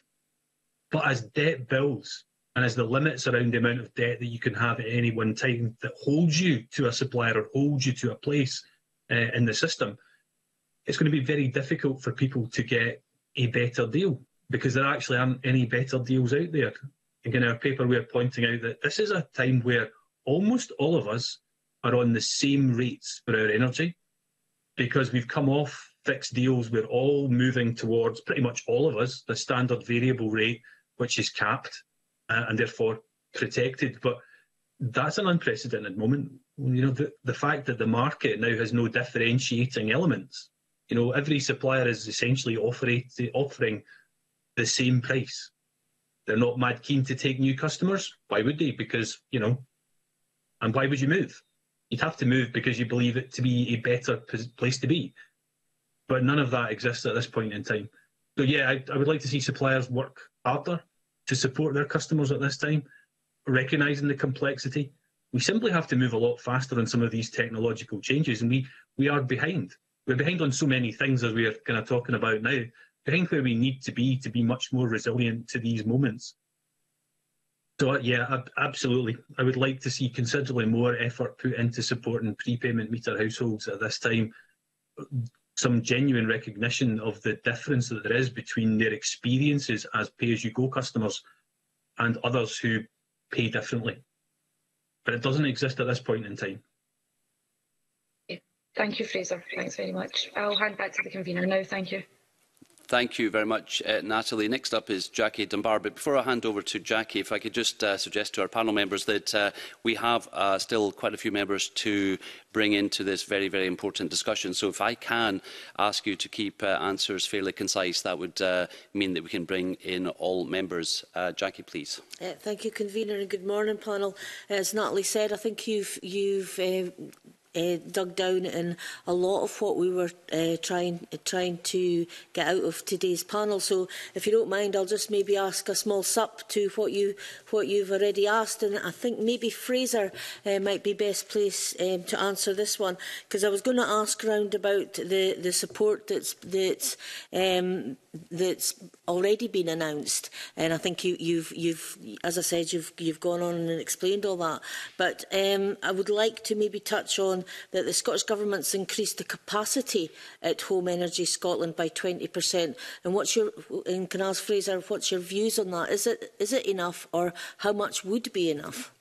But as debt builds, and as the limits around the amount of debt that you can have at any one time that holds you to a supplier or holds you to a place in the system, it's going to be very difficult for people to get a better deal because there actually aren't any better deals out there. Again, in our paper, we're pointing out that this is a time where almost all of us are on the same rates for our energy because we've come off fixed deals. We're all moving towards, pretty much all of us, the standard variable rate, which is capped and therefore protected. But that's an unprecedented moment. You know, the fact that the market now has no differentiating elements. You know, every supplier is essentially offering the same price. They're not mad keen to take new customers. Why would they? Because, you know, and why would you move? You'd have to move because you believe it to be a better place to be. But none of that exists at this point in time. So yeah, I would like to see suppliers work harder to support their customers at this time, recognising the complexity. We simply have to move a lot faster on some of these technological changes, and we are behind. We're behind on so many things, as we're kind of talking about now, behind where we need to be much more resilient to these moments. So yeah, absolutely. I would like to see considerably more effort put into supporting prepayment meter households at this time. Some genuine recognition of the difference that there is between their experiences as pay-as-you-go customers and others who pay differently. But it doesn't exist at this point in time. Yeah. Thank you, Fraser. Thanks very much. I'll hand back to the convener now. Thank you. Thank you very much, Natalie. Next up is Jackie Dunbar. But before I hand over to Jackie, if I could just suggest to our panel members that we have still quite a few members to bring into this very, very important discussion. So if I can ask you to keep answers fairly concise, that would mean that we can bring in all members. Jackie, please. Thank you, Convener, and good morning, panel. As Natalie said, I think you've dug down in a lot of what we were trying to get out of today's panel. So, if you don't mind, I'll just maybe ask a small sup to what you've already asked, and I think maybe Fraser might be best placed to answer this one, because I was going to ask around about the support that's already been announced, and I think you've as I said, you've gone on and explained all that. But I would like to maybe touch on that the Scottish Government's increased the capacity at Home Energy Scotland by 20%. And can I ask Fraser, what's your views on that? Is it enough, or how much would be enough?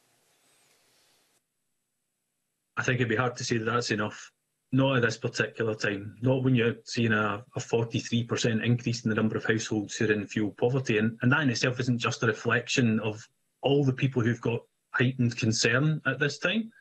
I think it'd be hard to say that that's enough. Not at this particular time. Not when you're seeing a 43% increase in the number of households who are in fuel poverty. And that in itself isn't just a reflection of all the people who've got heightened concern at this time.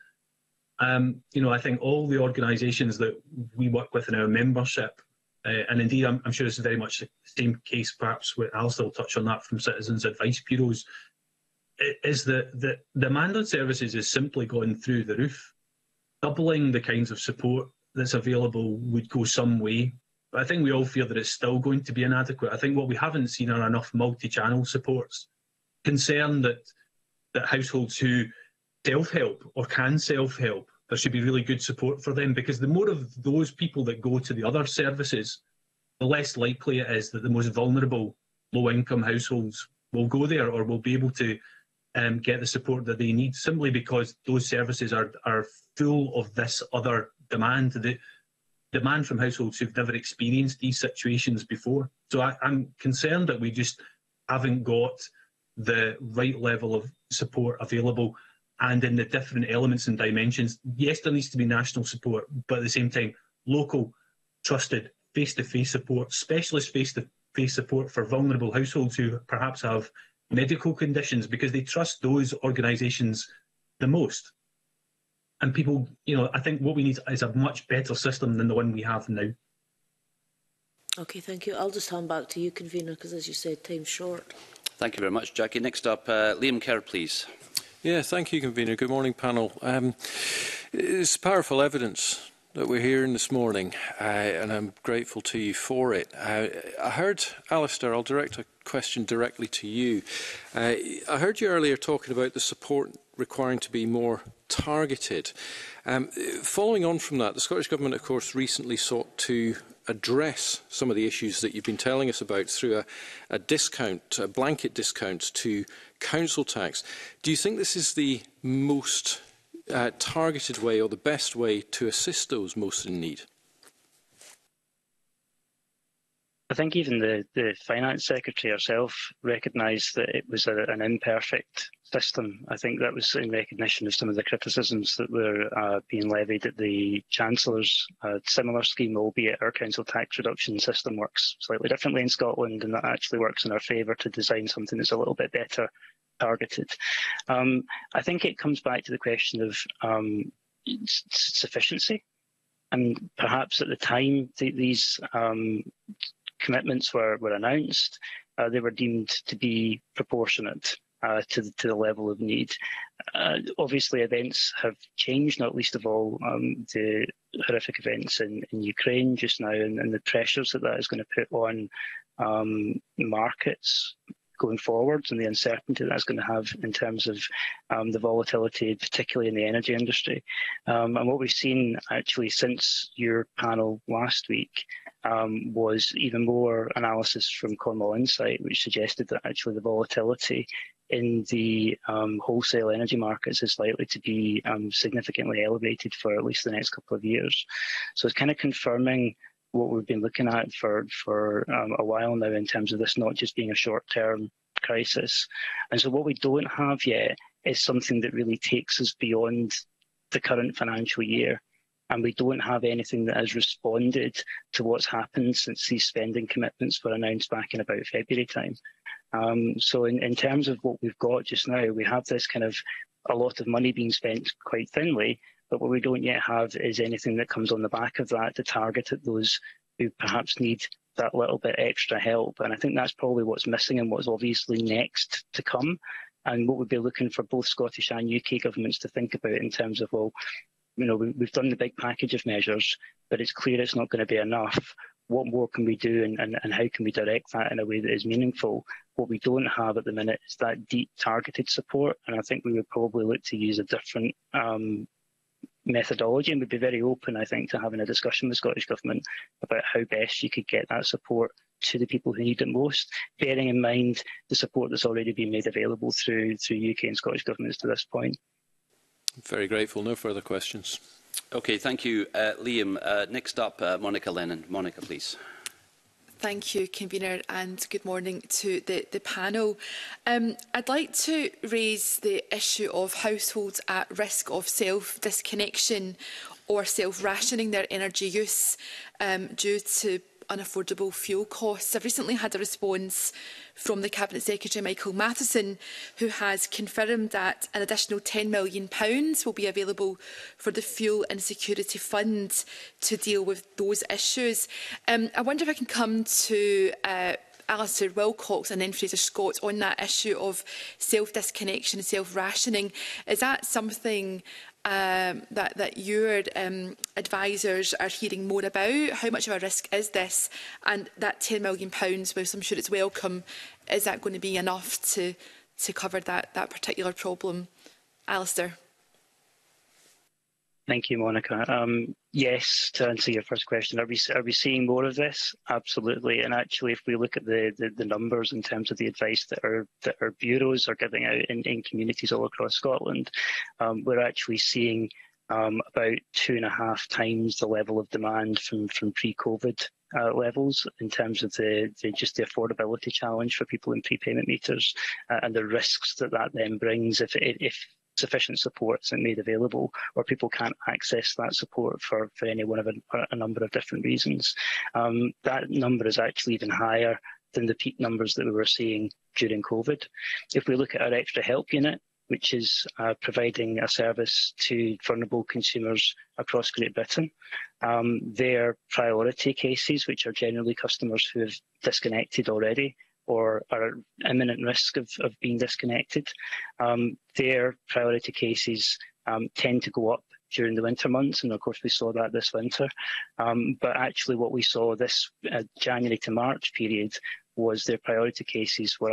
I think all the organisations that we work with in our membership, and indeed I'm sure it's very much the same case perhaps with Alistair will touch on that from Citizens Advice Bureaus, is that the demand on services is simply going through the roof. Doubling the kinds of support that's available would go some way, but I think we all fear that it's still going to be inadequate. I think what we haven't seen are enough multi-channel supports. Concern that households who self-help or can self-help, there should be really good support for them, because the more of those people that go to the other services, the less likely it is that the most vulnerable low-income households will go there or will be able to get the support that they need, simply because those services are full of this other demand, the demand from households who've never experienced these situations before. So I'm concerned that we just haven't got the right level of support available, and in the different elements and dimensions. Yes, there needs to be national support, but at the same time, local, trusted, face-to-face support, specialist face-to-face support for vulnerable households who perhaps have medical conditions, because they trust those organisations the most. And people, I think what we need is a much better system than the one we have now. Okay, thank you. I'll just hand back to you, Convener, because as you said, time's short. Thank you very much, Jackie. Next up, Liam Kerr, please. Yeah, thank you, Convener. Good morning, panel. It's powerful evidence that we're hearing this morning, and I'm grateful to you for it. I heard, Alistair, I'll direct a question directly to you. I heard you earlier talking about the support requiring to be more targeted. Following on from that, the Scottish Government, of course, recently sought to address some of the issues that you've been telling us about through a blanket discount to council tax. Do you think this is the most targeted way or the best way to assist those most in need? I think even the Finance Secretary herself recognised that it was an imperfect system. I think that was in recognition of some of the criticisms that were being levied at the Chancellor's similar scheme, albeit our council tax reduction system works slightly differently in Scotland, and that actually works in our favour to design something that's a little bit better targeted. I think it comes back to the question of sufficiency. And perhaps at the time these commitments were announced, they were deemed to be proportionate to the level of need. Obviously, events have changed, not least of all the horrific events in Ukraine just now, and the pressures that is going to put on markets going forward, and the uncertainty that's going to have in terms of the volatility, particularly in the energy industry. And what we've seen actually since your panel last week was even more analysis from Cornwall Insight, which suggested that actually the volatility in the wholesale energy markets is likely to be significantly elevated for at least the next couple of years. So it's kind of confirming what we've been looking at for a while now in terms of this not just being a short-term crisis. And so what we don't have yet is something that really takes us beyond the current financial year and we don't have anything that has responded to what's happened since these spending commitments were announced back in about February time. So in terms of what we've got just now, we have this kind of a lot of money being spent quite thinly, but what we don't yet have is anything that comes on the back of that to target at those who perhaps need that little bit extra help. And I think that's probably what's missing and what's obviously next to come, and what we'd be looking for both Scottish and UK governments to think about in terms of, well, you know, we've done the big package of measures, but it's clear it's not going to be enough. What more can we do, and how can we direct that in a way that is meaningful? What we don't have at the minute is that deep targeted support, and I think we would probably look to use a different methodology, and we'd be very open, I think, to having a discussion with the Scottish Government about how best you could get that support to the people who need it most, bearing in mind the support that's already been made available through UK and Scottish governments to this point. Very grateful. No further questions. Okay, thank you, Liam. Next up, Monica Lennon. Monica, please. Thank you, Convener, and good morning to the panel. I'd like to raise the issue of households at risk of self-disconnection or self-rationing their energy use due to unaffordable fuel costs. I've recently had a response from the Cabinet Secretary, Michael Matheson, who has confirmed that an additional £10 million will be available for the Fuel Insecurity Fund to deal with those issues. I wonder if I can come to Alistair Wilcox and then Fraser Scott on that issue of self-disconnection and self-rationing. Is that something that your advisors are hearing more about? How much of a risk is this? And that £10 million, whilst I'm sure it's welcome, is that going to be enough to cover that particular problem? Alistair. Thank you, Monica. Yes, to answer your first question, are we seeing more of this? Absolutely. And actually, if we look at the numbers in terms of the advice that our bureaus are giving out in communities all across Scotland, we're actually seeing about 2.5 times the level of demand from pre-COVID levels in terms of just the affordability challenge for people in prepayment meters and the risks that then brings if sufficient support isn't made available, or people can't access that support for any one of a number of different reasons. That number is actually even higher than the peak numbers that we were seeing during COVID. If we look at our extra help unit, which is providing a service to vulnerable consumers across Great Britain, their priority cases, which are generally customers who have disconnected already or are at imminent risk of being disconnected, their priority cases tend to go up during the winter months, and of course we saw that this winter. But actually what we saw this January to March period was their priority cases were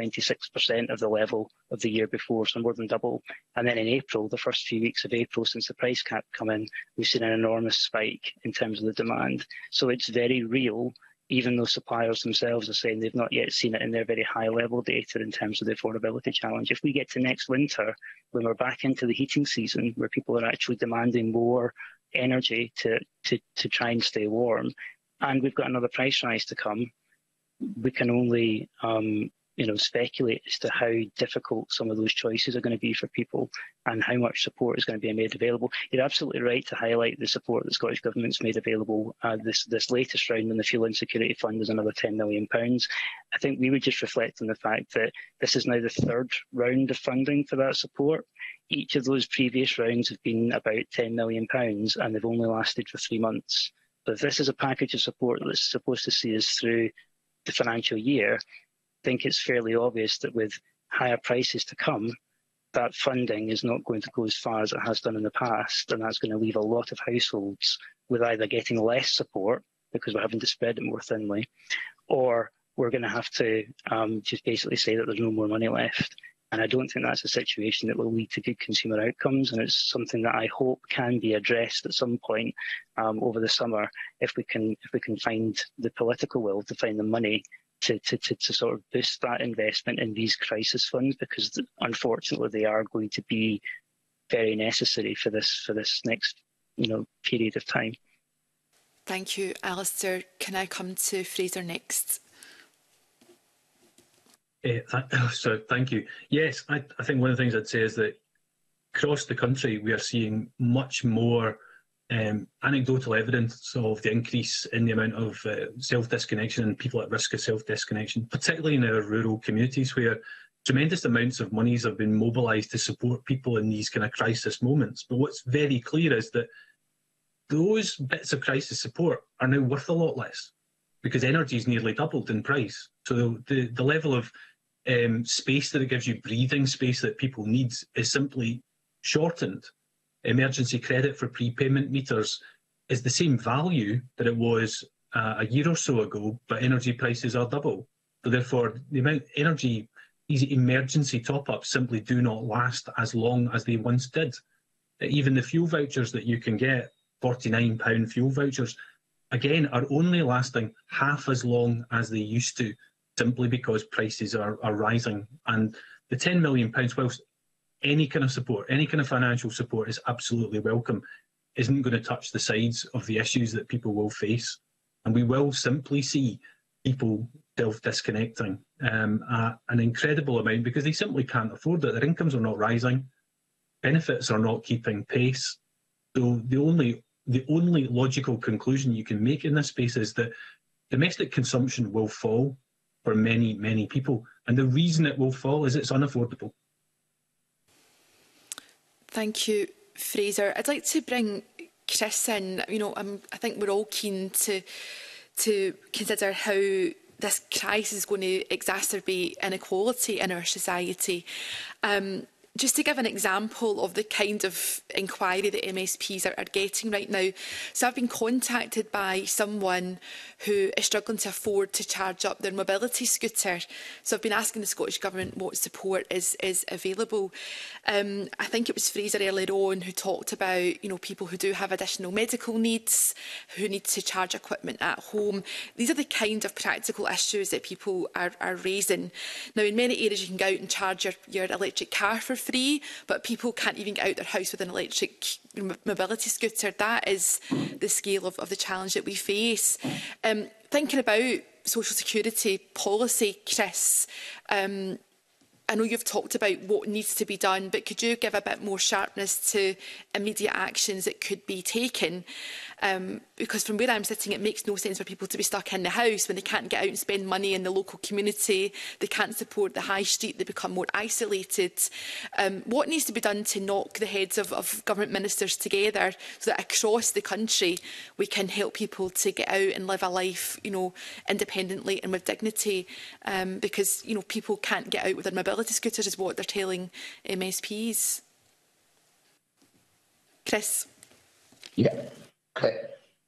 126% of the level of the year before, so more than double. And then in April, the first few weeks of April since the price cap come in, we've seen an enormous spike in terms of the demand. So it's very real, even though suppliers themselves are saying they've not yet seen it in their very high level data in terms of the affordability challenge. If we get to next winter, when we're back into the heating season, where people are actually demanding more energy to try and stay warm, and we've got another price rise to come, we can only speculate as to how difficult some of those choices are going to be for people and how much support is going to be made available. You're absolutely right to highlight the support that the Scottish Government's made available. This latest round in the Fuel Insecurity Fund is another £10 million. I think we would just reflect on the fact that this is now the third round of funding for that support. Each of those previous rounds have been about £10 million and they've only lasted for 3 months. But if this is a package of support that's supposed to see us through the financial year, I think it's fairly obvious that with higher prices to come, that funding is not going to go as far as it has done in the past, and that's going to leave a lot of households with either getting less support because we're having to spread it more thinly, or we're going to have to just basically say that there's no more money left. And I don't think that's a situation that will lead to good consumer outcomes, and it's something that I hope can be addressed at some point over the summer if we can find the political will to find the money to sort of boost that investment in these crisis funds, because unfortunately they are going to be very necessary for this next period of time. Thank you, Alistair. Can I come to Fraser next? So thank you. Yes, I think one of the things I'd say is that across the country we are seeing much more anecdotal evidence of the increase in the amount of self-disconnection and people at risk of self-disconnection, particularly in our rural communities where tremendous amounts of monies have been mobilised to support people in these kind of crisis moments. But what's very clear is that those bits of crisis support are now worth a lot less because energy's nearly doubled in price. So the level of space that it gives you, breathing space that people need, is simply shortened. Emergency credit for prepayment meters is the same value that it was a year or so ago, but energy prices are double. So therefore, the amount of energy, these emergency top-ups simply do not last as long as they once did. Even the fuel vouchers that you can get, £49 fuel vouchers, again, are only lasting half as long as they used to, simply because prices are rising. And the £10 million, whilst any kind of support, any kind of financial support is absolutely welcome, isn't going to touch the sides of the issues that people will face. And we will simply see people self-disconnecting at an incredible amount because they simply can't afford it. Their incomes are not rising, benefits are not keeping pace. So the only logical conclusion you can make in this space is that domestic consumption will fall for many, many people. And the reason it will fall is it's unaffordable. Thank you, Fraser. I'd like to bring Chris in. I think we're all keen to consider how this crisis is going to exacerbate inequality in our society. Just to give an example of the kind of inquiry that MSPs are getting right now. So I've been contacted by someone who is struggling to afford to charge up their mobility scooter. So I've been asking the Scottish Government what support is available. I think it was Fraser earlier on who talked about people who do have additional medical needs, who need to charge equipment at home. These are the kind of practical issues that people are raising. Now, in many areas you can go out and charge your electric car for free, but people can't even get out their house with an electric mobility scooter. That is the scale of the challenge that we face. Thinking about social security policy, Chris, I know you've talked about what needs to be done, but could you give a bit more sharpness to immediate actions that could be taken? Because from where I'm sitting, it makes no sense for people to be stuck in the house when they can't get out and spend money in the local community. They can't support the high street. They become more isolated. What needs to be done to knock the heads of government ministers together so that across the country we can help people to get out and live a life, independently and with dignity? Because, people can't get out with their mobility scooters is what they're telling MSPs. Chris? Yeah. Okay.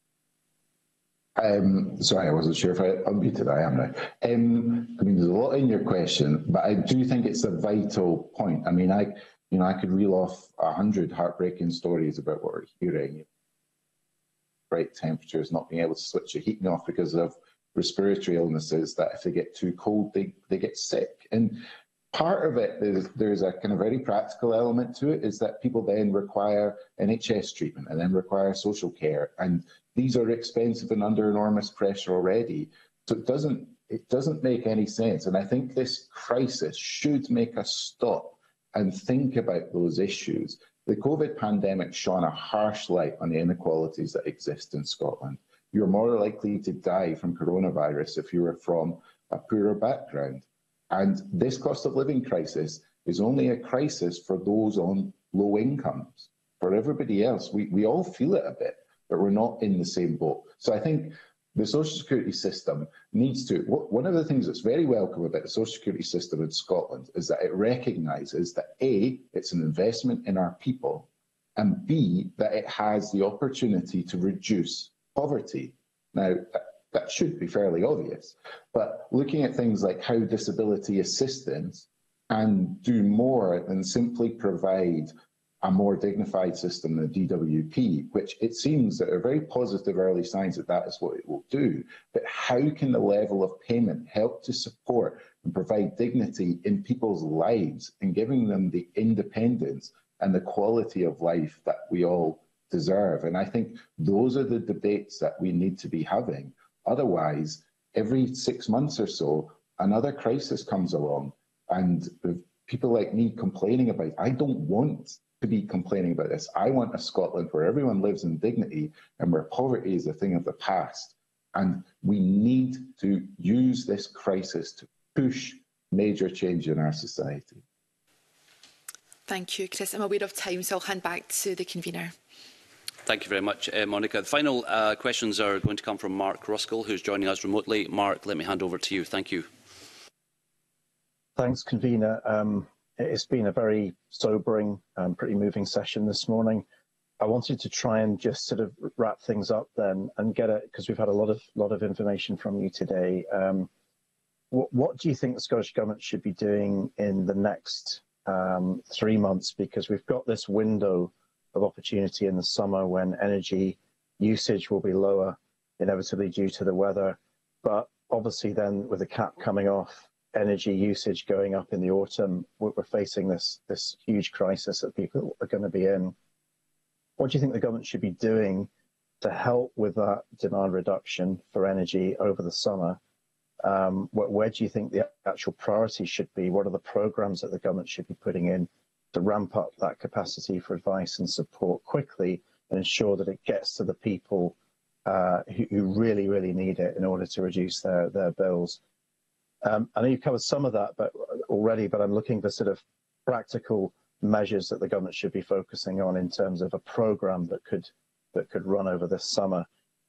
Sorry, I wasn't sure if I unmuted. I am now. There's a lot in your question, but I do think it's a vital point. I could reel off 100 heartbreaking stories about what we're hearing. Bright temperatures, not being able to switch your heating off because of respiratory illnesses, that if they get too cold, they get sick. And part of it is there's a kind of very practical element to it, is that people then require NHS treatment and then require social care. And these are expensive and under enormous pressure already. So it doesn't make any sense. And I think this crisis should make us stop and think about those issues. The COVID pandemic shone a harsh light on the inequalities that exist in Scotland. You're more likely to die from coronavirus if you were from a poorer background. And this cost of living crisis is only a crisis for those on low incomes. For everybody else, we all feel it a bit, but we're not in the same boat. So I think the social security system needs to, one of the things that's very welcome about the social security system in Scotland is that it recognises that A, it's an investment in our people, and B, that it has the opportunity to reduce poverty. Now, that should be fairly obvious, but looking at things like how disability assistance can do more than simply provide a more dignified system than DWP, which it seems that are very positive early signs that is what it will do. But how can the level of payment help to support and provide dignity in people's lives and giving them the independence and the quality of life that we all deserve? And I think those are the debates that we need to be having. Otherwise, every 6 months or so, another crisis comes along, and people like me complaining about, I don't want to be complaining about this. I want a Scotland where everyone lives in dignity and where poverty is a thing of the past. And we need to use this crisis to push major change in our society. Thank you, Chris. I'm aware of time, so I'll hand back to the convener. Thank you very much, Monica. The final questions are going to come from Mark Ruskell, who's joining us remotely. Mark, let me hand over to you. Thank you. Thanks, convener. It's been a very sobering, pretty moving session this morning. I wanted to try and just sort of wrap things up then and get it, because we've had a lot of information from you today. What do you think the Scottish Government should be doing in the next 3 months? Because we've got this window of opportunity in the summer when energy usage will be lower, inevitably due to the weather. But obviously then with the cap coming off, energy usage going up in the autumn, we're facing this huge crisis that people are going to be in. What do you think the government should be doing to help with that demand reduction for energy over the summer? Where do you think the actual priorities should be? What are the programmes that the government should be putting in to ramp up that capacity for advice and support quickly and ensure that it gets to the people who really, really need it in order to reduce their bills? I know you've covered some of that already, but I'm looking for sort of practical measures that the government should be focusing on in terms of a programme that could run over this summer.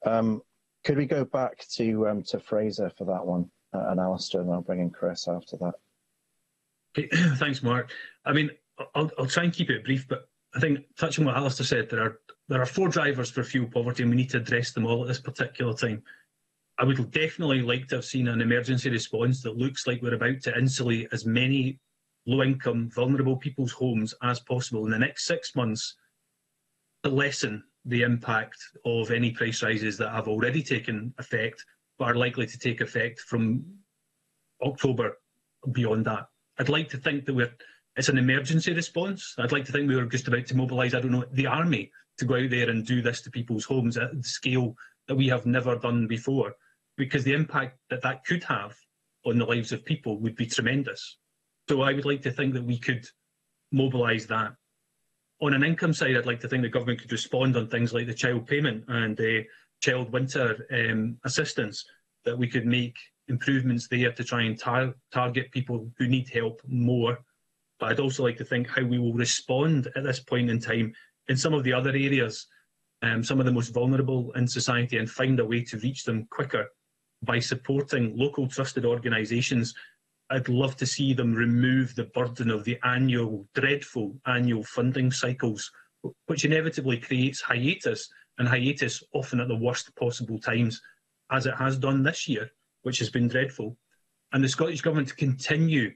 Could we go back to Fraser for that one, and Alistair, and I'll bring in Chris after that. Okay, thanks, Mark. I mean, I'll try and keep it brief, but I think touching on what Alistair said, there are 4 drivers for fuel poverty, and we need to address them all at this particular time. I would definitely like to have seen an emergency response that looks like we're about to insulate as many low-income, vulnerable people's homes as possible in the next 6 months to lessen the impact of any price rises that have already taken effect but are likely to take effect from October beyond that. I'd like to think that it's an emergency response. I'd like to think we were just about to mobilise, I don't know, the army to go out there and do this to people's homes at the scale that we have never done before, because the impact that could have on the lives of people would be tremendous. So I would like to think that we could mobilise that. On an income side, I'd like to think the government could respond on things like the child payment and the child winter assistance, that we could make improvements there to try and target people who need help more. But I'd also like to think how we will respond at this point in time in some of the other areas, some of the most vulnerable in society, and find a way to reach them quicker by supporting local trusted organisations. I'd love to see them remove the burden of the dreadful annual funding cycles, which inevitably creates hiatus, and hiatus often at the worst possible times, as it has done this year, which has been dreadful. And the Scottish Government to continue,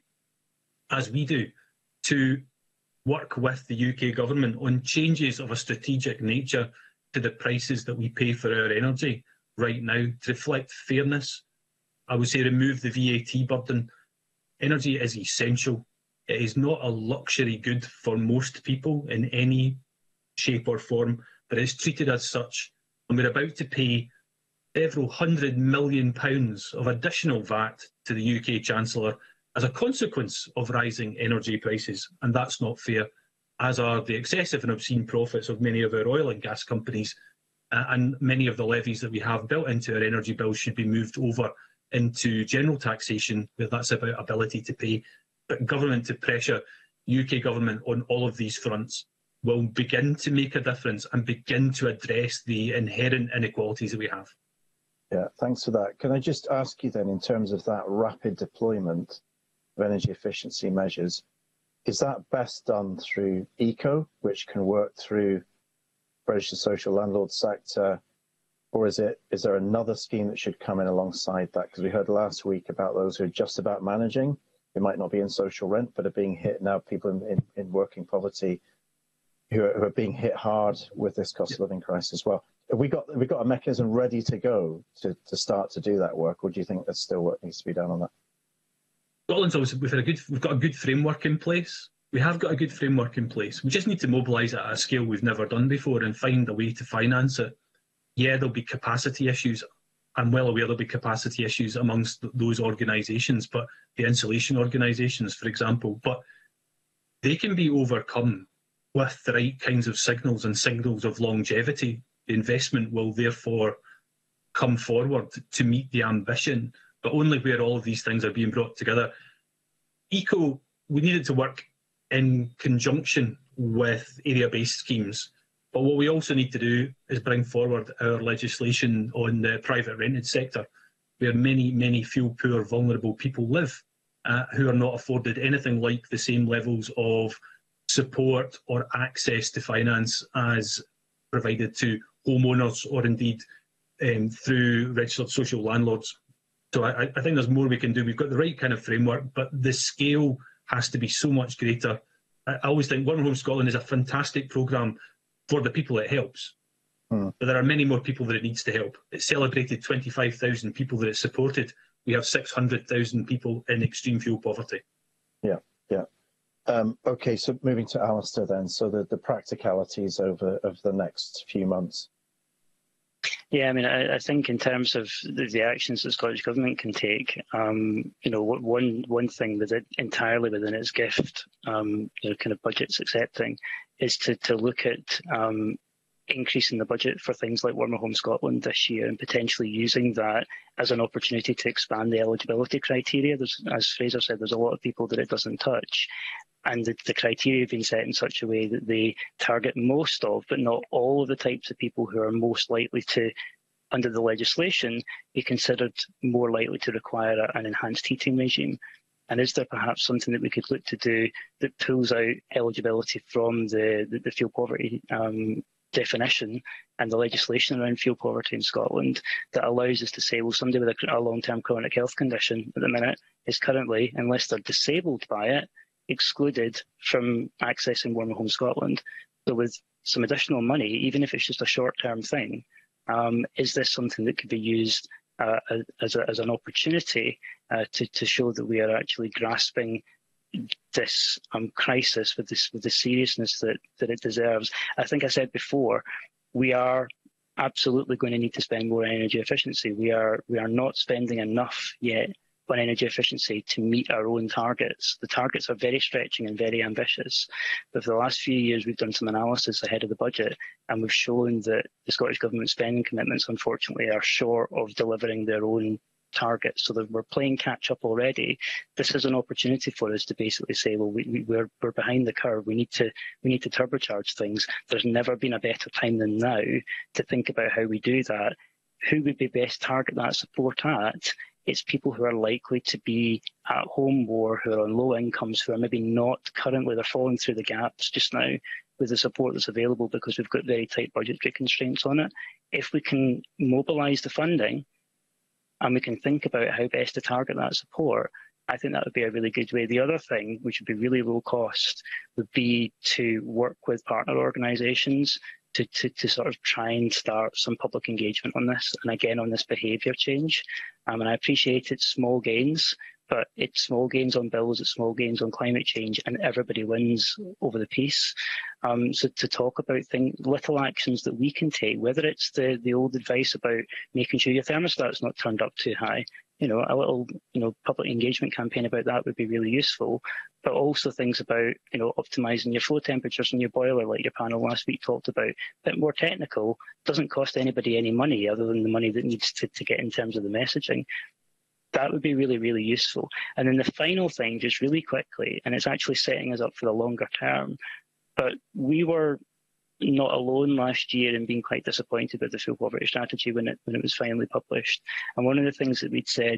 as we do, to work with the UK Government on changes of a strategic nature to the prices that we pay for our energy right now, to reflect fairness. I would say remove the VAT burden. Energy is essential. It is not a luxury good for most people in any shape or form, but it's treated as such. And we're about to pay several £100 million of additional VAT to the UK Chancellor as a consequence of rising energy prices, and that's not fair, as are the excessive and obscene profits of many of our oil and gas companies, and many of the levies that we have built into our energy bills should be moved over into general taxation, where that's about ability to pay. But government to pressure UK Government on all of these fronts will begin to make a difference and begin to address the inherent inequalities that we have. Yeah, thanks for that. Can I just ask you then, in terms of that rapid deployment of energy efficiency measures, is that best done through ECO, which can work through registered social landlord sector, or is there another scheme that should come in alongside that? Because we heard last week about those who are just about managing, who might not be in social rent, but are being hit now, people in working poverty who are being hit hard with this cost of living crisis as well. Have we got a mechanism ready to go to start to do that work, or do you think there's still work needs to be done on that? Scotland's obviously, we've got a good framework in place. We have got a good framework in place. We just need to mobilise it at a scale we've never done before and find a way to finance it. Yeah, there'll be capacity issues. I'm well aware there'll be capacity issues amongst those organisations, but the insulation organisations, for example, but they can be overcome with the right kinds of signals and signals of longevity, the investment will therefore come forward to meet the ambition, but only where all of these things are being brought together. ECO, we need it to work in conjunction with area-based schemes, but what we also need to do is bring forward our legislation on the private rented sector, where many, many fuel-poor, vulnerable people live, who are not afforded anything like the same levels of support or access to finance as provided to homeowners or indeed through registered social landlords. So I think there's more we can do. We've got the right kind of framework, but the scale has to be so much greater. I always think Warmer Home Scotland is a fantastic programme for the people it helps. But there are many more people that it needs to help. It celebrated 25,000 people that it supported. We have 600,000 people in extreme fuel poverty. Yeah, yeah. Okay, so moving to Alistair then. So the practicalities of the next few months. Yeah, I mean, I think in terms of the actions the Scottish Government can take, you know, one thing that it entirely within its gift, you know, kind of budgets accepting, is to look at increasing the budget for things like Warmer Home Scotland this year and potentially using that as an opportunity to expand the eligibility criteria. There's, as Fraser said, there's a lot of people that it doesn't touch. And the criteria have been set in such a way that they target most of, but not all of the types of people who are most likely to, under the legislation, be considered more likely to require an enhanced heating regime. And is there perhaps something that we could look to do that pulls out eligibility from the fuel poverty definition and the legislation around fuel poverty in Scotland that allows us to say, well, somebody with a long-term chronic health condition at the minute is currently, unless they're disabled by it, excluded from accessing Warmer Home Scotland. So with some additional money, even if it's just a short-term thing, is this something that could be used as an opportunity to show that we are actually grasping this crisis with the seriousness that it deserves? I think I said before, we are absolutely going to need to spend more on energy efficiency. We are not spending enough yet on energy efficiency to meet our own targets. The targets are very stretching and very ambitious. But for the last few years, we've done some analysis ahead of the budget, and we've shown that the Scottish Government spending commitments, unfortunately, are short of delivering their own targets. So that we're playing catch up already. This is an opportunity for us to basically say, well, we're behind the curve. We need to turbocharge things. There's never been a better time than now to think about how we do that. Who would be best target that support at? It's people who are likely to be at home more, who are on low incomes, who are maybe not currently, they're falling through the gaps just now with the support that's available because we've got very tight budgetary constraints on it. If we can mobilise the funding and we can think about how best to target that support, I think that would be a really good way. The other thing, which would be really low cost, would be to work with partner organisations to sort of try and start some public engagement on this, and again on this behaviour change. And I appreciate it's small gains, but it's small gains on bills, it's small gains on climate change, and everybody wins over the piece. So to talk about little actions that we can take, whether it's the old advice about making sure your thermostat's not turned up too high, you know, a little, you know, public engagement campaign about that would be really useful. But also things about, you know, optimising your flow temperatures in your boiler, like your panel last week talked about. A bit more technical, doesn't cost anybody any money other than the money that needs to get in terms of the messaging. That would be really, really useful. And then the final thing, just really quickly, and it's actually setting us up for the longer term, but we were not alone last year in being quite disappointed with the fuel poverty strategy when it was finally published. And one of the things that we'd said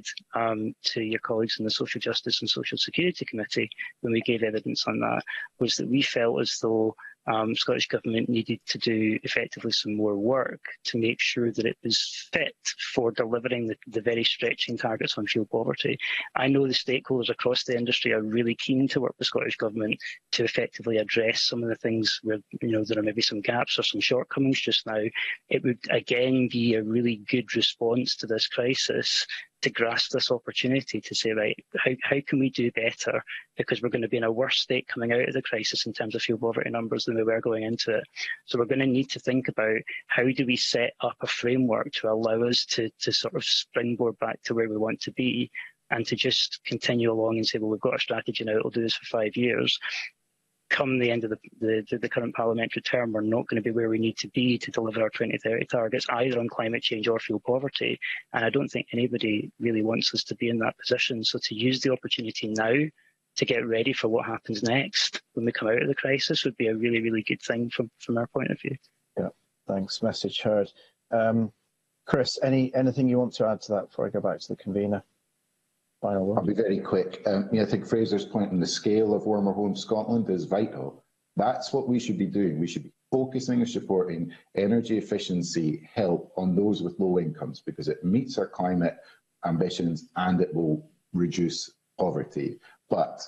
to your colleagues in the Social Justice and Social Security Committee when we gave evidence on that was that we felt as though Scottish Government needed to do effectively some more work to make sure that it was fit for delivering the very stretching targets on fuel poverty. I know the stakeholders across the industry are really keen to work with Scottish Government to effectively address some of the things where, you know, there are maybe some gaps or some shortcomings just now. It would again be a really good response to this crisis to grasp this opportunity to say, right, how can we do better? Because we're going to be in a worse state coming out of the crisis in terms of fuel poverty numbers than we were going into it. So we're going to need to think about how do we set up a framework to allow us to sort of springboard back to where we want to be, and to just continue along and say, well, we've got a strategy now, it'll do this for 5 years. come the end of the current parliamentary term, we're not going to be where we need to be to deliver our 2030 targets, either on climate change or fuel poverty. And I don't think anybody really wants us to be in that position. So to use the opportunity now to get ready for what happens next when we come out of the crisis would be a really, really good thing from our point of view. Yeah, thanks. Message heard. Chris, anything you want to add to that before I go back to the convener? Final word. I'll be very quick. I think Fraser's point on the scale of Warmer Homes Scotland is vital. That's what we should be doing. We should be focusing and supporting energy efficiency help on those with low incomes, because it meets our climate ambitions and it will reduce poverty. But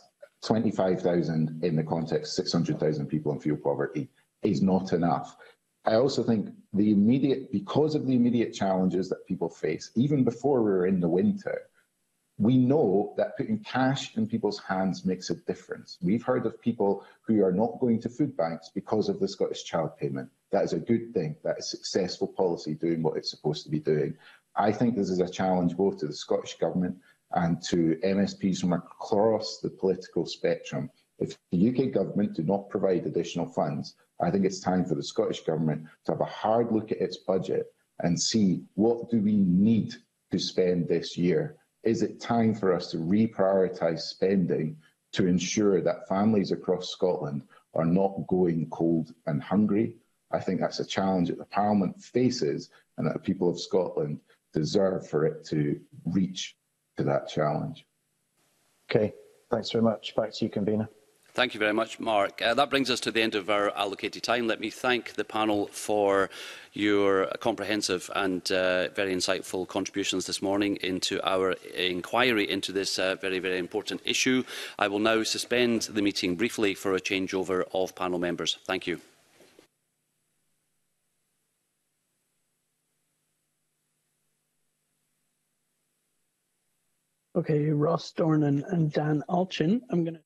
25,000 in the context, 600,000 people in fuel poverty is not enough. I also think because of the immediate challenges that people face, even before we're in the winter, we know that putting cash in people's hands makes a difference. We've heard of people who are not going to food banks because of the Scottish Child Payment. That is a good thing. That is successful policy doing what it's supposed to be doing. I think this is a challenge both to the Scottish Government and to MSPs from across the political spectrum. If the UK Government do not provide additional funds, I think it's time for the Scottish Government to have a hard look at its budget and see what do we need to spend this year. Is it time for us to reprioritise spending to ensure that families across Scotland are not going cold and hungry? I think that's a challenge that the Parliament faces and that the people of Scotland deserve for it to reach to that challenge. Okay, thanks very much. Back to you, convener. Thank you very much, Mark. That brings us to the end of our allocated time. Let me thank the panel for your comprehensive and very insightful contributions this morning into our inquiry into this very, very important issue. I will now suspend the meeting briefly for a changeover of panel members. Thank you. Okay, Ross Dornan and Dan Alchin. I'm going to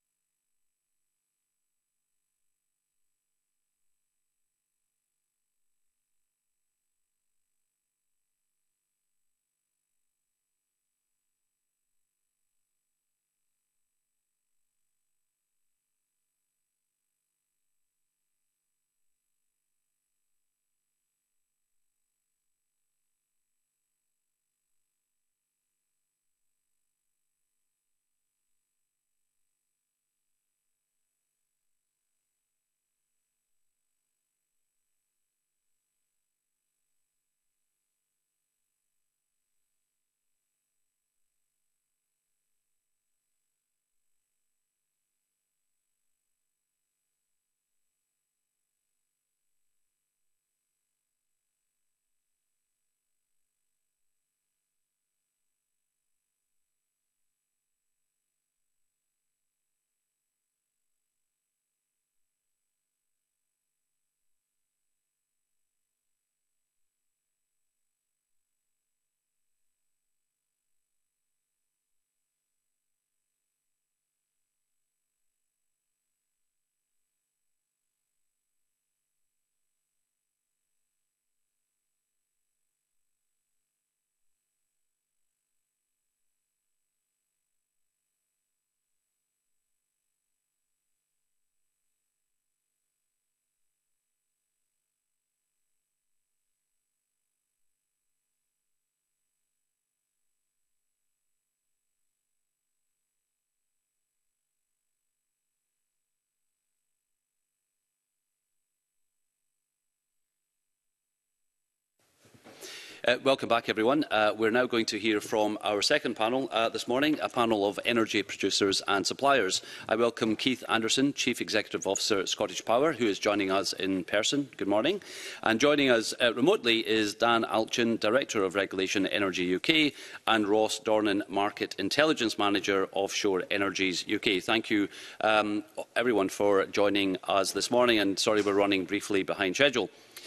Welcome back, everyone. We're now going to hear from our second panel this morning, a panel of energy producers and suppliers. I welcome Keith Anderson, Chief Executive Officer at Scottish Power, who is joining us in person. Good morning. And joining us remotely is Dan Alchin, Director of Regulation Energy UK, and Ross Dornan, Market Intelligence Manager, Offshore Energies UK. Thank you, everyone, for joining us this morning, and sorry we're running briefly behind schedule.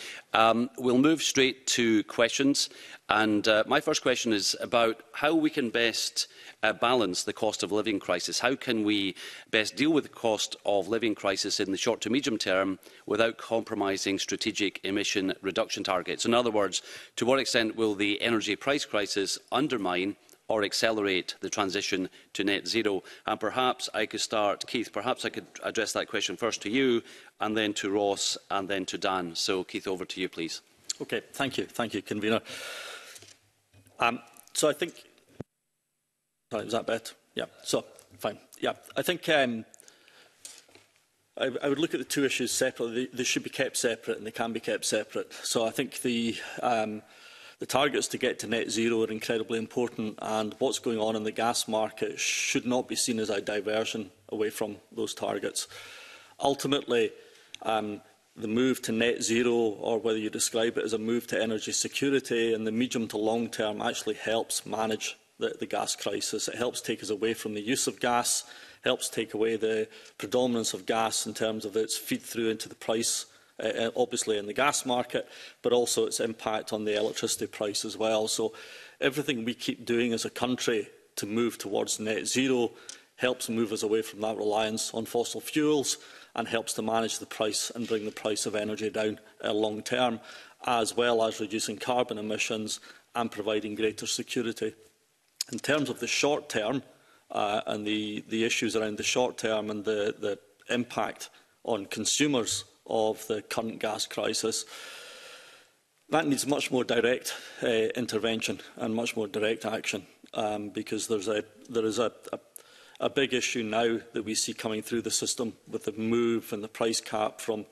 We'll move straight to questions, and my first question is about how we can best balance the cost of living crisis. How can we best deal with the cost of living crisis in the short to medium term without compromising strategic emission reduction targets? In other words, to what extent will the energy price crisis undermine or accelerate the transition to net zero? And perhaps I could start, Keith, perhaps I could address that question first to you, and then to Ross, and then to Dan. So, Keith, over to you, please. Okay, thank you, Convener. So I think, sorry, was that better? Yeah, so, fine. Yeah, I think I would look at the two issues separately. They should be kept separate, and they can be kept separate. So I think the targets to get to net zero are incredibly important, and what's going on in the gas market should not be seen as a diversion away from those targets. Ultimately, the move to net zero, or whether you describe it as a move to energy security, in the medium to long term actually helps manage the gas crisis. It helps take us away from the use of gas, helps take away the predominance of gas in terms of its feed through into the price, obviously in the gas market, but also its impact on the electricity price as well. So everything we keep doing as a country to move towards net zero helps move us away from that reliance on fossil fuels and helps to manage the price and bring the price of energy down long term, as well as reducing carbon emissions and providing greater security. In terms of the short term, and the issues around the short term and the impact on consumers of the current gas crisis, that needs much more direct intervention and much more direct action, because there is a big issue now that we see coming through the system with the move and the price cap from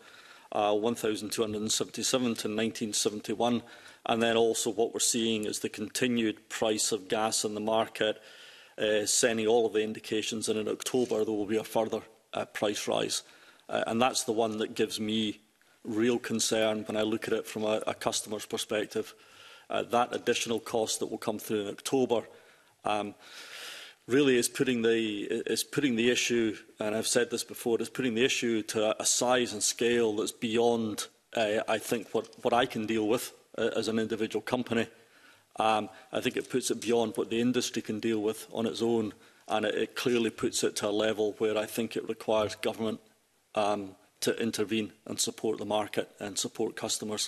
1,277 to 1971, and then also what we're seeing is the continued price of gas in the market, sending all of the indications that in October there will be a further price rise. And that's the one that gives me real concern when I look at it from a customer's perspective. That additional cost that will come through in October really is putting the issue, and I've said this before, is putting the issue to a size and scale that's beyond, I think, what I can deal with as an individual company. I think it puts it beyond what the industry can deal with on its own, and it clearly puts it to a level where I think it requires government to intervene and support the market and support customers.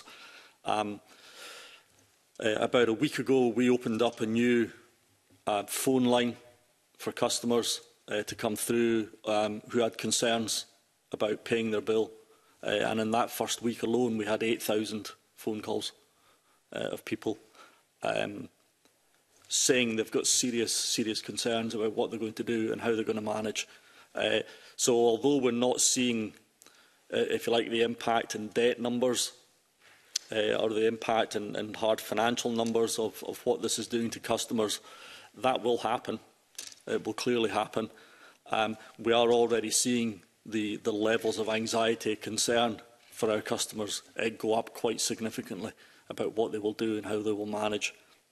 About a week ago, we opened up a new phone line for customers to come through who had concerns about paying their bill. And in that first week alone, we had 8,000 phone calls of people saying they've got serious concerns about what they're going to do and how they're going to manage. So although we're not seeing, if you like, the impact in debt numbers or the impact in hard financial numbers of what this is doing to customers, that will happen. It will clearly happen. We are already seeing the levels of anxiety, concern for our customers go up quite significantly about what they will do and how they will manage.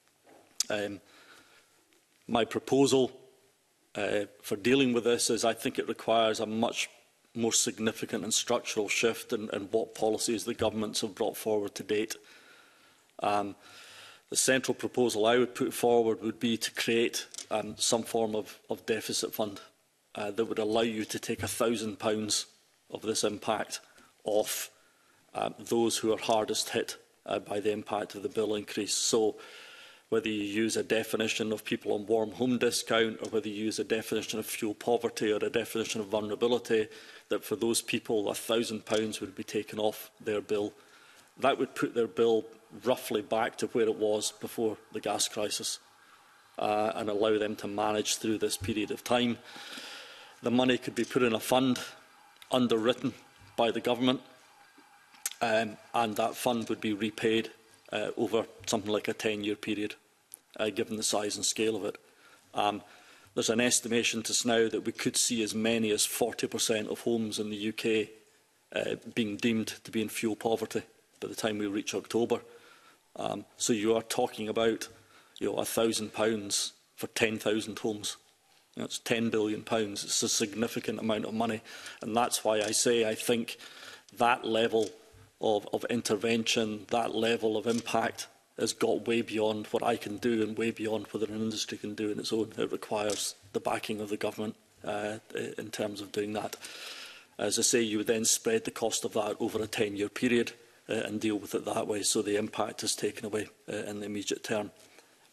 My proposal for dealing with this is I think it requires a much more significant and structural shift in what policies the governments have brought forward to date. The central proposal I would put forward would be to create some form of deficit fund that would allow you to take £1,000 of this impact off those who are hardest hit by the impact of the bill increase. So whether you use a definition of people on warm home discount, or whether you use a definition of fuel poverty or a definition of vulnerability, that for those people £1,000 would be taken off their bill. That would put their bill roughly back to where it was before the gas crisis and allow them to manage through this period of time. The money could be put in a fund underwritten by the government, and that fund would be repaid over something like a 10-year period, given the size and scale of it. There's an estimation just now that we could see as many as 40% of homes in the UK being deemed to be in fuel poverty by the time we reach October. So you are talking about £1,000 for 10,000 homes. That's £10 billion. It's a significant amount of money. And that's why I say I think that level of intervention, that level of impact has got way beyond what I can do and way beyond what an industry can do on its own. It requires the backing of the government in terms of doing that. As I say, you would then spread the cost of that over a 10-year period and deal with it that way, so the impact is taken away in the immediate term.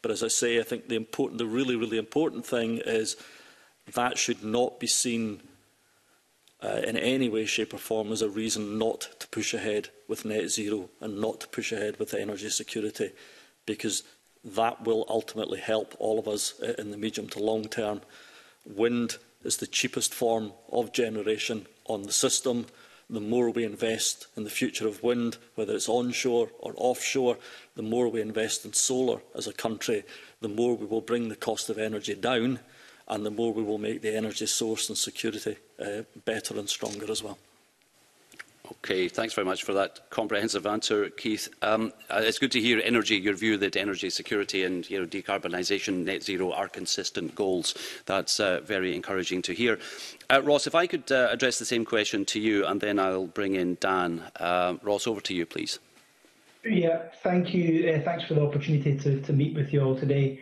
But as I say, I think the really, really important thing is that should not be seen in any way, shape or form as a reason not to push ahead with net zero and not to push ahead with energy security, because that will ultimately help all of us in the medium to long term. Wind is the cheapest form of generation on the system. The more we invest in the future of wind, whether it's onshore or offshore, the more we invest in solar as a country, the more we will bring the cost of energy down, and the more we will make the energy source and security better and stronger as well. Okay, thanks very much for that comprehensive answer, Keith. It's good to hear your view that energy security and decarbonisation, net zero are consistent goals. That's very encouraging to hear. Ross, if I could address the same question to you, and then I'll bring in Dan. Ross, over to you, please. Yeah, thank you. Thanks for the opportunity to meet with you all today.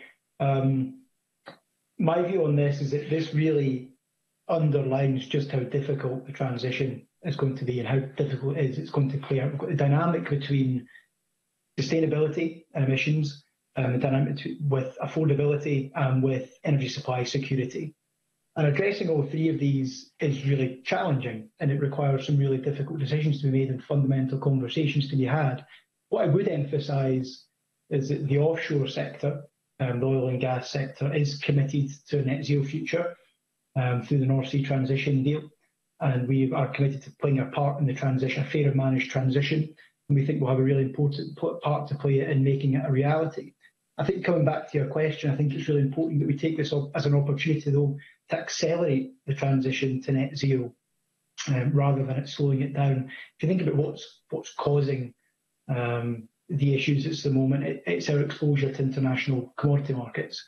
My view on this is that this really underlines just how difficult the transition is going to be and how difficult it is. It's going to play out. We've got the dynamic between sustainability and emissions, and the dynamic with affordability and with energy supply security. And addressing all three of these is really challenging, and it requires some really difficult decisions to be made and fundamental conversations to be had. What I would emphasise is that the offshore sector, the oil and gas sector, is committed to a net zero future through the North Sea transition deal. And we are committed to playing our part in the transition, a fair and managed transition. And we think we'll have a really important part to play in making it a reality. I think coming back to your question, I think it's really important that we take this as an opportunity, though, to accelerate the transition to net zero rather than it slowing it down. If you think about what's causing the issues at the moment, it's our exposure to international commodity markets.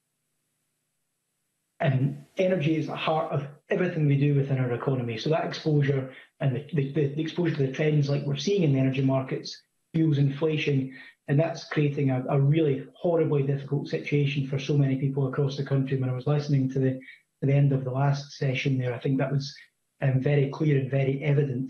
And energy is the heart of everything we do within our economy. So that exposure and the exposure to the trends like we're seeing in the energy markets fuels inflation, and that's creating a really horribly difficult situation for so many people across the country. When I was listening to the end of the last session there, I think that was very clear and very evident.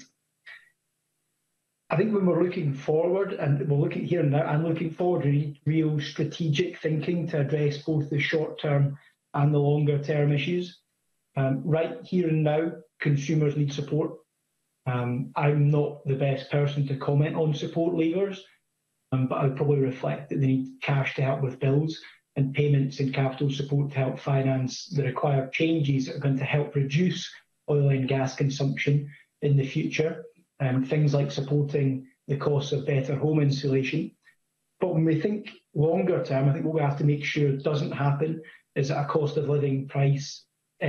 I think when we're looking forward, and we're looking here and now, and looking forward, we need real strategic thinking to address both the short-term and the longer-term issues. Right here and now, consumers need support. I'm not the best person to comment on support levers, but I would probably reflect that they need cash to help with bills and payments and capital support to help finance the required changes that are going to help reduce oil and gas consumption in the future. Things like supporting the costs of better home insulation. But when we think longer term, I think what we have to make sure doesn't happen is that a cost of living crisis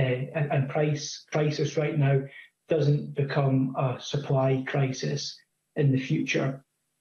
right now doesn't become a supply crisis in the future.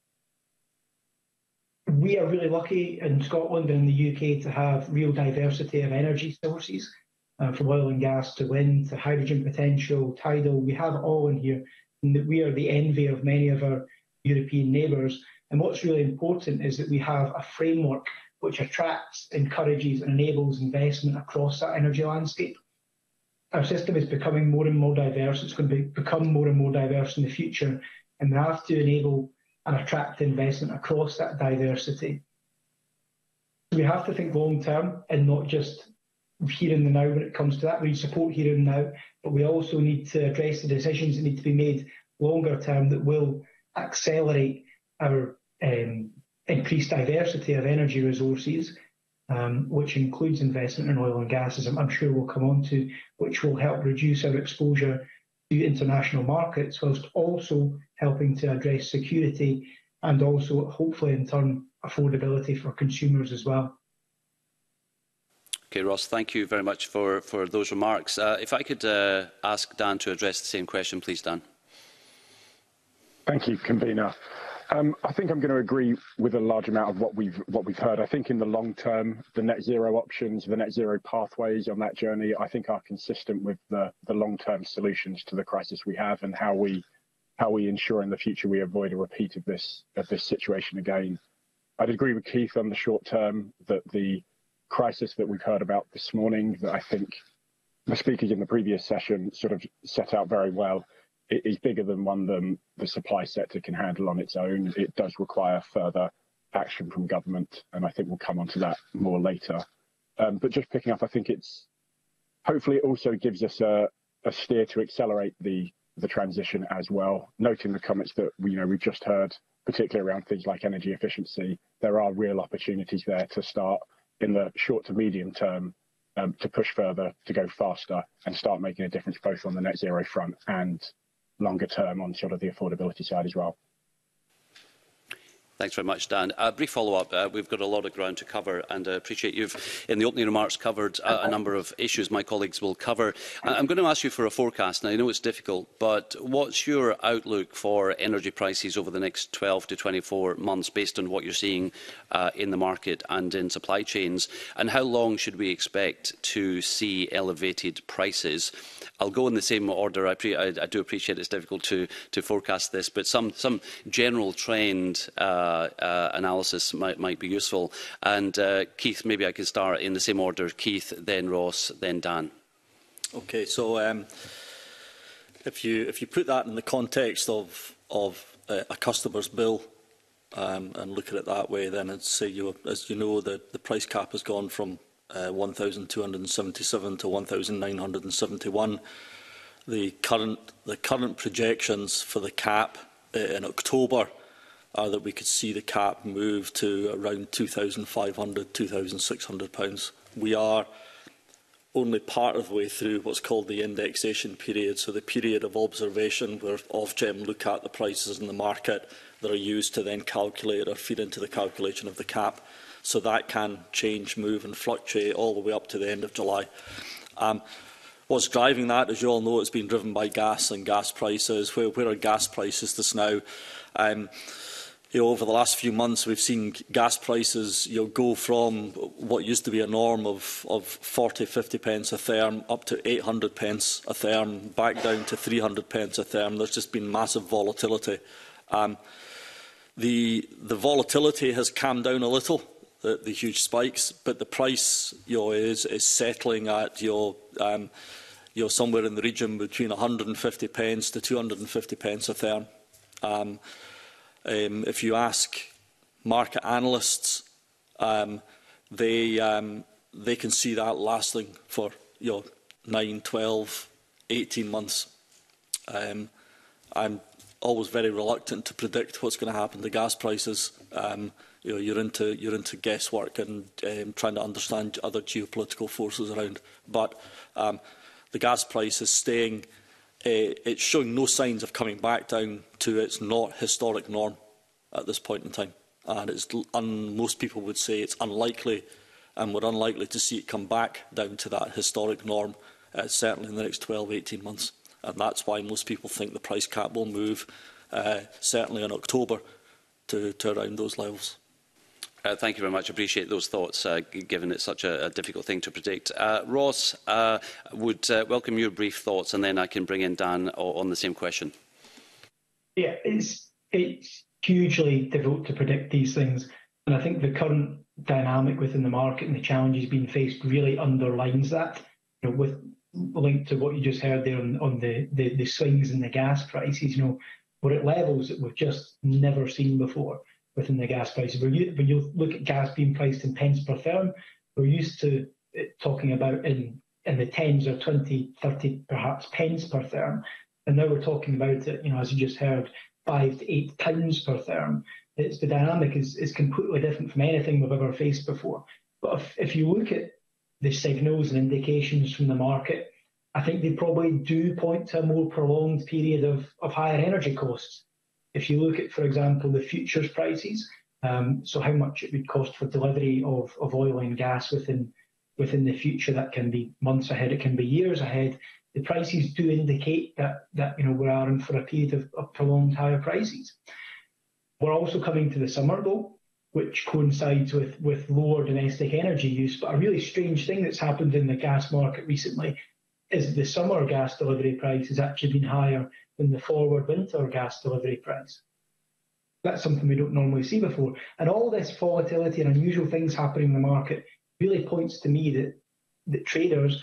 We are really lucky in Scotland and in the UK to have real diversity of energy sources, from oil and gas to wind to hydrogen potential, tidal. We have it all in here, and that we are the envy of many of our European neighbours. And what's really important is that we have a framework which attracts, encourages and enables investment across that energy landscape. Our system is becoming more and more diverse. It's going to become more and more diverse in the future, and we have to enable and attract investment across that diversity. We have to think long term and not just here and now when it comes to that. We need support here and now, but we also need to address the decisions that need to be made longer term that will accelerate our increased diversity of energy resources, which includes investment in oil and gas, as I'm sure we'll come on to, which will help reduce our exposure to international markets, whilst also helping to address security and also, hopefully, in turn, affordability for consumers as well. Okay, Ross, thank you very much for those remarks. If I could ask Dan to address the same question, please, Dan. Thank you, Convener. I think I'm going to agree with a large amount of what we've heard. I think in the long term, the net zero options, the net zero pathways on that journey, I think are consistent with the long-term solutions to the crisis we have and how we ensure in the future we avoid a repeat of this situation again. I'd agree with Keith on the short term that the crisis that we've heard about this morning, that I think the speakers in the previous session sort of set out very well, it is bigger than one than the supply sector can handle on its own. It does require further action from government, and I think we'll come on to that more later. But just picking up, I think it's hopefully it also gives us a steer to accelerate the transition as well. Noting the comments that we've just heard, particularly around things like energy efficiency, there are real opportunities there to start in the short to medium term to push further, to go faster, and start making a difference both on the net zero front and longer term on sort of the affordability side as well. Thanks very much, Dan. A brief follow-up. We've got a lot of ground to cover, and I appreciate you've, in the opening remarks, covered a number of issues my colleagues will cover. I'm going to ask you for a forecast, and I know it's difficult, but what's your outlook for energy prices over the next 12 to 24 months, based on what you're seeing in the market and in supply chains, and how long should we expect to see elevated prices? I'll go in the same order. I do appreciate it's difficult to forecast this, but some general trend analysis might be useful. And Keith, maybe I can start in the same order. Keith, then Ross, then Dan. Okay, so if you put that in the context of a customer's bill and look at it that way, then I'd say as you know, the price cap has gone from 1,277 to 1,971. The current projections for the cap in October are that we could see the cap move to around £2,500, £2,600. We are only part of the way through what's called the indexation period, so the period of observation where Ofgem look at the prices in the market that are used to then calculate or feed into the calculation of the cap. So that can change, move and fluctuate all the way up to the end of July. What's driving that, as you all know, it's been driven by gas and gas prices. Where are gas prices just now? Over the last few months, we've seen gas prices go from what used to be a norm of 40, 50 pence a therm up to 800 pence a therm, back down to 300 pence a therm. There's just been massive volatility. The volatility has calmed down a little, the huge spikes, but the price is settling at somewhere in the region between 150 pence to 250 pence a therm. If you ask market analysts, they can see that lasting for 9, 12, 18 months. I'm always very reluctant to predict what's going to happen to gas prices. You're into guesswork and trying to understand other geopolitical forces around. But the gas price is staying. It's showing no signs of coming back down to its not historic norm at this point in time. And most people would say it's unlikely, and we're unlikely to see it come back down to that historic norm, certainly in the next 12, 18 months. And that's why most people think the price cap will move, certainly in October, to around those levels. Thank you very much. I appreciate those thoughts, given it's such a difficult thing to predict. Ross, would welcome your brief thoughts, and then I can bring in Dan on the same question. Yeah, it's hugely difficult to predict these things, and I think the current dynamic within the market and the challenges being faced really underlines that. With linked to what you just heard there on the swings in the gas prices, we're at levels that we've just never seen before within the gas prices. When you look at gas being priced in pence per therm, we're used to talking about in the tens or 20, 30 perhaps pence per therm, and now we're talking about it, as you just heard, £5 to £8 per therm. The dynamic is completely different from anything we've ever faced before. But if you look at the signals and indications from the market, I think they probably do point to a more prolonged period of higher energy costs. If you look at, for example, the futures prices, so how much it would cost for delivery of oil and gas within the future, that can be months ahead, it can be years ahead. The prices do indicate that we are in for a period of prolonged higher prices. We're also coming to the summer, though, which coincides with lower domestic energy use. But a really strange thing that's happened in the gas market recently is the summer gas delivery price has actually been higher than the forward winter gas delivery price. That's something we don't normally see before. And all this volatility and unusual things happening in the market really points to me that traders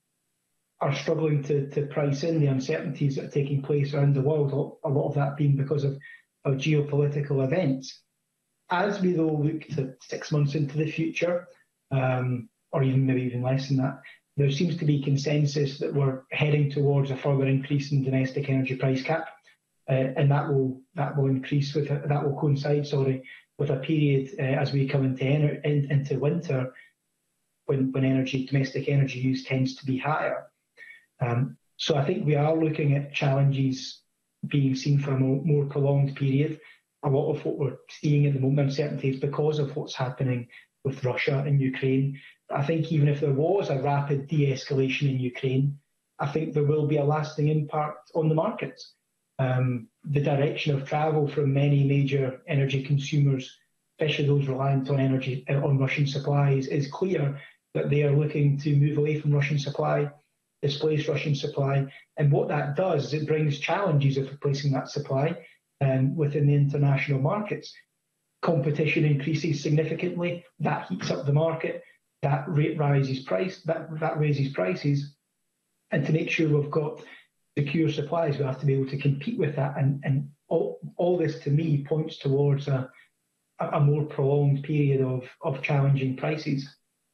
are struggling to price in the uncertainties that are taking place around the world, a lot of that being because of geopolitical events. As we though look to 6 months into the future, or even maybe even less than that, there seems to be consensus that we're heading towards a further increase in domestic energy price cap, and that will increase with that will coincide, with a period as we come into winter when domestic energy use tends to be higher. So I think we are looking at challenges being seen for a more prolonged period. A lot of what we're seeing at the moment, uncertainty, is because of what's happening with Russia and Ukraine. I think even if there was a rapid de-escalation in Ukraine, I think there will be a lasting impact on the markets. The direction of travel from many major energy consumers, especially those reliant on Russian supplies, is clear that they are looking to move away from Russian supply, displace Russian supply. And what that does is it brings challenges of replacing that supply within the international markets. Competition increases significantly, that heats up the market, that raises prices. And to make sure we've got secure supplies, we have to be able to compete with that. And all this, to me, points towards a more prolonged period of challenging prices.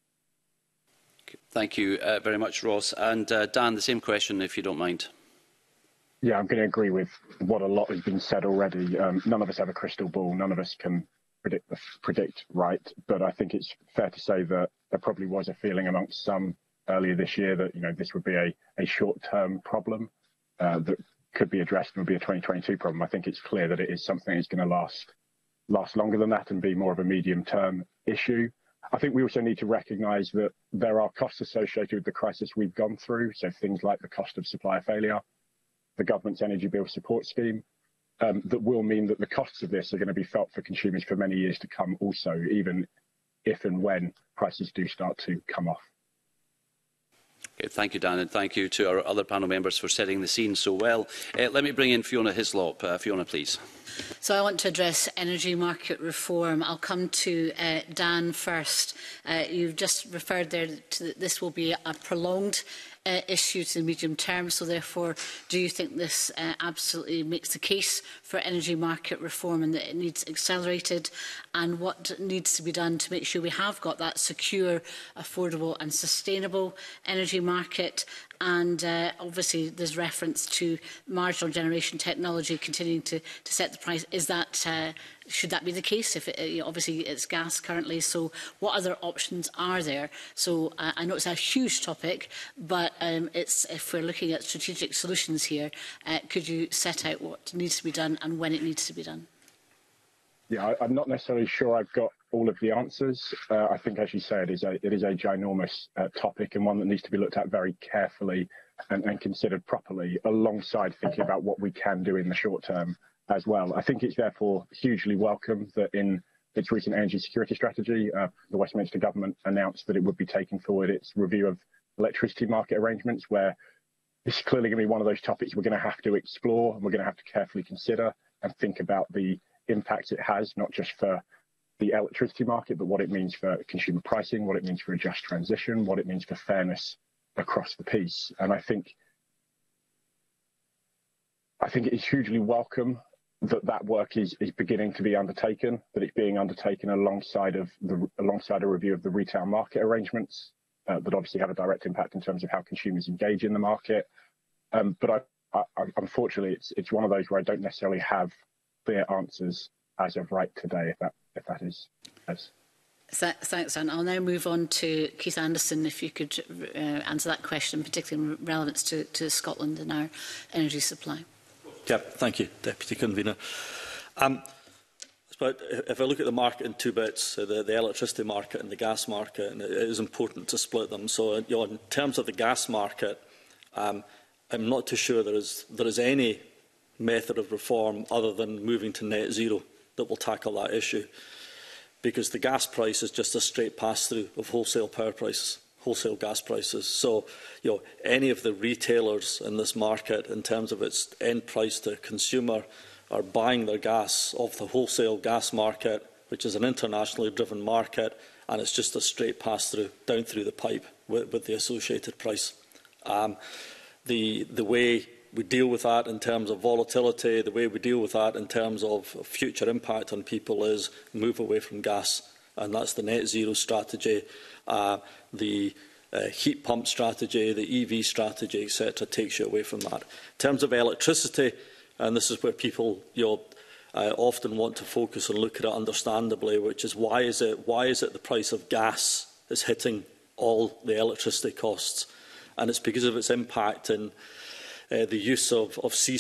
Thank you very much, Ross. And Dan, the same question, if you don't mind. Yeah, I'm going to agree with what a lot has been said already. None of us have a crystal ball. None of us can predict right. But I think it's fair to say that there probably was a feeling amongst some earlier this year that this would be a short-term problem that could be addressed and would be a 2022 problem. I think it's clear that it is something that's going to last longer than that and be more of a medium-term issue. I think we also need to recognise that there are costs associated with the crisis we've gone through, so things like the cost of supplier failure, the government's energy bill support scheme, that will mean that the costs of this are going to be felt for consumers for many years to come also, even if and when prices do start to come off. Okay, thank you, Dan, and thank you to our other panel members for setting the scene so well. Let me bring in Fiona Hislop. Fiona, please. So I want to address energy market reform. I'll come to Dan first. You've just referred there to that this will be a prolonged issue to the medium term, so therefore do you think this absolutely makes the case for energy market reform and that it needs accelerated, and what needs to be done to make sure we have got that secure, affordable and sustainable energy market? And obviously there's reference to marginal generation technology continuing to set the price. Is that should that be the case? If obviously it's gas currently, so what other options are there? So I know it's a huge topic, but if we're looking at strategic solutions here, could you set out what needs to be done and when it needs to be done? Yeah, I'm not necessarily sure I've got all of the answers. I think, as you say, it is a ginormous topic and one that needs to be looked at very carefully and considered properly, alongside thinking about what we can do in the short term as well. I think it's therefore hugely welcome that in its recent energy security strategy, the Westminster government announced that it would be taking forward its review of electricity market arrangements, where this is clearly going to be one of those topics we're going to have to explore and we're going to have to carefully consider and think about the impact it has, not just for the electricity market, but what it means for consumer pricing, what it means for a just transition, what it means for fairness across the piece. And I think it is hugely welcome that work is beginning to be undertaken, that it's being undertaken alongside a review of the retail market arrangements that obviously have a direct impact in terms of how consumers engage in the market. But unfortunately, it's one of those where I don't necessarily have clear answers as of right today, if that is. Thanks, Anne. I'll now move on to Keith Anderson, if you could answer that question, particularly in relevance to Scotland and our energy supply. Yeah, thank you, Deputy Convener. But if I look at the market in two bits, the electricity market and the gas market, and it is important to split them. So, in terms of the gas market, I'm not too sure there is any method of reform other than moving to net zero that will tackle that issue, because the gas price is just a straight pass-through of wholesale power prices, wholesale gas prices. So, any of the retailers in this market, in terms of its end price to consumer, are buying their gas off the wholesale gas market, which is an internationally driven market, and it's just a straight pass-through down through the pipe with the associated price. The way we deal with that in terms of volatility, the way we deal with that in terms of future impact on people is move away from gas. And that's the net zero strategy, the heat pump strategy, the EV strategy, etc., takes you away from that. In terms of electricity, and this is where people often want to focus and look at it understandably, which is why is it the price of gas is hitting all the electricity costs? And it's because of its impact in the use of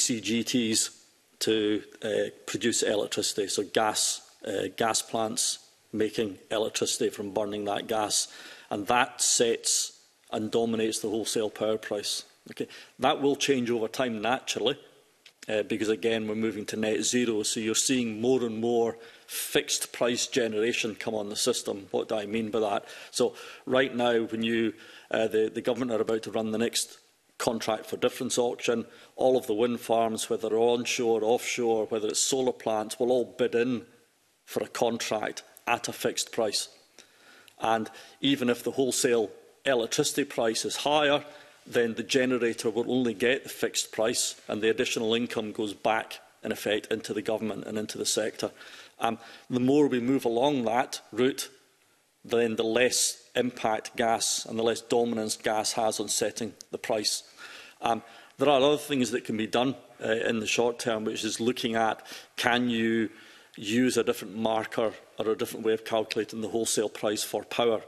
CCGTs to produce electricity, so gas plants making electricity from burning that gas, and that sets and dominates the wholesale power price. Okay. That will change over time naturally, because again we're moving to net zero, so you're seeing more and more fixed price generation come on the system. What do I mean by that? So right now, when the government are about to run the next contract for difference auction, all of the wind farms, whether onshore, offshore, whether it's solar plants, will all bid in for a contract at a fixed price. And even if the wholesale electricity price is higher, then the generator will only get the fixed price, and the additional income goes back, in effect, into the government and into the sector. The more we move along that route, then the less impact gas and the less dominance gas has on setting the price. There are other things that can be done in the short term, which is looking at, can you use a different marker or a different way of calculating the wholesale price for power?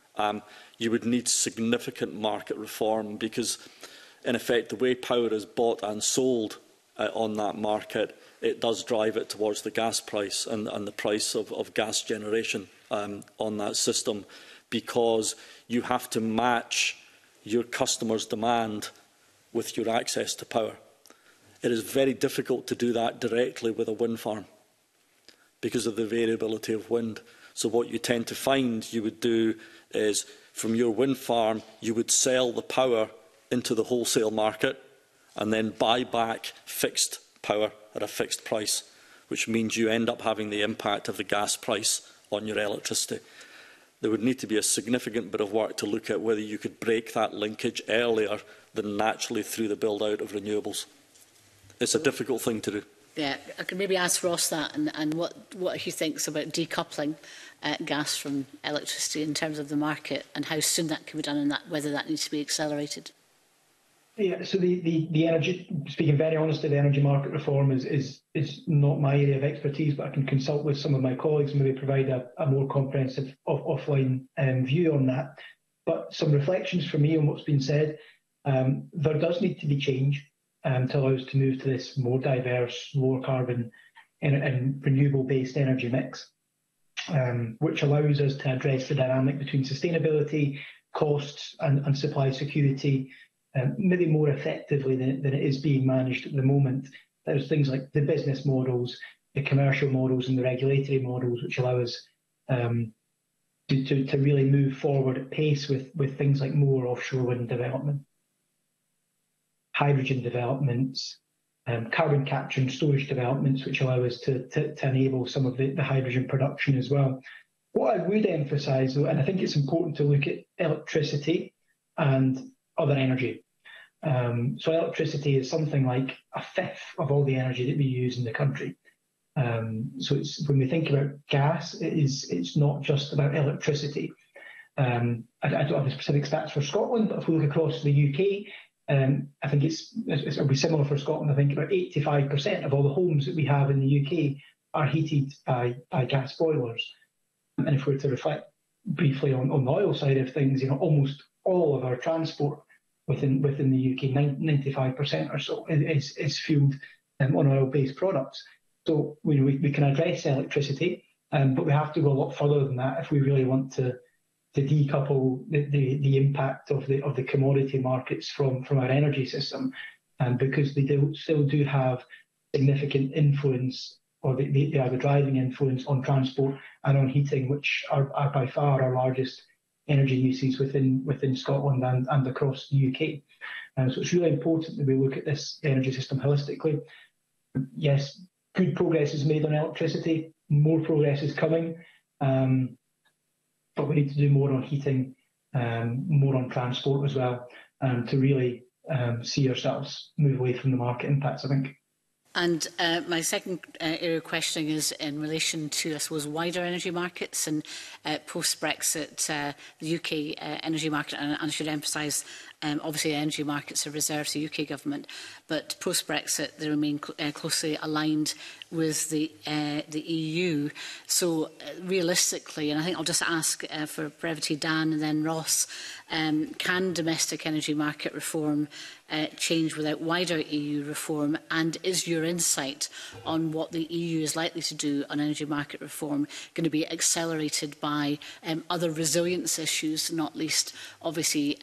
You would need significant market reform because, in effect, the way power is bought and sold on that market, it does drive it towards the gas price and the price of gas generation on that system, because you have to match your customers' demand with your access to power. It is very difficult to do that directly with a wind farm because of the variability of wind. So what you tend to find you would do is, from your wind farm, you would sell the power into the wholesale market and then buy back fixed power at a fixed price, which means you end up having the impact of the gas price on your electricity. There would need to be a significant bit of work to look at whether you could break that linkage earlier than naturally through the build-out of renewables. It's a difficult thing to do. Yeah, I could maybe ask Ross that and what he thinks about decoupling gas from electricity in terms of the market and how soon that can be done and whether that needs to be accelerated. Yeah, so the energy, speaking very honestly, the energy market reform is not my area of expertise, but I can consult with some of my colleagues and maybe provide a more comprehensive offline view on that. But some reflections from me on what's been said. There does need to be change to allow us to move to this more diverse, lower carbon and renewable-based energy mix, which allows us to address the dynamic between sustainability, costs and supply security, maybe more effectively than it is being managed at the moment. There's things like the business models, the commercial models and the regulatory models, which allow us to really move forward at pace with things like more offshore wind development, hydrogen developments, carbon capture and storage developments, which allow us to enable some of the hydrogen production as well. What I would emphasise, though, and I think it's important to look at electricity and other energy. So electricity is something like a fifth of all the energy that we use in the country. So when we think about gas, it's not just about electricity. I don't have the specific stats for Scotland, but if we look across the UK, I think it'll be similar for Scotland. I think about 85% of all the homes that we have in the UK are heated by gas boilers. And if we were to reflect briefly on the oil side of things, almost all of our transport within the UK, 95% or so, is fueled on oil-based products. So we can address electricity, but we have to go a lot further than that if we really want to decouple the impact of the commodity markets from our energy system, because they still do have significant influence, or they are the driving influence on transport and on heating, which are by far our largest energy uses within Scotland and across the UK. So it's really important that we look at this energy system holistically. Yes, good progress is made on electricity, more progress is coming, but we need to do more on heating, more on transport as well, to really see ourselves move away from the market impacts, I think. And my second area of questioning is in relation to, I suppose, wider energy markets and post-Brexit, the UK energy market, and I should emphasise, obviously energy markets are reserved to the UK government, but post-Brexit they remain closely aligned with the EU. So realistically, and I think I'll just ask for brevity Dan and then Ross, can domestic energy market reform change without wider EU reform, and is your insight on what the EU is likely to do on energy market reform going to be accelerated by other resilience issues, not least obviously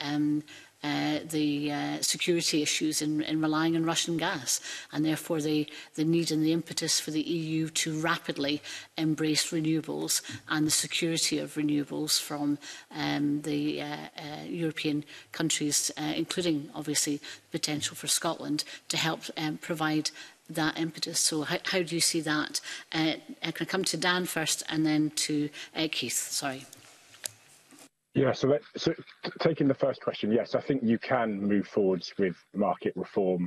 the security issues in relying on Russian gas, and therefore the need and the impetus for the EU to rapidly embrace renewables and the security of renewables from the European countries, including obviously the potential for Scotland to help provide that impetus. So how do you see that? Can I come to Dan first and then to Keith? Sorry. Yeah, so taking the first question, yes, I think you can move forwards with market reform,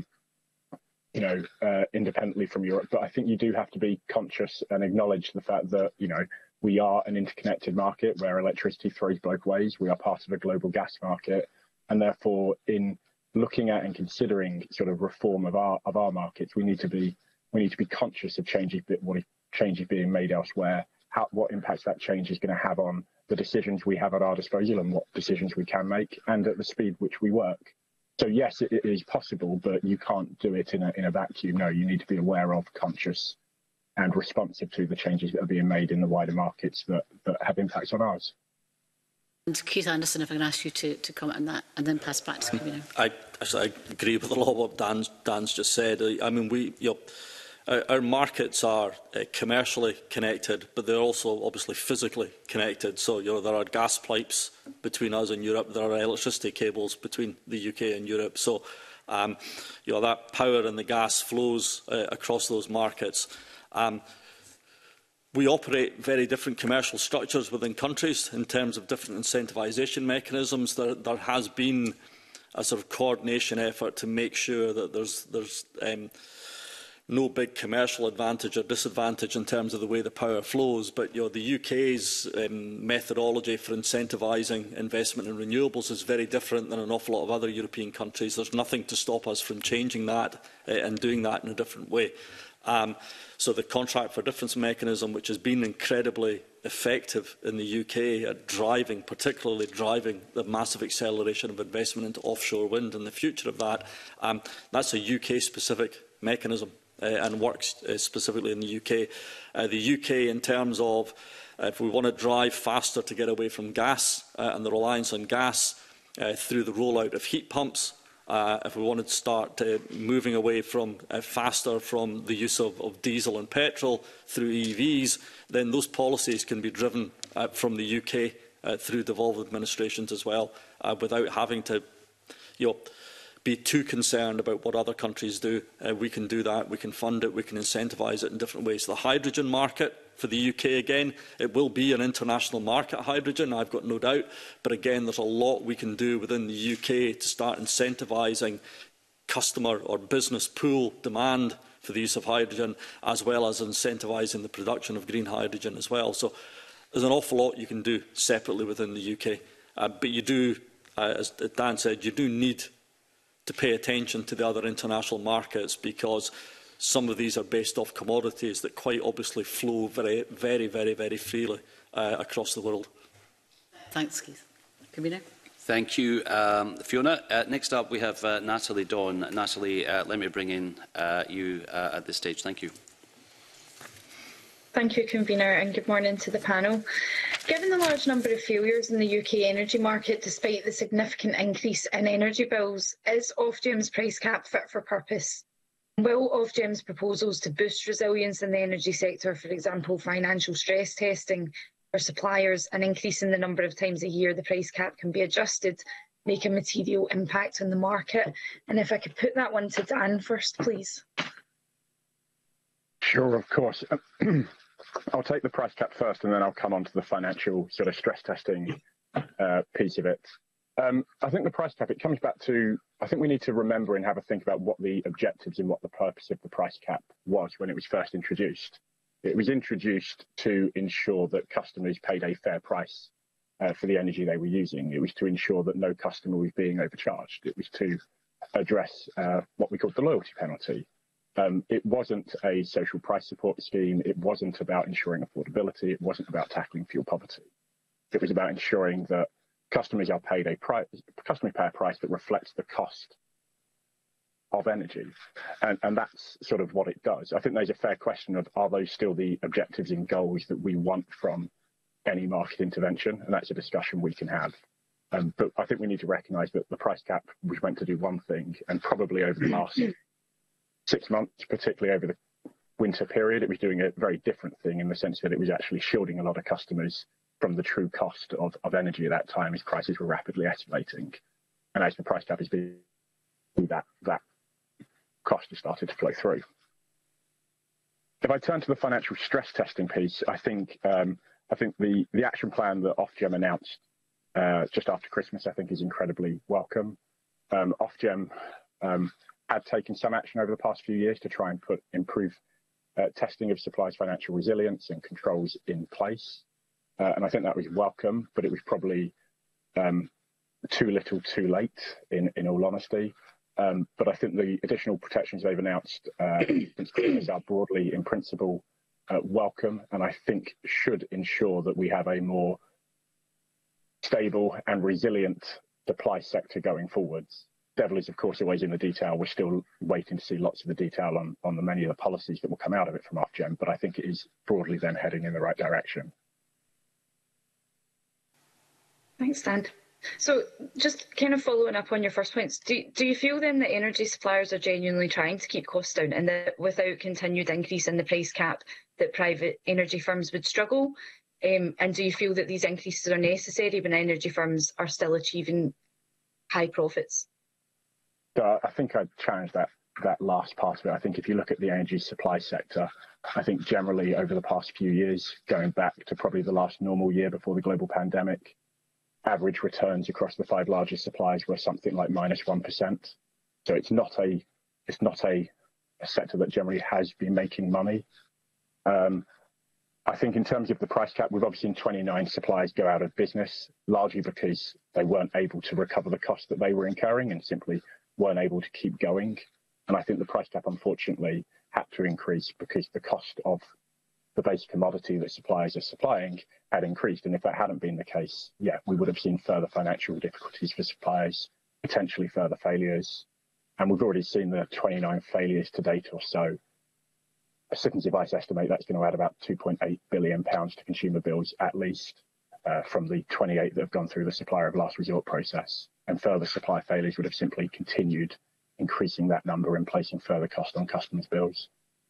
independently from Europe. But I think you do have to be conscious and acknowledge the fact that, we are an interconnected market where electricity flows both ways. We are part of a global gas market. And therefore, in looking at and considering sort of reform of our markets, we need to be conscious of changes being made elsewhere, what impacts that change is going to have on the decisions we have at our disposal and what decisions we can make, and at the speed which we work. So yes, it is possible, but you can't do it in a vacuum. No, you need to be aware of, conscious, and responsive to the changes that are being made in the wider markets that have impacts on ours. And Keith Anderson, if I can ask you to comment on that, and then pass back to Camino. I agree with a lot of what Dan's just said. I mean, our markets are commercially connected, but they're also obviously physically connected. So, there are gas pipes between us and Europe. There are electricity cables between the UK and Europe. So, that power and the gas flows across those markets. We operate very different commercial structures within countries in terms of different incentivisation mechanisms. There has been a sort of coordination effort to make sure that there's no big commercial advantage or disadvantage in terms of the way the power flows, but the UK's methodology for incentivising investment in renewables is very different than an awful lot of other European countries. There's nothing to stop us from changing that and doing that in a different way. So the contract for difference mechanism, which has been incredibly effective in the UK at particularly driving the massive acceleration of investment into offshore wind and the future of that, that's a UK-specific mechanism. And works specifically in the UK. The UK, in terms of if we want to drive faster to get away from gas and the reliance on gas through the rollout of heat pumps, if we wanted to start moving away from faster from the use of diesel and petrol through EVs, then those policies can be driven from the UK through devolved administrations as well, without having to, be too concerned about what other countries do. We can do that, we can fund it, we can incentivise it in different ways. The hydrogen market for the UK, again, it will be an international market, hydrogen, I've got no doubt. But again, there's a lot we can do within the UK to start incentivising customer or business pool demand for the use of hydrogen, as well as incentivising the production of green hydrogen as well. So there's an awful lot you can do separately within the UK. But you do, as Dan said, you do need to pay attention to the other international markets, because some of these are based off commodities that quite obviously flow very, very, very, very freely across the world. Thanks, Keith. Camino? Thank you, Fiona. Next up, we have Natalie Dawn. Natalie, let me bring in you at this stage. Thank you. Thank you, Convener, and good morning to the panel. Given the large number of failures in the UK energy market, despite the significant increase in energy bills, is Ofgem's price cap fit for purpose? Will Ofgem's proposals to boost resilience in the energy sector, for example, financial stress testing for suppliers and increasing the number of times a year the price cap can be adjusted, make a material impact on the market? And if I could put that one to Dan first, please. Sure, of course. I'll take the price cap first, and then I'll come on to the financial sort of stress testing piece of it. I think the price cap, it comes back to, I think we need to remember and have a think about what the objectives and what the purpose of the price cap was when it was first introduced. It was introduced to ensure that customers paid a fair price for the energy they were using. It was to ensure that no customer was being overcharged. It was to address what we called the loyalty penalty. It wasn't a social price support scheme. It wasn't about ensuring affordability. It wasn't about tackling fuel poverty. It was about ensuring that customers are paid a price. Customers pay a price that reflects the cost of energy, and that's sort of what it does. I think there's a fair question of, are those still the objectives and goals that we want from any market intervention? And that's a discussion we can have. But I think we need to recognise that the price cap was meant to do one thing, and probably over the last 6 months, particularly over the winter period, it was doing a very different thing in the sense that it was actually shielding a lot of customers from the true cost of energy at that time as prices were rapidly escalating. And as the price cap has been, that cost has started to flow through. If I turn to the financial stress testing piece, I think the action plan that Ofgem announced just after Christmas, I think, is incredibly welcome. Ofgem had taken some action over the past few years to try and improve testing of supplies' financial resilience and controls in place. And I think that was welcome, but it was probably too little too late, in all honesty. But I think the additional protections they've announced are broadly, in principle, welcome, and I think should ensure that we have a more stable and resilient supply sector going forwards. Devil is, of course, always in the detail. We're still waiting to see lots of the detail on the many of the policies that will come out of it from Ofgem, but I think it is broadly then heading in the right direction. Thanks, Dan. So just kind of following up on your first points, do you feel then that energy suppliers are genuinely trying to keep costs down, and that without continued increase in the price cap that private energy firms would struggle? And do you feel that these increases are necessary when energy firms are still achieving high profits? I think I'd challenge that last part of it. I think if you look at the energy supply sector, I think generally over the past few years, going back to probably the last normal year before the global pandemic, average returns across the 5 largest suppliers were something like -1%. So it's not a sector that generally has been making money. I think in terms of the price cap, we've obviously seen 29 suppliers go out of business, largely because they weren't able to recover the cost that they were incurring and simply weren't able to keep going. And I think the price cap, unfortunately, had to increase because the cost of the base commodity that suppliers are supplying had increased. And if that hadn't been the case, yeah, we would have seen further financial difficulties for suppliers, potentially further failures. And we've already seen the 29 failures to date or so. Citizens Advice estimate that's going to add about £2.8 billion to consumer bills, at least, from the 28 that have gone through the supplier of last resort process. And further supply failures would have simply continued increasing that number and placing further cost on customers' bills.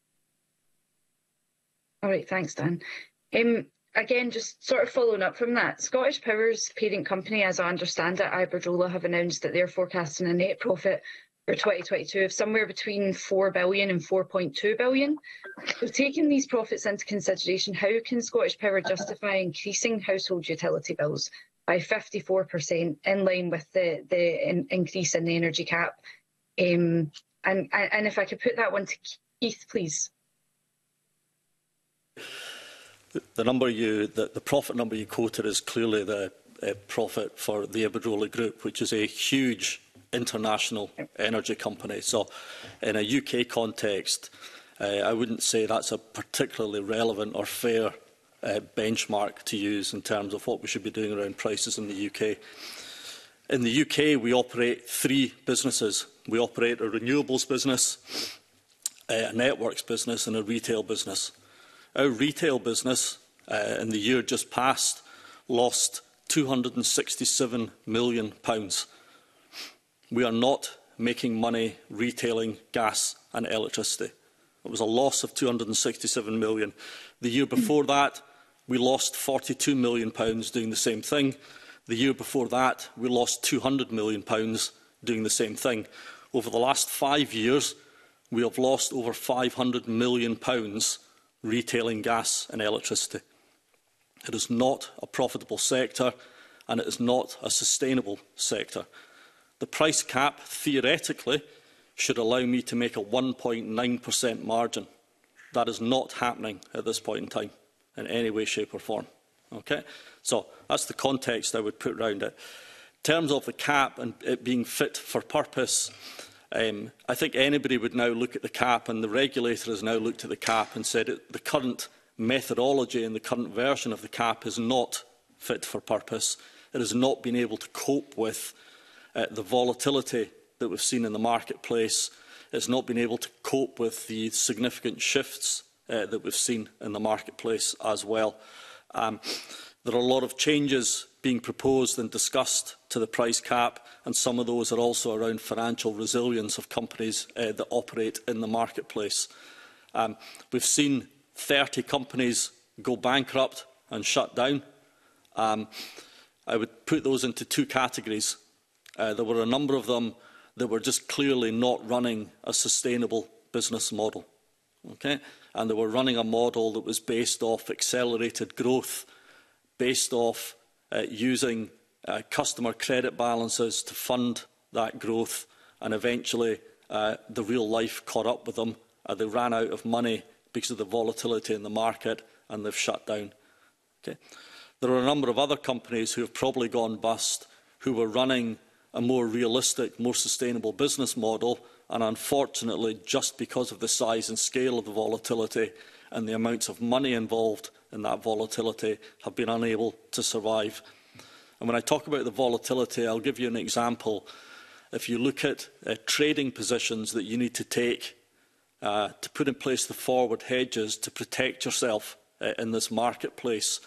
All right, thanks, Dan. Again, just sort of following up from that, Scottish Power's parent company, as I understand it, Iberdrola, have announced that they're forecasting a net profit for 2022 of somewhere between 4 billion and 4.2 billion. So taking these profits into consideration, how can Scottish Power justify increasing household utility bills by 54% in line with the increase in the energy cap? And if I could put that one to Keith, please. The profit number you quoted is clearly the profit for the Iberdrola Group, which is a huge international energy company. So in a UK context, I wouldn't say that's a particularly relevant or fair benchmark to use in terms of what we should be doing around prices in the UK. In the UK, we operate 3 businesses. We operate a renewables business, a networks business and a retail business. Our retail business in the year just past lost £267 million. We are not making money retailing gas and electricity. It was a loss of £267 million. The year before that, we lost £42 million doing the same thing. The year before that, we lost £200 million doing the same thing. Over the last 5 years, we have lost over £500 million retailing gas and electricity. It is not a profitable sector, and it is not a sustainable sector. The price cap, theoretically, should allow me to make a 1.9% margin. That is not happening at this point in time, in any way, shape or form. Okay? So that's the context I would put around it. In terms of the cap and it being fit for purpose, I think anybody would now look at the cap, and the regulator has now looked at the cap and said the current methodology and the current version of the cap is not fit for purpose. It has not been able to cope with the volatility that we've seen in the marketplace. It's not been able to cope with the significant shifts that we've seen in the marketplace as well. There are a lot of changes being proposed and discussed to the price cap, and some of those are also around financial resilience of companies that operate in the marketplace. We've seen 30 companies go bankrupt and shut down. I would put those into two categories. There were a number of them that were just clearly not running a sustainable business model. Okay? And they were running a model that was based off accelerated growth, based off using customer credit balances to fund that growth, and eventually the real life caught up with them. They ran out of money because of the volatility in the market, and they've shut down. Okay? There are a number of other companies who have probably gone bust, who were running a more realistic, more sustainable business model, and unfortunately, just because of the size and scale of the volatility and the amounts of money involved in that volatility, have been unable to survive. And when I talk about the volatility, I'll give you an example. If you look at trading positions that you need to take to put in place the forward hedges to protect yourself in this marketplace,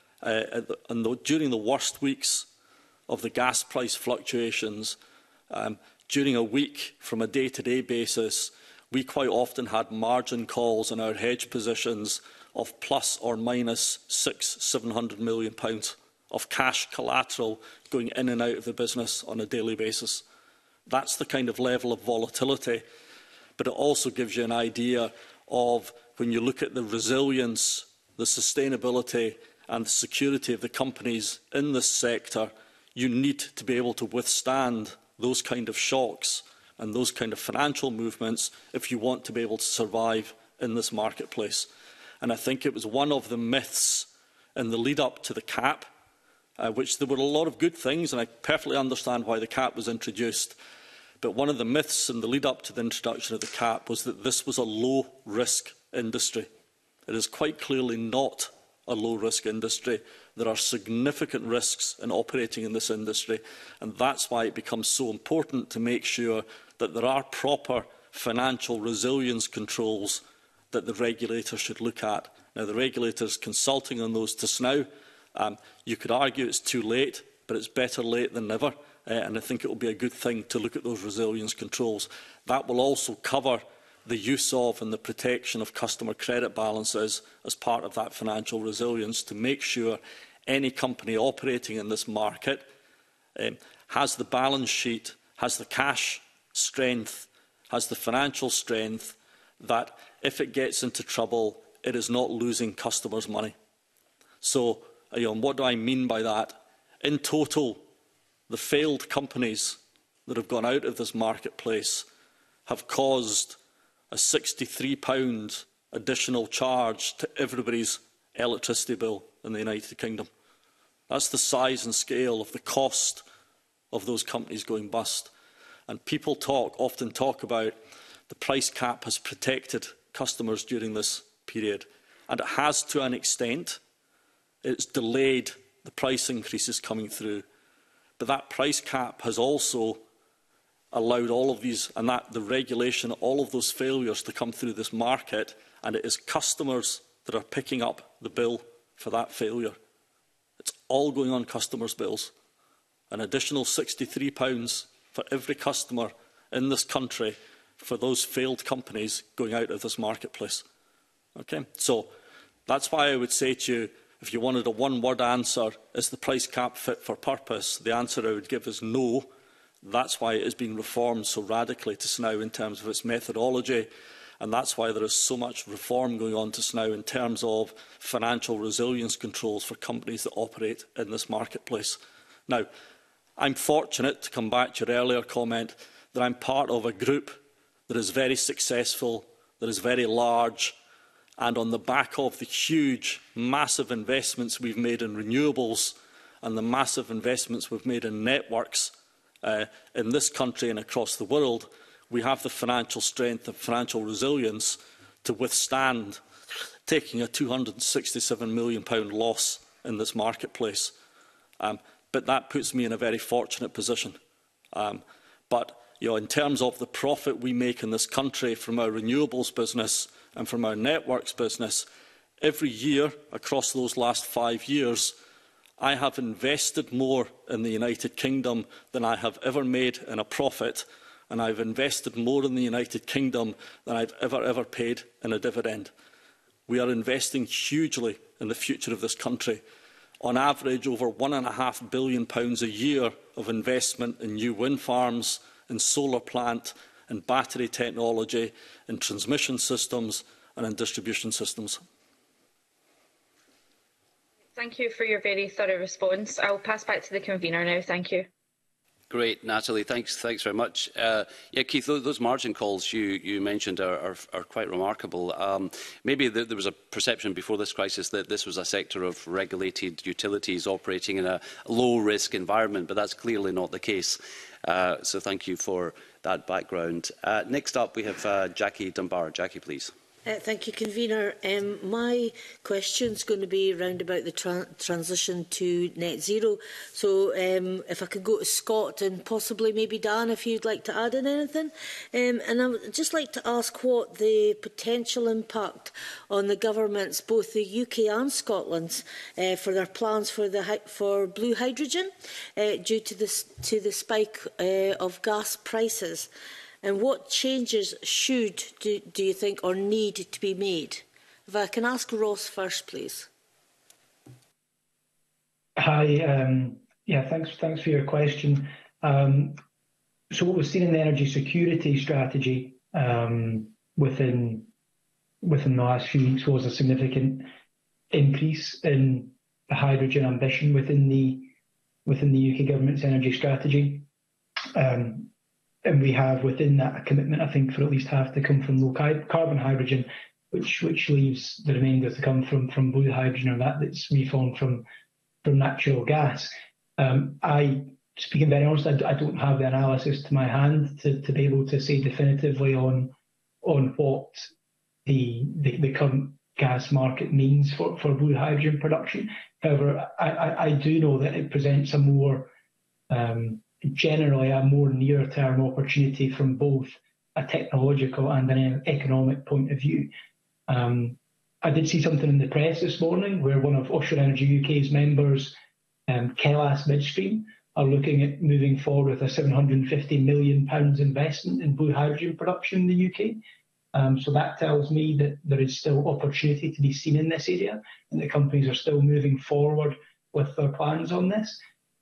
during the worst weeks of the gas price fluctuations, during a week from a day-to-day basis, we quite often had margin calls in our hedge positions of plus or minus £600–700 million of cash collateral going in and out of the business on a daily basis. That's the kind of level of volatility. But it also gives you an idea of, when you look at the resilience, the sustainability and the security of the companies in this sector, you need to be able to withstand those kind of shocks and those kind of financial movements if you want to be able to survive in this marketplace. And I think it was one of the myths in the lead-up to the cap, which there were a lot of good things, and I perfectly understand why the cap was introduced. But one of the myths in the lead-up to the introduction of the cap was that this was a low-risk industry. It is quite clearly not a low-risk industry. There are significant risks in operating in this industry, and that's why it becomes so important to make sure that there are proper financial resilience controls that the regulator should look at. Now, the regulator is consulting on those just now. You could argue it's too late, but it's better late than never, and I think it will be a good thing to look at those resilience controls. That will also cover the use of and the protection of customer credit balances as part of that financial resilience, to make sure any company operating in this market has the balance sheet, has the cash strength, has the financial strength, that if it gets into trouble, it is not losing customers' money. So, what do I mean by that? In total, the failed companies that have gone out of this marketplace have caused a £63 additional charge to everybody's electricity bill in the United Kingdom. That's the size and scale of the cost of those companies going bust. And people often talk about the price cap has protected customers during this period. And it has to an extent. It's delayed the price increases coming through. But that price cap has also allowed all of these, and the regulation, all of those failures to come through this market, and it is customers that are picking up the bill for that failure. It's all going on customers' bills. An additional £63 for every customer in this country for those failed companies going out of this marketplace. Okay? So that's why I would say to you, if you wanted a one-word answer, is the price cap fit for purpose? The answer I would give is no. That's why it is being reformed so radically to now in terms of its methodology, and that's why there is so much reform going on to now in terms of financial resilience controls for companies that operate in this marketplace. Now, I'm fortunate, to come back to your earlier comment, that I'm part of a group that is very successful, that is very large, and on the back of the huge, massive investments we've made in renewables and the massive investments we've made in networks in this country and across the world, we have the financial strength and financial resilience to withstand taking a £267 million loss in this marketplace. But that puts me in a very fortunate position. But in terms of the profit we make in this country from our renewables business and from our networks business, every year across those last 5 years, I have invested more in the United Kingdom than I have ever made in a profit, and I've invested more in the United Kingdom than I've ever paid in a dividend. We are investing hugely in the future of this country. On average, over £1.5 billion a year of investment in new wind farms, in solar plant, in battery technology, in transmission systems and in distribution systems. Thank you for your very thorough response. I'll pass back to the convener now. Thank you. Great, Natalie. Thanks very much. Keith, those margin calls you mentioned are quite remarkable. Maybe there was a perception before this crisis that this was a sector of regulated utilities operating in a low-risk environment, but that's clearly not the case. So thank you for that background. Next up, we have Jackie Dunbar. Jackie, please. Thank you, Convener. My question is going to be around about the transition to net zero. So if I could go to Scott and possibly maybe Dan, if you'd like to add in anything. And I would just like to ask what the potential impact on the governments, both the UK and Scotland's, for their plans for blue hydrogen due to the spike of gas prices. And what changes do you think, or need to be made? If I can ask Ross first, please. Hi. Thanks for your question. So what we've seen in the energy security strategy within the last few weeks was a significant increase in the hydrogen ambition within the UK government's energy strategy. And we have within that a commitment, I think, for at least half to come from low carbon hydrogen, which leaves the remainder to come from blue hydrogen, or that's reformed from natural gas. Speaking very honestly, I don't have the analysis to my hand to be able to say definitively on what the current gas market means for blue hydrogen production. However, I do know that it presents generally a more near-term opportunity from both a technological and an economic point of view. I did see something in the press this morning where one of Offshore Energy UK's members, Kellas Midstream, are looking at moving forward with a £750 million investment in blue hydrogen production in the UK. So that tells me that there is still opportunity to be seen in this area, and the companies are still moving forward with their plans on this.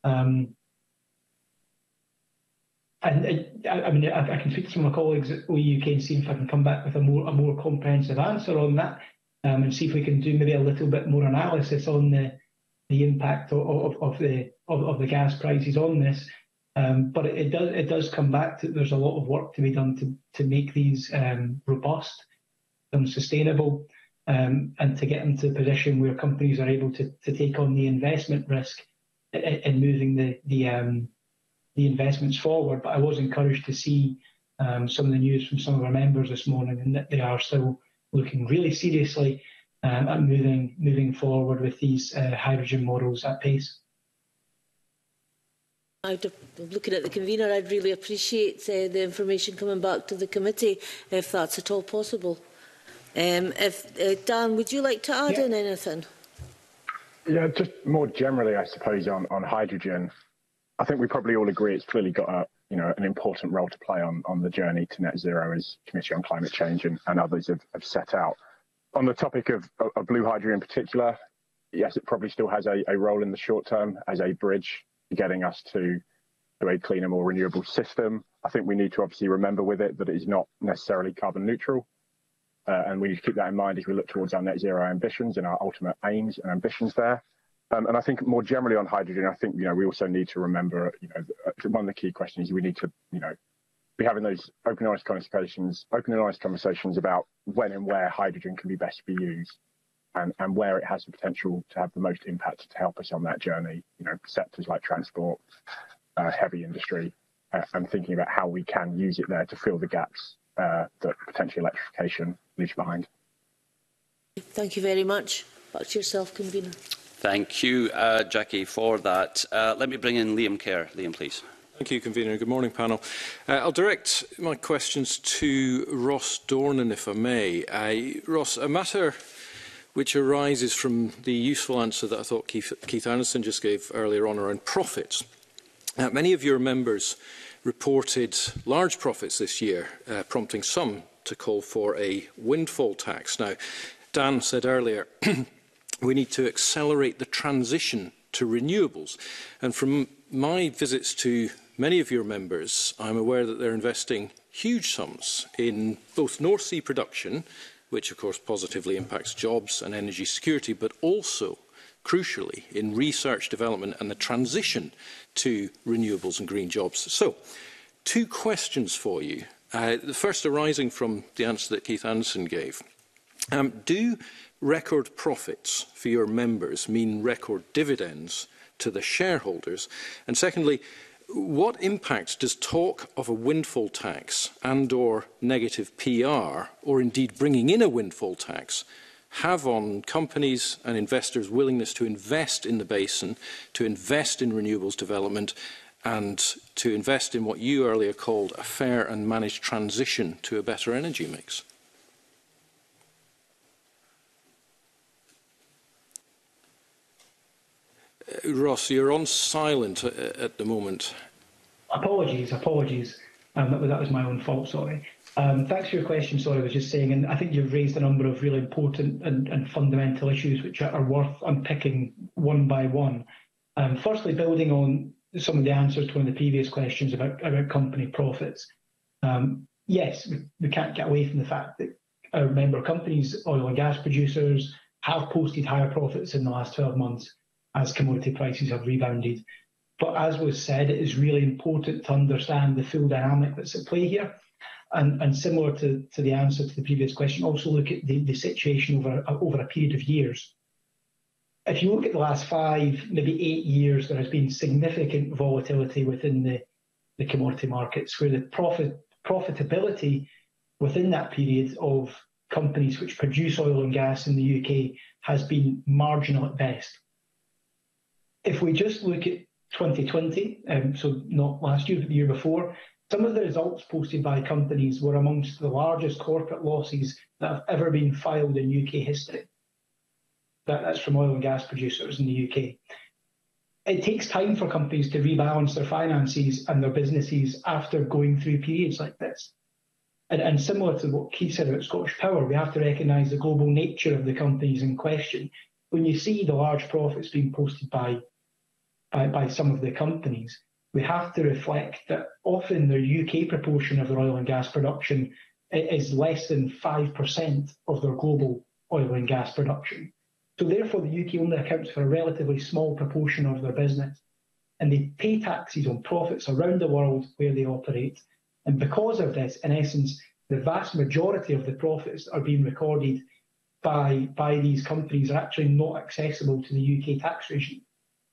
And I can speak to some of my colleagues at OEUK and see if I can come back with a more comprehensive answer on that, and see if we can do maybe a little bit more analysis on the impact of the gas prices on this. But it does come back to there's a lot of work to be done to make these robust and sustainable, and to get them to a position where companies are able to take on the investment risk in moving the investments forward. But I was encouraged to see some of the news from some of our members this morning, and that they are still looking really seriously at moving forward with these hydrogen models at pace. Looking at the convener, I'd really appreciate the information coming back to the committee, if that's at all possible. Dan, would you like to add in anything? Yeah, just more generally, I suppose, on hydrogen. I think we probably all agree it's clearly got an important role to play on the journey to net zero, as Committee on Climate Change and others have set out. On the topic of blue hydrogen in particular, yes, it probably still has a role in the short term as a bridge to getting us to a cleaner, more renewable system. I think we need to obviously remember with it that it is not necessarily carbon neutral. And we need to keep that in mind as we look towards our net zero ambitions and our ultimate aims and ambitions there. And I think more generally on hydrogen, I think, we also need to remember, one of the key questions is we need to, be having those open and honest conversations about when and where hydrogen can be best be used and where it has the potential to have the most impact to help us on that journey, sectors like transport, heavy industry, and thinking about how we can use it there to fill the gaps that potentially electrification leaves behind. Thank you very much. Back to yourself, Convener. Thank you, Jackie, for that. Let me bring in Liam Kerr. Liam, please. Thank you, Convener. Good morning, panel. I'll direct my questions to Ross Dornan, if I may. Ross, a matter which arises from the useful answer that I thought Keith Anderson just gave earlier on around profits. Many of your members reported large profits this year, prompting some to call for a windfall tax. Now, Dan said earlier, we need to accelerate the transition to renewables. And from my visits to many of your members, I'm aware that they're investing huge sums in both North Sea production, which of course positively impacts jobs and energy security, but also, crucially, in research, development and the transition to renewables and green jobs. So, two questions for you. The first arising from the answer that Keith Anderson gave. Do record profits for your members mean record dividends to the shareholders? And secondly, what impact does talk of a windfall tax and/or negative PR, or indeed bringing in a windfall tax, have on companies and investors' willingness to invest in the basin, to invest in renewables development, and to invest in what you earlier called a fair and managed transition to a better energy mix? Ross, you're on silent at the moment. Apologies. That was my own fault, sorry. Thanks for your question, sorry, I was just saying, and I think you've raised a number of really important and fundamental issues which are worth unpicking one by one. Firstly, building on some of the answers to one of the previous questions about company profits. Yes, we can't get away from the fact that our member companies, oil and gas producers, have posted higher profits in the last 12 months as commodity prices have rebounded. But as was said, it is really important to understand the full dynamic that's at play here. And similar to the answer to the previous question, also look at the situation over a period of years. If you look at the last 5, maybe 8 years, there has been significant volatility within the commodity markets, where the profitability within that period of companies which produce oil and gas in the UK has been marginal at best. If we just look at 2020, so not last year, but the year before, some of the results posted by companies were amongst the largest corporate losses that have ever been filed in UK history. That's from oil and gas producers in the UK. It takes time for companies to rebalance their finances and their businesses after going through periods like this. And similar to what Keith said about Scottish Power, we have to recognise the global nature of the companies in question. When you see the large profits being posted by some of the companies, we have to reflect that often their UK proportion of their oil and gas production is less than 5% of their global oil and gas production. So therefore, the UK only accounts for a relatively small proportion of their business. And they pay taxes on profits around the world where they operate. And because of this, in essence, the vast majority of the profits that are being recorded by these companies are actually not accessible to the UK tax regime.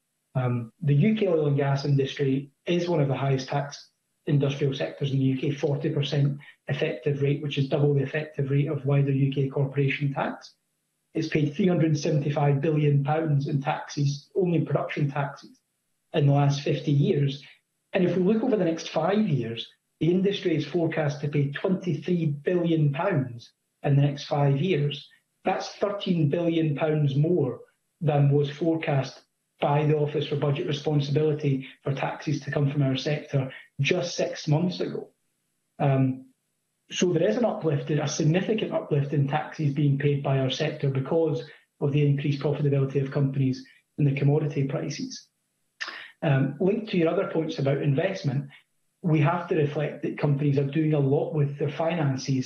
The UK oil and gas industry is one of the highest tax industrial sectors in the UK, 40% effective rate, which is double the effective rate of wider UK corporation tax. It's paid £375 billion in taxes, only production taxes, in the last 50 years. And if we look over the next 5 years, the industry is forecast to pay £23 billion in the next 5 years. That's £13 billion more than was forecast by the Office for Budget Responsibility for taxes to come from our sector just 6 months ago. So there is an uplift, a significant uplift in taxes being paid by our sector because of the increased profitability of companies and the commodity prices. Linked to your other points about investment, we have to reflect that companies are doing a lot with their finances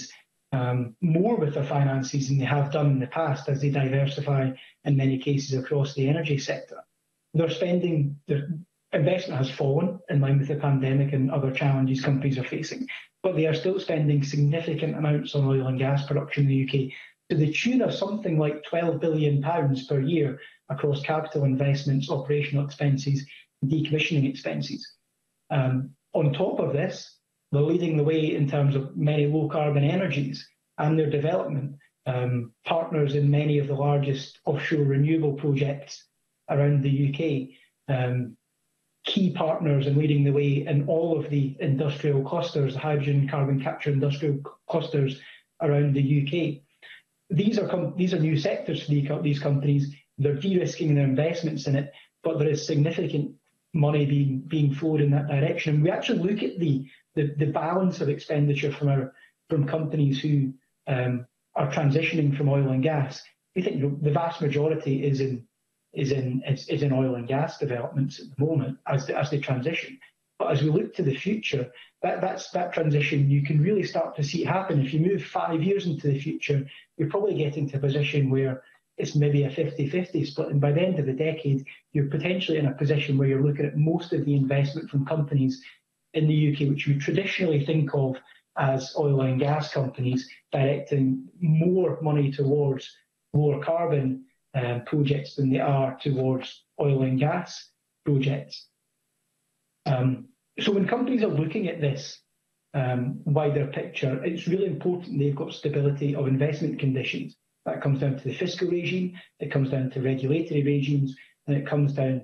more with their finances than they have done in the past as they diversify in many cases across the energy sector. Their investment has fallen in line with the pandemic and other challenges companies are facing, but they are still spending significant amounts on oil and gas production in the UK to the tune of something like £12 billion per year across capital investments, operational expenses, and decommissioning expenses. On top of this, they're leading the way in terms of many low-carbon energies and their development, partners in many of the largest offshore renewable projects around the UK, key partners in leading the way in all of the industrial clusters, the hydrogen carbon capture industrial clusters around the UK. These are new sectors for these companies. They're de-risking their investments in it, but there is significant money being flowed in that direction. And we actually look at the balance of expenditure from companies who are transitioning from oil and gas. We think the vast majority is in oil and gas developments at the moment as they transition. But as we look to the future, that transition, you can really start to see it happen. If you move 5 years into the future, you're probably getting to a position where it's maybe a 50-50 split. And by the end of the decade, you're potentially in a position where you're looking at most of the investment from companies in the UK, which we traditionally think of as oil and gas companies, directing more money towards lower carbon projects than they are towards oil and gas projects. So when companies are looking at this wider picture, it's really important they've got stability of investment conditions. That comes down to the fiscal regime, it comes down to regulatory regimes, and it comes down,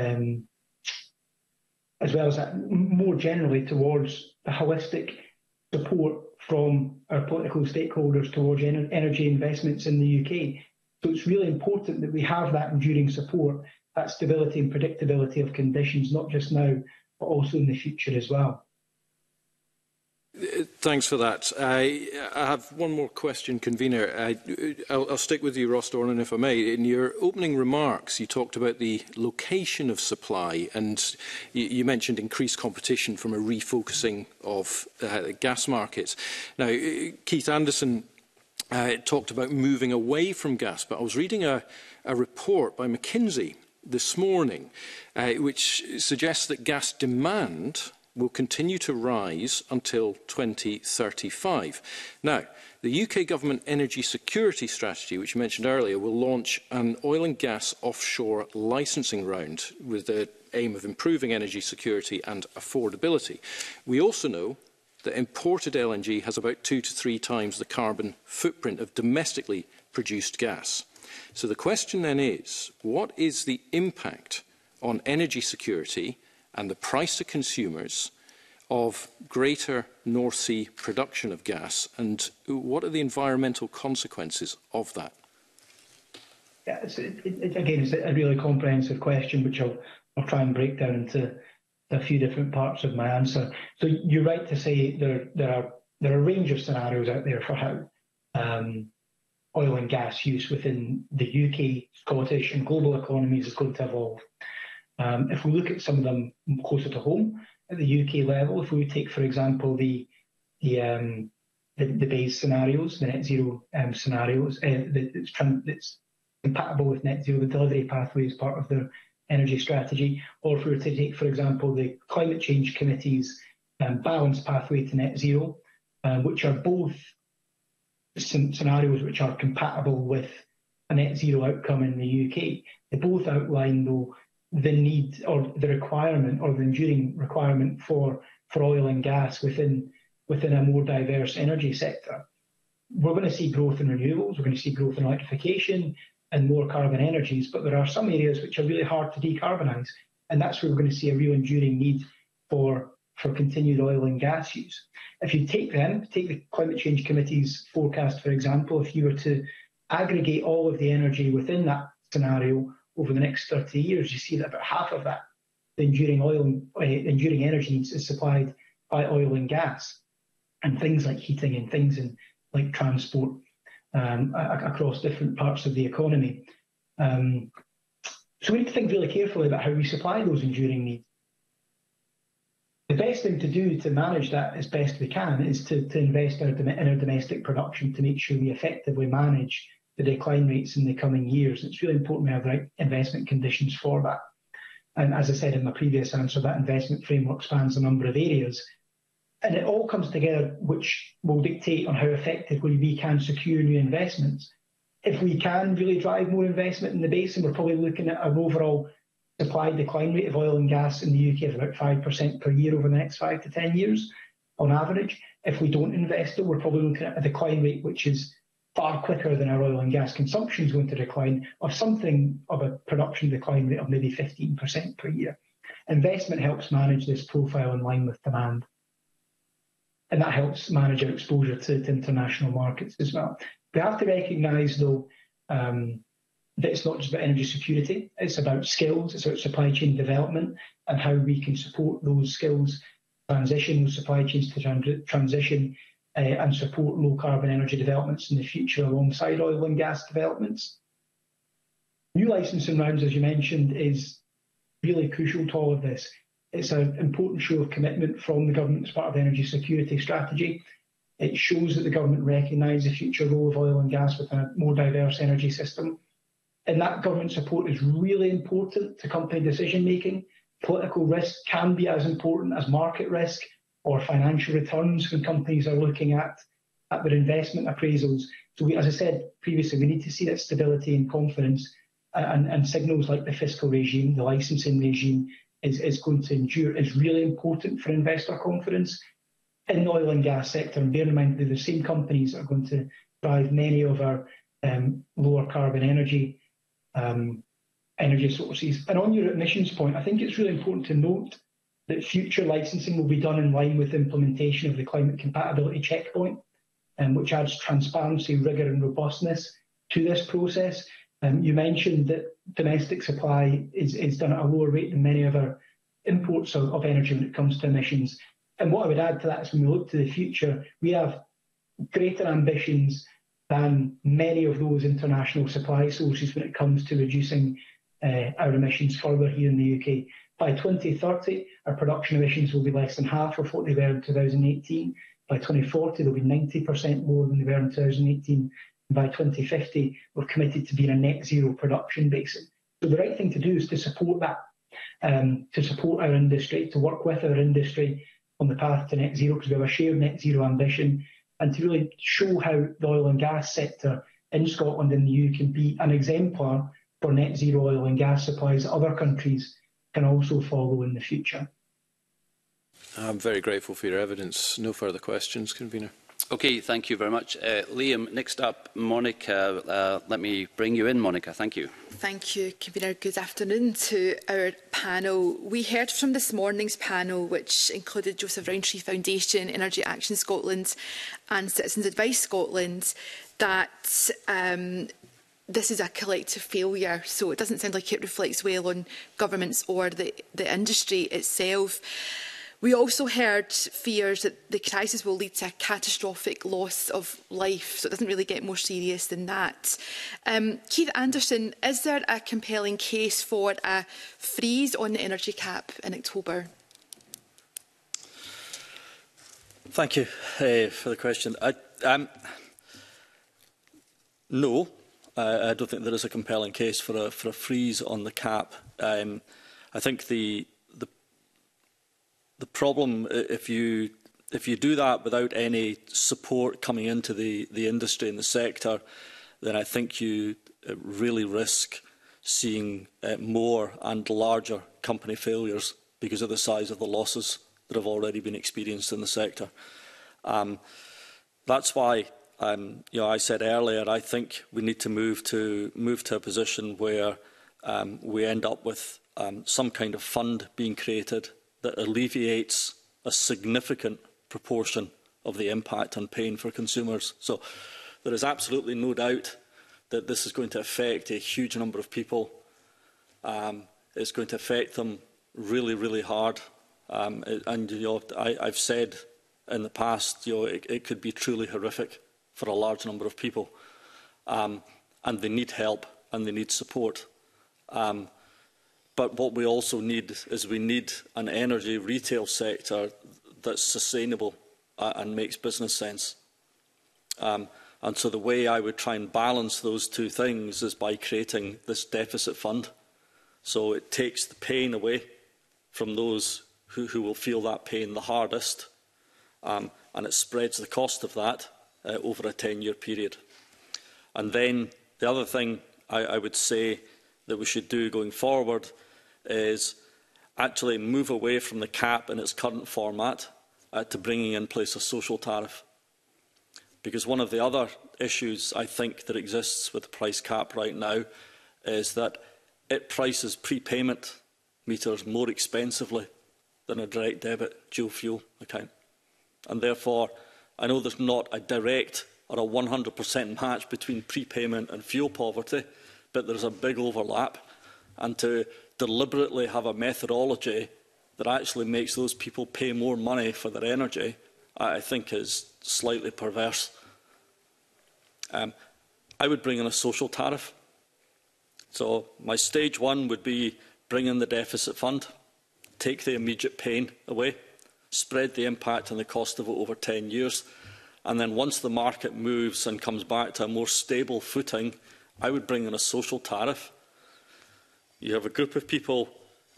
as well as that, more generally towards the holistic support from our political stakeholders towards energy investments in the UK. So it's really important that we have that enduring support, that stability and predictability of conditions, not just now, but also in the future as well. Thanks for that. I have one more question, Convener. I'll stick with you, Ross Dornan, if I may. In your opening remarks, you talked about the location of supply, and you mentioned increased competition from a refocusing of gas markets. Now, Keith Anderson talked about moving away from gas, but I was reading a report by McKinsey this morning, which suggests that gas demand will continue to rise until 2035. Now, the UK Government Energy Security Strategy, which you mentioned earlier, will launch an oil and gas offshore licensing round with the aim of improving energy security and affordability. We also know that imported LNG has about 2 to 3 times the carbon footprint of domestically produced gas. So the question then is, what is the impact on energy security and the price to consumers of greater North Sea production of gas, and what are the environmental consequences of that? Yeah, again, it's a really comprehensive question, which I'll try and break down into a few different parts of my answer. So you're right to say there are a range of scenarios out there for how oil and gas use within the UK, Scottish and global economies is going to evolve. If we look at some of them closer to home, at the UK level, if we take, for example, the base scenarios, the net zero scenarios, that's compatible with net zero, the delivery pathway is part of their energy strategy, or if we were to take, for example, the Climate Change Committee's balanced pathway to net zero, which are both scenarios which are compatible with a net zero outcome in the UK. They both outline, though, the need or the requirement or the enduring requirement for oil and gas within a more diverse energy sector. We're going to see growth in renewables, we're going to see growth in electrification and more carbon energies, but there are some areas which are really hard to decarbonise, and that's where we're going to see a real enduring need for continued oil and gas use. If you take the Climate Change Committee's forecast, for example, if you were to aggregate all of the energy within that scenario over the next 30 years, you see that about half of that, the enduring energy needs, is supplied by oil and gas, and things like heating and things like transport across different parts of the economy. So we need to think really carefully about how we supply those enduring needs. The best thing to do to manage that as best we can is to invest in our domestic production to make sure we effectively manage the decline rates in the coming years. It's really important we have the right investment conditions for that. And as I said in my previous answer, that investment framework spans a number of areas. And it all comes together, which will dictate on how effectively we can secure new investments. If we can really drive more investment in the basin, we're probably looking at an overall supply decline rate of oil and gas in the UK of about 5% per year over the next 5 to 10 years on average. If we don't invest it, we're probably looking at a decline rate which is far quicker than our oil and gas consumption is going to decline, of something of a production decline rate of maybe 15% per year. Investment helps manage this profile in line with demand. And that helps manage our exposure to international markets as well. We have to recognise, though, that it's not just about energy security, it's about skills, it's about supply chain development and how we can support those skills transition, those supply chains to transition and support low carbon energy developments in the future alongside oil and gas developments. New licensing rounds, as you mentioned, is really crucial to all of this. It's an important show of commitment from the government as part of the energy security strategy. It shows that the government recognises the future role of oil and gas within a more diverse energy system. And that government support is really important to company decision making. Political risk can be as important as market risk or financial returns when companies are looking at their investment appraisals. So as I said previously, we need to see that stability and confidence and signals like the fiscal regime, the licensing regime is going to endure is really important for investor confidence in the oil and gas sector. And bear in mind they're the same companies that are going to drive many of our lower carbon energy sources. And on your emissions point, I think it's really important to note that future licensing will be done in line with implementation of the climate compatibility checkpoint, which adds transparency, rigour and robustness to this process. You mentioned that domestic supply is done at a lower rate than many of our imports of energy when it comes to emissions. And what I would add to that is when we look to the future, we have greater ambitions than many of those international supply sources when it comes to reducing our emissions further here in the UK. By 2030, our production emissions will be less than half of what they were in 2018. By 2040, they'll be 90% more than they were in 2018. And by 2050, we're committed to being a net zero production basin. So the right thing to do is to support that, to support our industry, to work with our industry on the path to net zero, because we have a shared net zero ambition, and to really show how the oil and gas sector in Scotland and the EU can be an exemplar for net zero oil and gas supplies that other countries can also follow in the future. I'm very grateful for your evidence. No further questions, Convener. Okay, thank you very much. Liam, next up, Monica. Let me bring you in, Monica. Thank you. Thank you, Convener. Good afternoon to our panel. We heard from this morning's panel, which included Joseph Rowntree Foundation, Energy Action Scotland and Citizens Advice Scotland, that this is a collective failure. So it doesn't sound like it reflects well on governments or the industry itself. We also heard fears that the crisis will lead to a catastrophic loss of life, so it doesn't really get more serious than that. Keith Anderson, is there a compelling case for a freeze on the energy cap in October? Thank you for the question. No, I don't think there is a compelling case for a freeze on the cap. I think the problem, if you do that without any support coming into the industry and the sector, then I think you really risk seeing more and larger company failures because of the size of the losses that have already been experienced in the sector. That's why I said earlier, I think we need to move to a position where we end up with some kind of fund being created that alleviates a significant proportion of the impact on pain for consumers. So there is absolutely no doubt that this is going to affect a huge number of people. It's going to affect them really, really hard. I've said in the past, it could be truly horrific for a large number of people. And they need help and they need support. But what we also need is we need an energy retail sector that's sustainable and makes business sense. And so the way I would try and balance those two things is by creating this deficit fund. So it takes the pain away from those who will feel that pain the hardest, and it spreads the cost of that over a 10-year period. And then the other thing I would say that we should do going forward is actually move away from the cap in its current format to bringing in place a social tariff. Because one of the other issues I think that exists with the price cap right now is that it prices prepayment meters more expensively than a direct debit dual fuel account. And therefore, I know there's not a direct or a 100% match between prepayment and fuel poverty, but there's a big overlap. And to deliberately have a methodology that actually makes those people pay more money for their energy, I think is slightly perverse. I would bring in a social tariff. So my stage one would be bring in the deficit fund, take the immediate pain away, spread the impact and the cost of it over 10 years, and then once the market moves and comes back to a more stable footing, I would bring in a social tariff. You have a group of people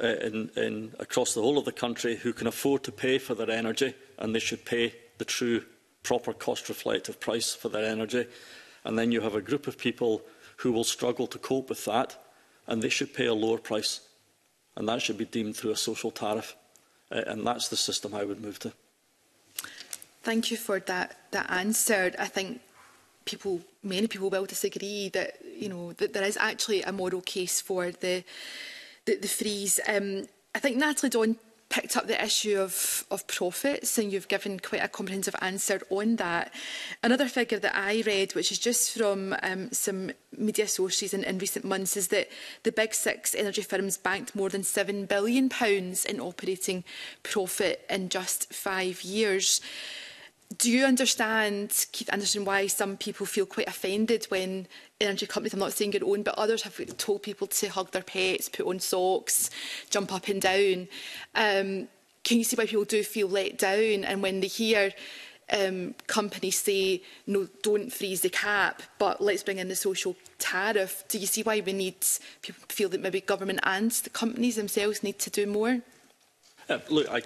across the whole of the country who can afford to pay for their energy, and they should pay the true, proper cost-reflective price for their energy. And then you have a group of people who will struggle to cope with that, and they should pay a lower price. And that should be deemed through a social tariff. And that's the system I would move to. Thank you for that answer. I think many people will disagree that, that there is actually a moral case for the freeze. I think Natalie Dawn picked up the issue of profits, and you've given quite a comprehensive answer on that. Another figure that I read, which is just from some media sources in recent months, is that the big six energy firms banked more than £7 billion in operating profit in just 5 years. Do you understand, Keith Anderson, why some people feel quite offended when energy companies, I'm not saying your own, but others have told people to hug their pets, put on socks, jump up and down? Can you see why people do feel let down? And when they hear companies say, no, don't freeze the cap, but let's bring in the social tariff, do you see why people feel that maybe government and the companies themselves need to do more? Look, I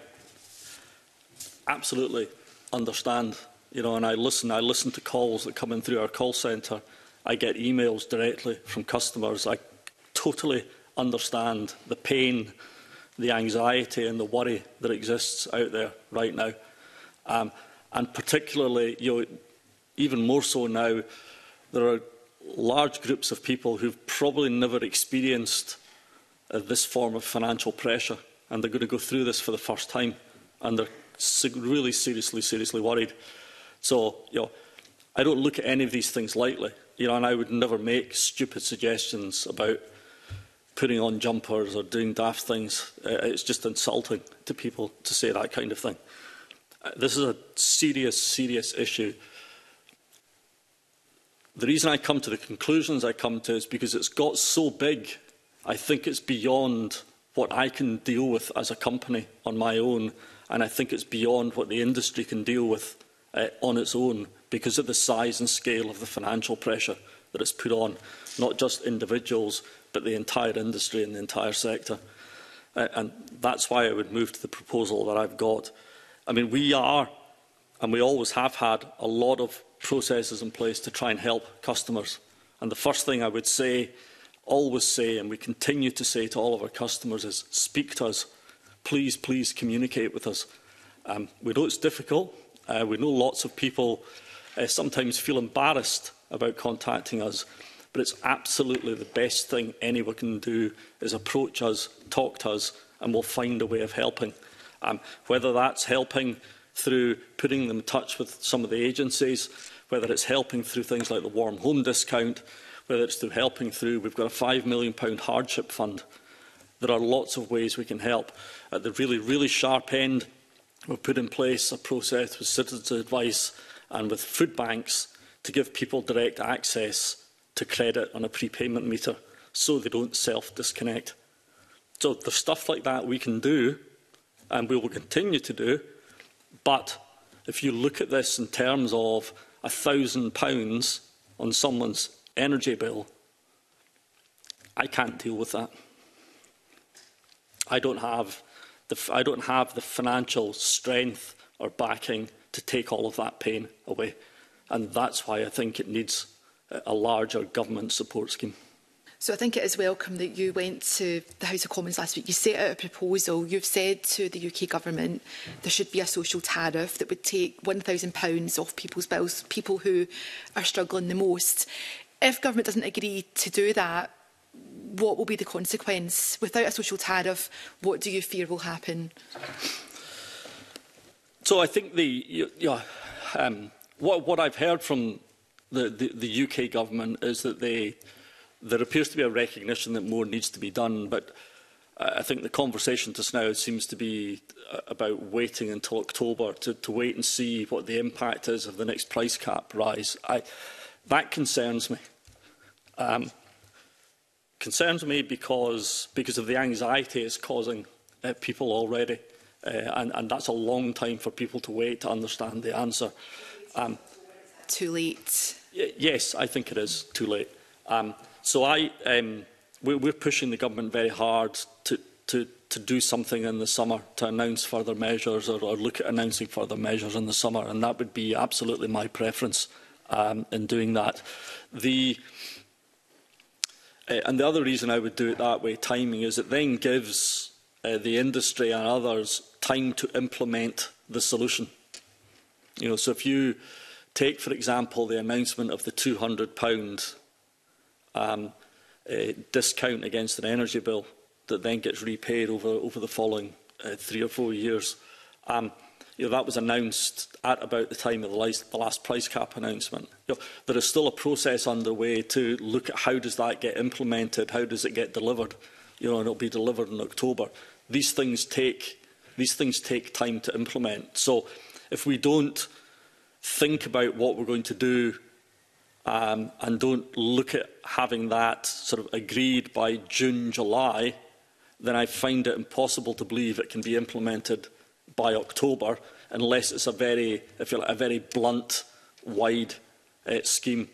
absolutely understand, and I listen to calls that come in through our call centre. I get emails directly from customers. I totally understand the pain, the anxiety and the worry that exists out there right now. And particularly, even more so now, there are large groups of people who've probably never experienced this form of financial pressure, and they're going to go through this for the first time, and they're really seriously worried. So, I don't look at any of these things lightly, and I would never make stupid suggestions about putting on jumpers or doing daft things. It's just insulting to people to say that kind of thing. This is a serious issue. The reason I come to the conclusions I come to is because it's got so big, I think it's beyond what I can deal with as a company on my own, and I think it's beyond what the industry can deal with on its own because of the size and scale of the financial pressure that it's put on, not just individuals, but the entire industry and the entire sector. And that's why I would move to the proposal that I've got. I mean, we are, and we always have had, a lot of processes in place to try and help customers. And the first thing I would say, always say, and we continue to say to all of our customers is, speak to us. Please communicate with us. We know it's difficult. We know lots of people sometimes feel embarrassed about contacting us, but it's absolutely the best thing anyone can do is approach us, talk to us, and we'll find a way of helping. Whether that's helping through putting them in touch with some of the agencies, whether it's helping through things like the warm home discount, whether it's through helping through, we've got a £5 million hardship fund. There are lots of ways we can help. At the really sharp end, we've put in place a process with citizens' advice and with food banks to give people direct access to credit on a prepayment meter so they don't self-disconnect. So there's stuff like that we can do, and we will continue to do. But if you look at this in terms of £1,000 on someone's energy bill, I can't deal with that. I don't have the financial strength or backing to take all of that pain away, and that's why I think it needs a larger government support scheme. So I think it is welcome that you went to the House of Commons last week. You set out a proposal. You've said to the UK government there should be a social tariff that would take £1,000 off people's bills, people who are struggling the most. If government doesn't agree to do that, what will be the consequence? Without a social tariff, what do you fear will happen? So I think what I've heard from the UK government is that there appears to be a recognition that more needs to be done, but I think the conversation just now seems to be about waiting until October to wait and see what the impact is of the next price cap rise. That concerns me. Concerns me because of the anxiety it's causing people already, and that's a long time for people to wait to understand the answer. Too late? Yes, I think it is too late. So we're pushing the government very hard to do something in the summer, to announce further measures or look at announcing further measures in the summer, and that would be absolutely my preference in doing that. And the other reason I would do it that way, timing, is it then gives the industry and others time to implement the solution. So if you take, for example, the announcement of the £200 discount against an energy bill that then gets repaid over the following 3 or 4 years. That was announced at about the time of the last price cap announcement. There is still a process underway to look at how does that get implemented, how does it get delivered, and it'll be delivered in October. These things take time to implement. So if we don't think about what we're going to do and don't look at having that sort of agreed by June, July, then I find it impossible to believe it can be implemented by October unless it's a very blunt, wide scheme,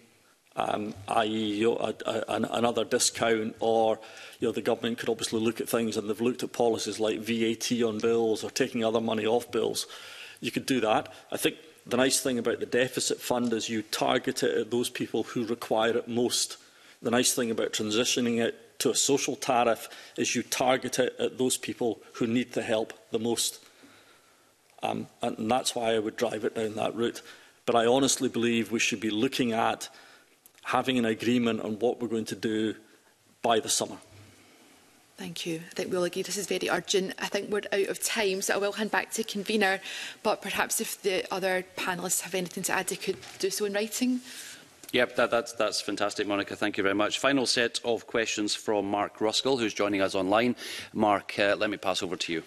i.e. another discount, or the government could obviously look at things, and they've looked at policies like VAT on bills or taking other money off bills. You could do that. I think the nice thing about the deficit fund is you target it at those people who require it most. The nice thing about transitioning it to a social tariff is you target it at those people who need the help the most. And that's why I would drive it down that route. But I honestly believe we should be looking at having an agreement on what we're going to do by the summer. Thank you. I think we'll agree this is very urgent. I think we're out of time, so I will hand back to convener. But perhaps if the other panellists have anything to add, they could do so in writing. Yep, that's fantastic, Monica. Thank you very much. Final set of questions from Mark Ruskell, who's joining us online. Mark, let me pass over to you.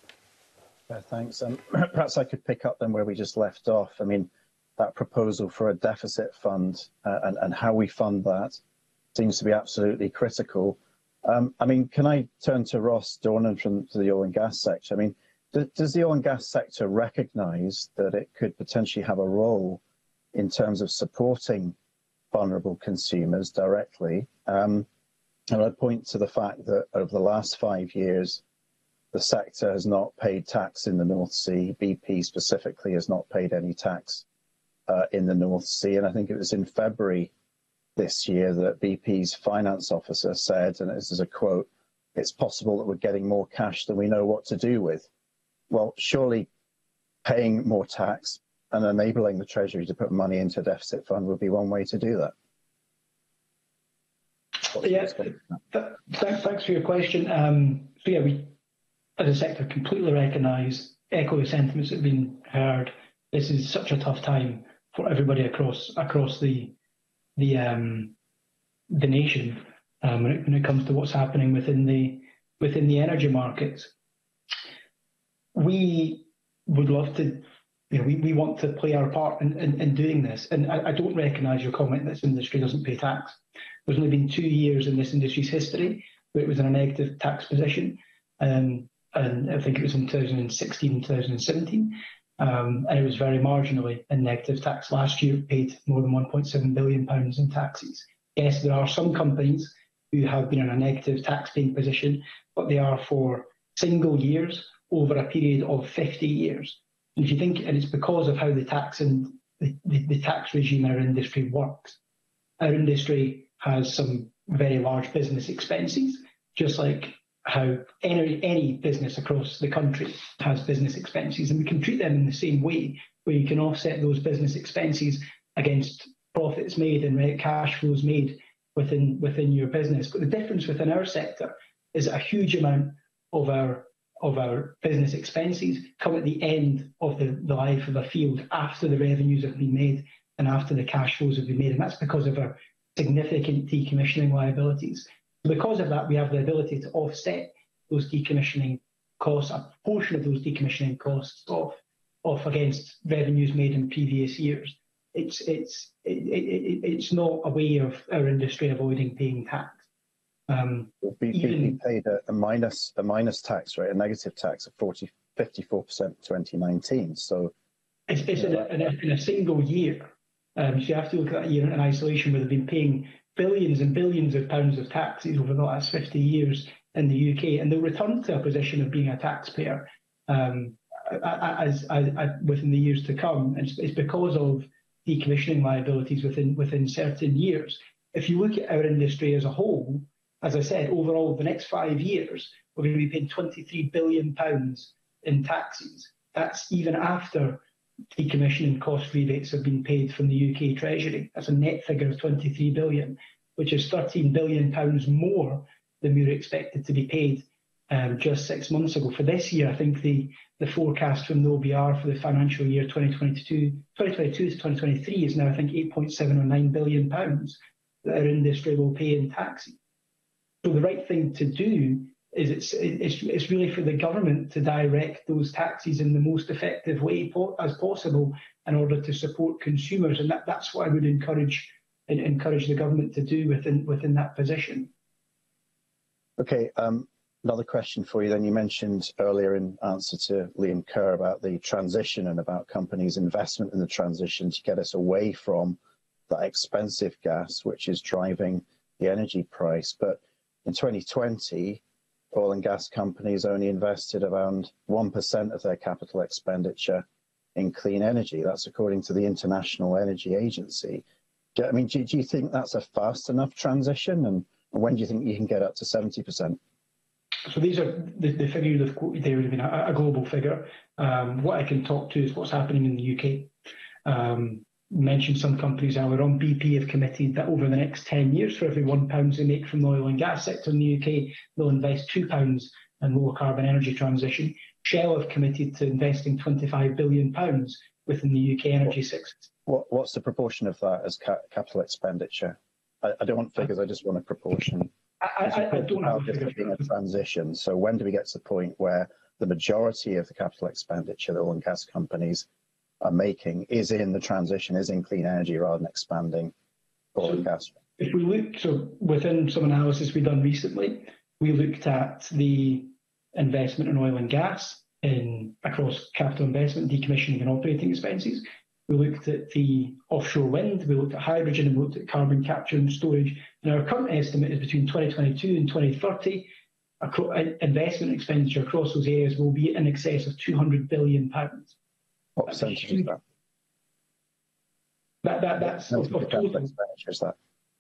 Thanks. Perhaps I could pick up then where we just left off. I mean, that proposal for a deficit fund and how we fund that seems to be absolutely critical. I mean, can I turn to Ross Dornan from the oil and gas sector? I mean, does the oil and gas sector recognise that it could potentially have a role in terms of supporting vulnerable consumers directly? And I'd point to the fact that over the last 5 years, the sector has not paid tax in the North Sea. BP specifically has not paid any tax in the North Sea. And I think it was in February this year that BP's finance officer said, and this is a quote, "It's possible that we're getting more cash than we know what to do with." Well, surely paying more tax and enabling the Treasury to put money into a deficit fund would be one way to do that. Thanks for your question. So yeah, we as a sector completely recognise, echo the sentiments that have been heard. This is such a tough time for everybody across the nation when it comes to what's happening within the energy markets. We would love to, we want to play our part in doing this. And I don't recognise your comment that this industry doesn't pay tax. There's only been 2 years in this industry's history where it was in a negative tax position. and I think it was in 2016 and 2017. And it was very marginally in negative tax. Last year, it paid more than £1.7 billion in taxes. Yes, there are some companies who have been in a negative tax-paying position, but they are for single years over a period of 50 years. And if you think, and it's because of how the tax and the tax regime in our industry works. Our industry has some very large business expenses, just like how any business across the country has business expenses, and we can treat them in the same way, where you can offset those business expenses against profits made and cash flows made within your business. But the difference within our sector is that a huge amount of our business expenses come at the end of the life of a field, after the revenues have been made and after the cash flows have been made, and that's because of our significant decommissioning liabilities. Because of that, we have the ability to offset those decommissioning costs, a portion of those decommissioning costs off against revenues made in previous years. It's not a way of our industry avoiding paying tax. We paid a minus tax rate, a negative tax of 54% in 2019. So it's in a single year. So you have to look at that year in isolation, where they've been paying billions and billions of pounds of taxes over the last 50 years in the UK, and they'll return to a position of being a taxpayer as within the years to come. And it's because of decommissioning liabilities within certain years. If you look at our industry as a whole, as I said, overall, the next 5 years, we're going to be paying £23 billion in taxes. That's even after decommissioning cost rebates have been paid from the UK Treasury. That's a net figure of £23 billion, which is £13 billion more than we were expected to be paid just 6 months ago. For this year, I think the forecast from the OBR for the financial year 2022 to 2023 is now, I think, £8.7 billion that our industry will pay in taxes. So the right thing to do is it's really for the government to direct those taxes in the most effective way as possible in order to support consumers, and that's what I would encourage the government to do within that position. Okay, another question for you then. You mentioned earlier in answer to Liam Kerr about the transition and about companies' investment in the transition to get us away from that expensive gas, which is driving the energy price. But in 2020, oil and gas companies only invested around 1% of their capital expenditure in clean energy. That's according to the International Energy Agency. Do you think that's a fast enough transition? And when do you think you can get up to 70%? So these are the figure you've quoted there would have been a global figure. What I can talk to is what's happening in the UK. Mentioned some companies earlier on. BP have committed that over the next 10 years, for every £1 they make from the oil and gas sector in the UK, they'll invest £2 in lower carbon energy transition. Shell have committed to investing £25 billion within the UK energy sector. What's the proportion of that as capital expenditure? I don't want figures, I just want a proportion. I don't have this being a transition. So when do we get to the point where the majority of the capital expenditure that oil and gas companies are making is in the transition, is in clean energy rather than expanding oil and gas? If we look, so within some analysis we've done recently, we looked at the investment in oil and gas across capital investment, decommissioning and operating expenses. We looked at the offshore wind, we looked at hydrogen, and we looked at carbon capture and storage. And our current estimate is between 2022 and 2030, investment expenditure across those areas will be in excess of £200 billion. What percentage is that? That's of total expenditure, is that?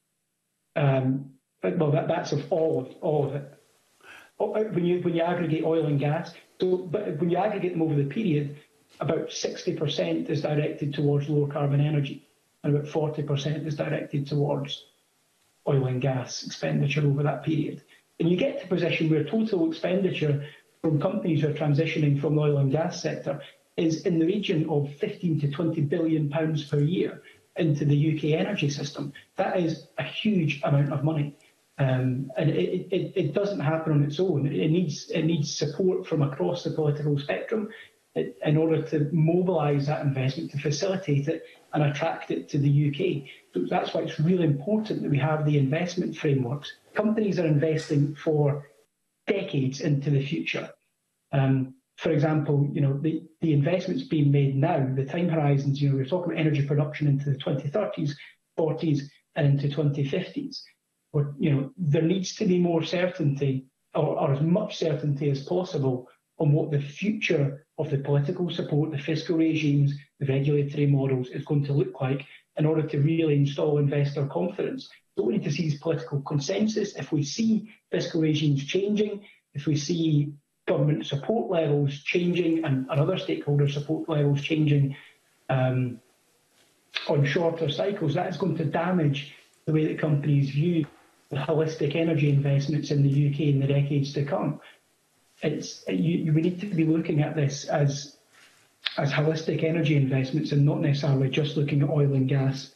Well, that's of all of it. When you aggregate oil and gas, but when you aggregate them over the period, about 60% is directed towards lower carbon energy, and about 40% is directed towards oil and gas expenditure over that period. And you get to a position where total expenditure from companies who are transitioning from the oil and gas sector is in the region of £15 to £20 billion per year into the UK energy system. That is a huge amount of money. And it doesn't happen on its own. It needs support from across the political spectrum in order to mobilise that investment, to facilitate it and attract it to the UK. So that's why it's really important that we have the investment frameworks. Companies are investing for decades into the future. For example, the investments being made now, the time horizons, we're talking about energy production into the 2030s, 40s, and into 2050s. But, there needs to be more certainty, or as much certainty as possible, on what the future of the political support, the fiscal regimes, the regulatory models is going to look like in order to really install investor confidence. So we need to see is political consensus. If we see fiscal regimes changing, if we see government support levels changing and other stakeholder support levels changing on shorter cycles, that is going to damage the way that companies view the holistic energy investments in the UK in the decades to come. We need to be looking at this as holistic energy investments and not necessarily just looking at oil and gas,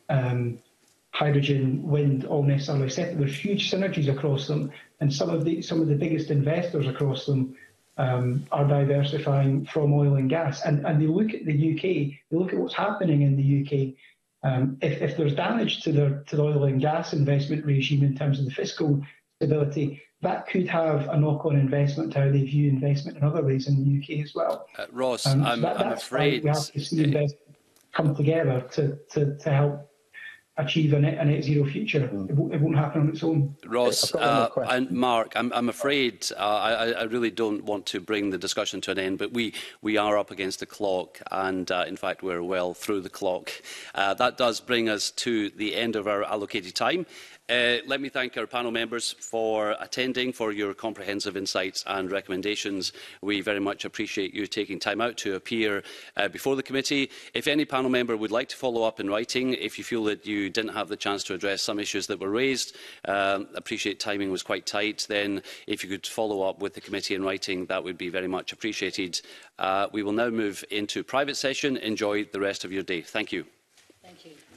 hydrogen, wind, all necessarily separate. There's huge synergies across them, and some of the biggest investors across them are diversifying from oil and gas. And they look at the UK, they look at what's happening in the UK. If there's damage to the oil and gas investment regime in terms of the fiscal stability, that could have a knock-on investment to how they view investment in other ways in the UK as well. Ross, so I'm afraid we have to see investment come together to help achieve a net zero future. It won't happen on its own. Ross and Mark, I'm afraid I really don't want to bring the discussion to an end, but we are up against the clock, and in fact we're well through the clock. That does bring us to the end of our allocated time. Let me thank our panel members for attending, for your comprehensive insights and recommendations. We very much appreciate you taking time out to appear before the committee. If any panel member would like to follow up in writing, if you feel that you didn't have the chance to address some issues that were raised, appreciate timing was quite tight, then if you could follow up with the committee in writing, that would be very much appreciated. We will now move into private session. Enjoy the rest of your day. Thank you. Thank you.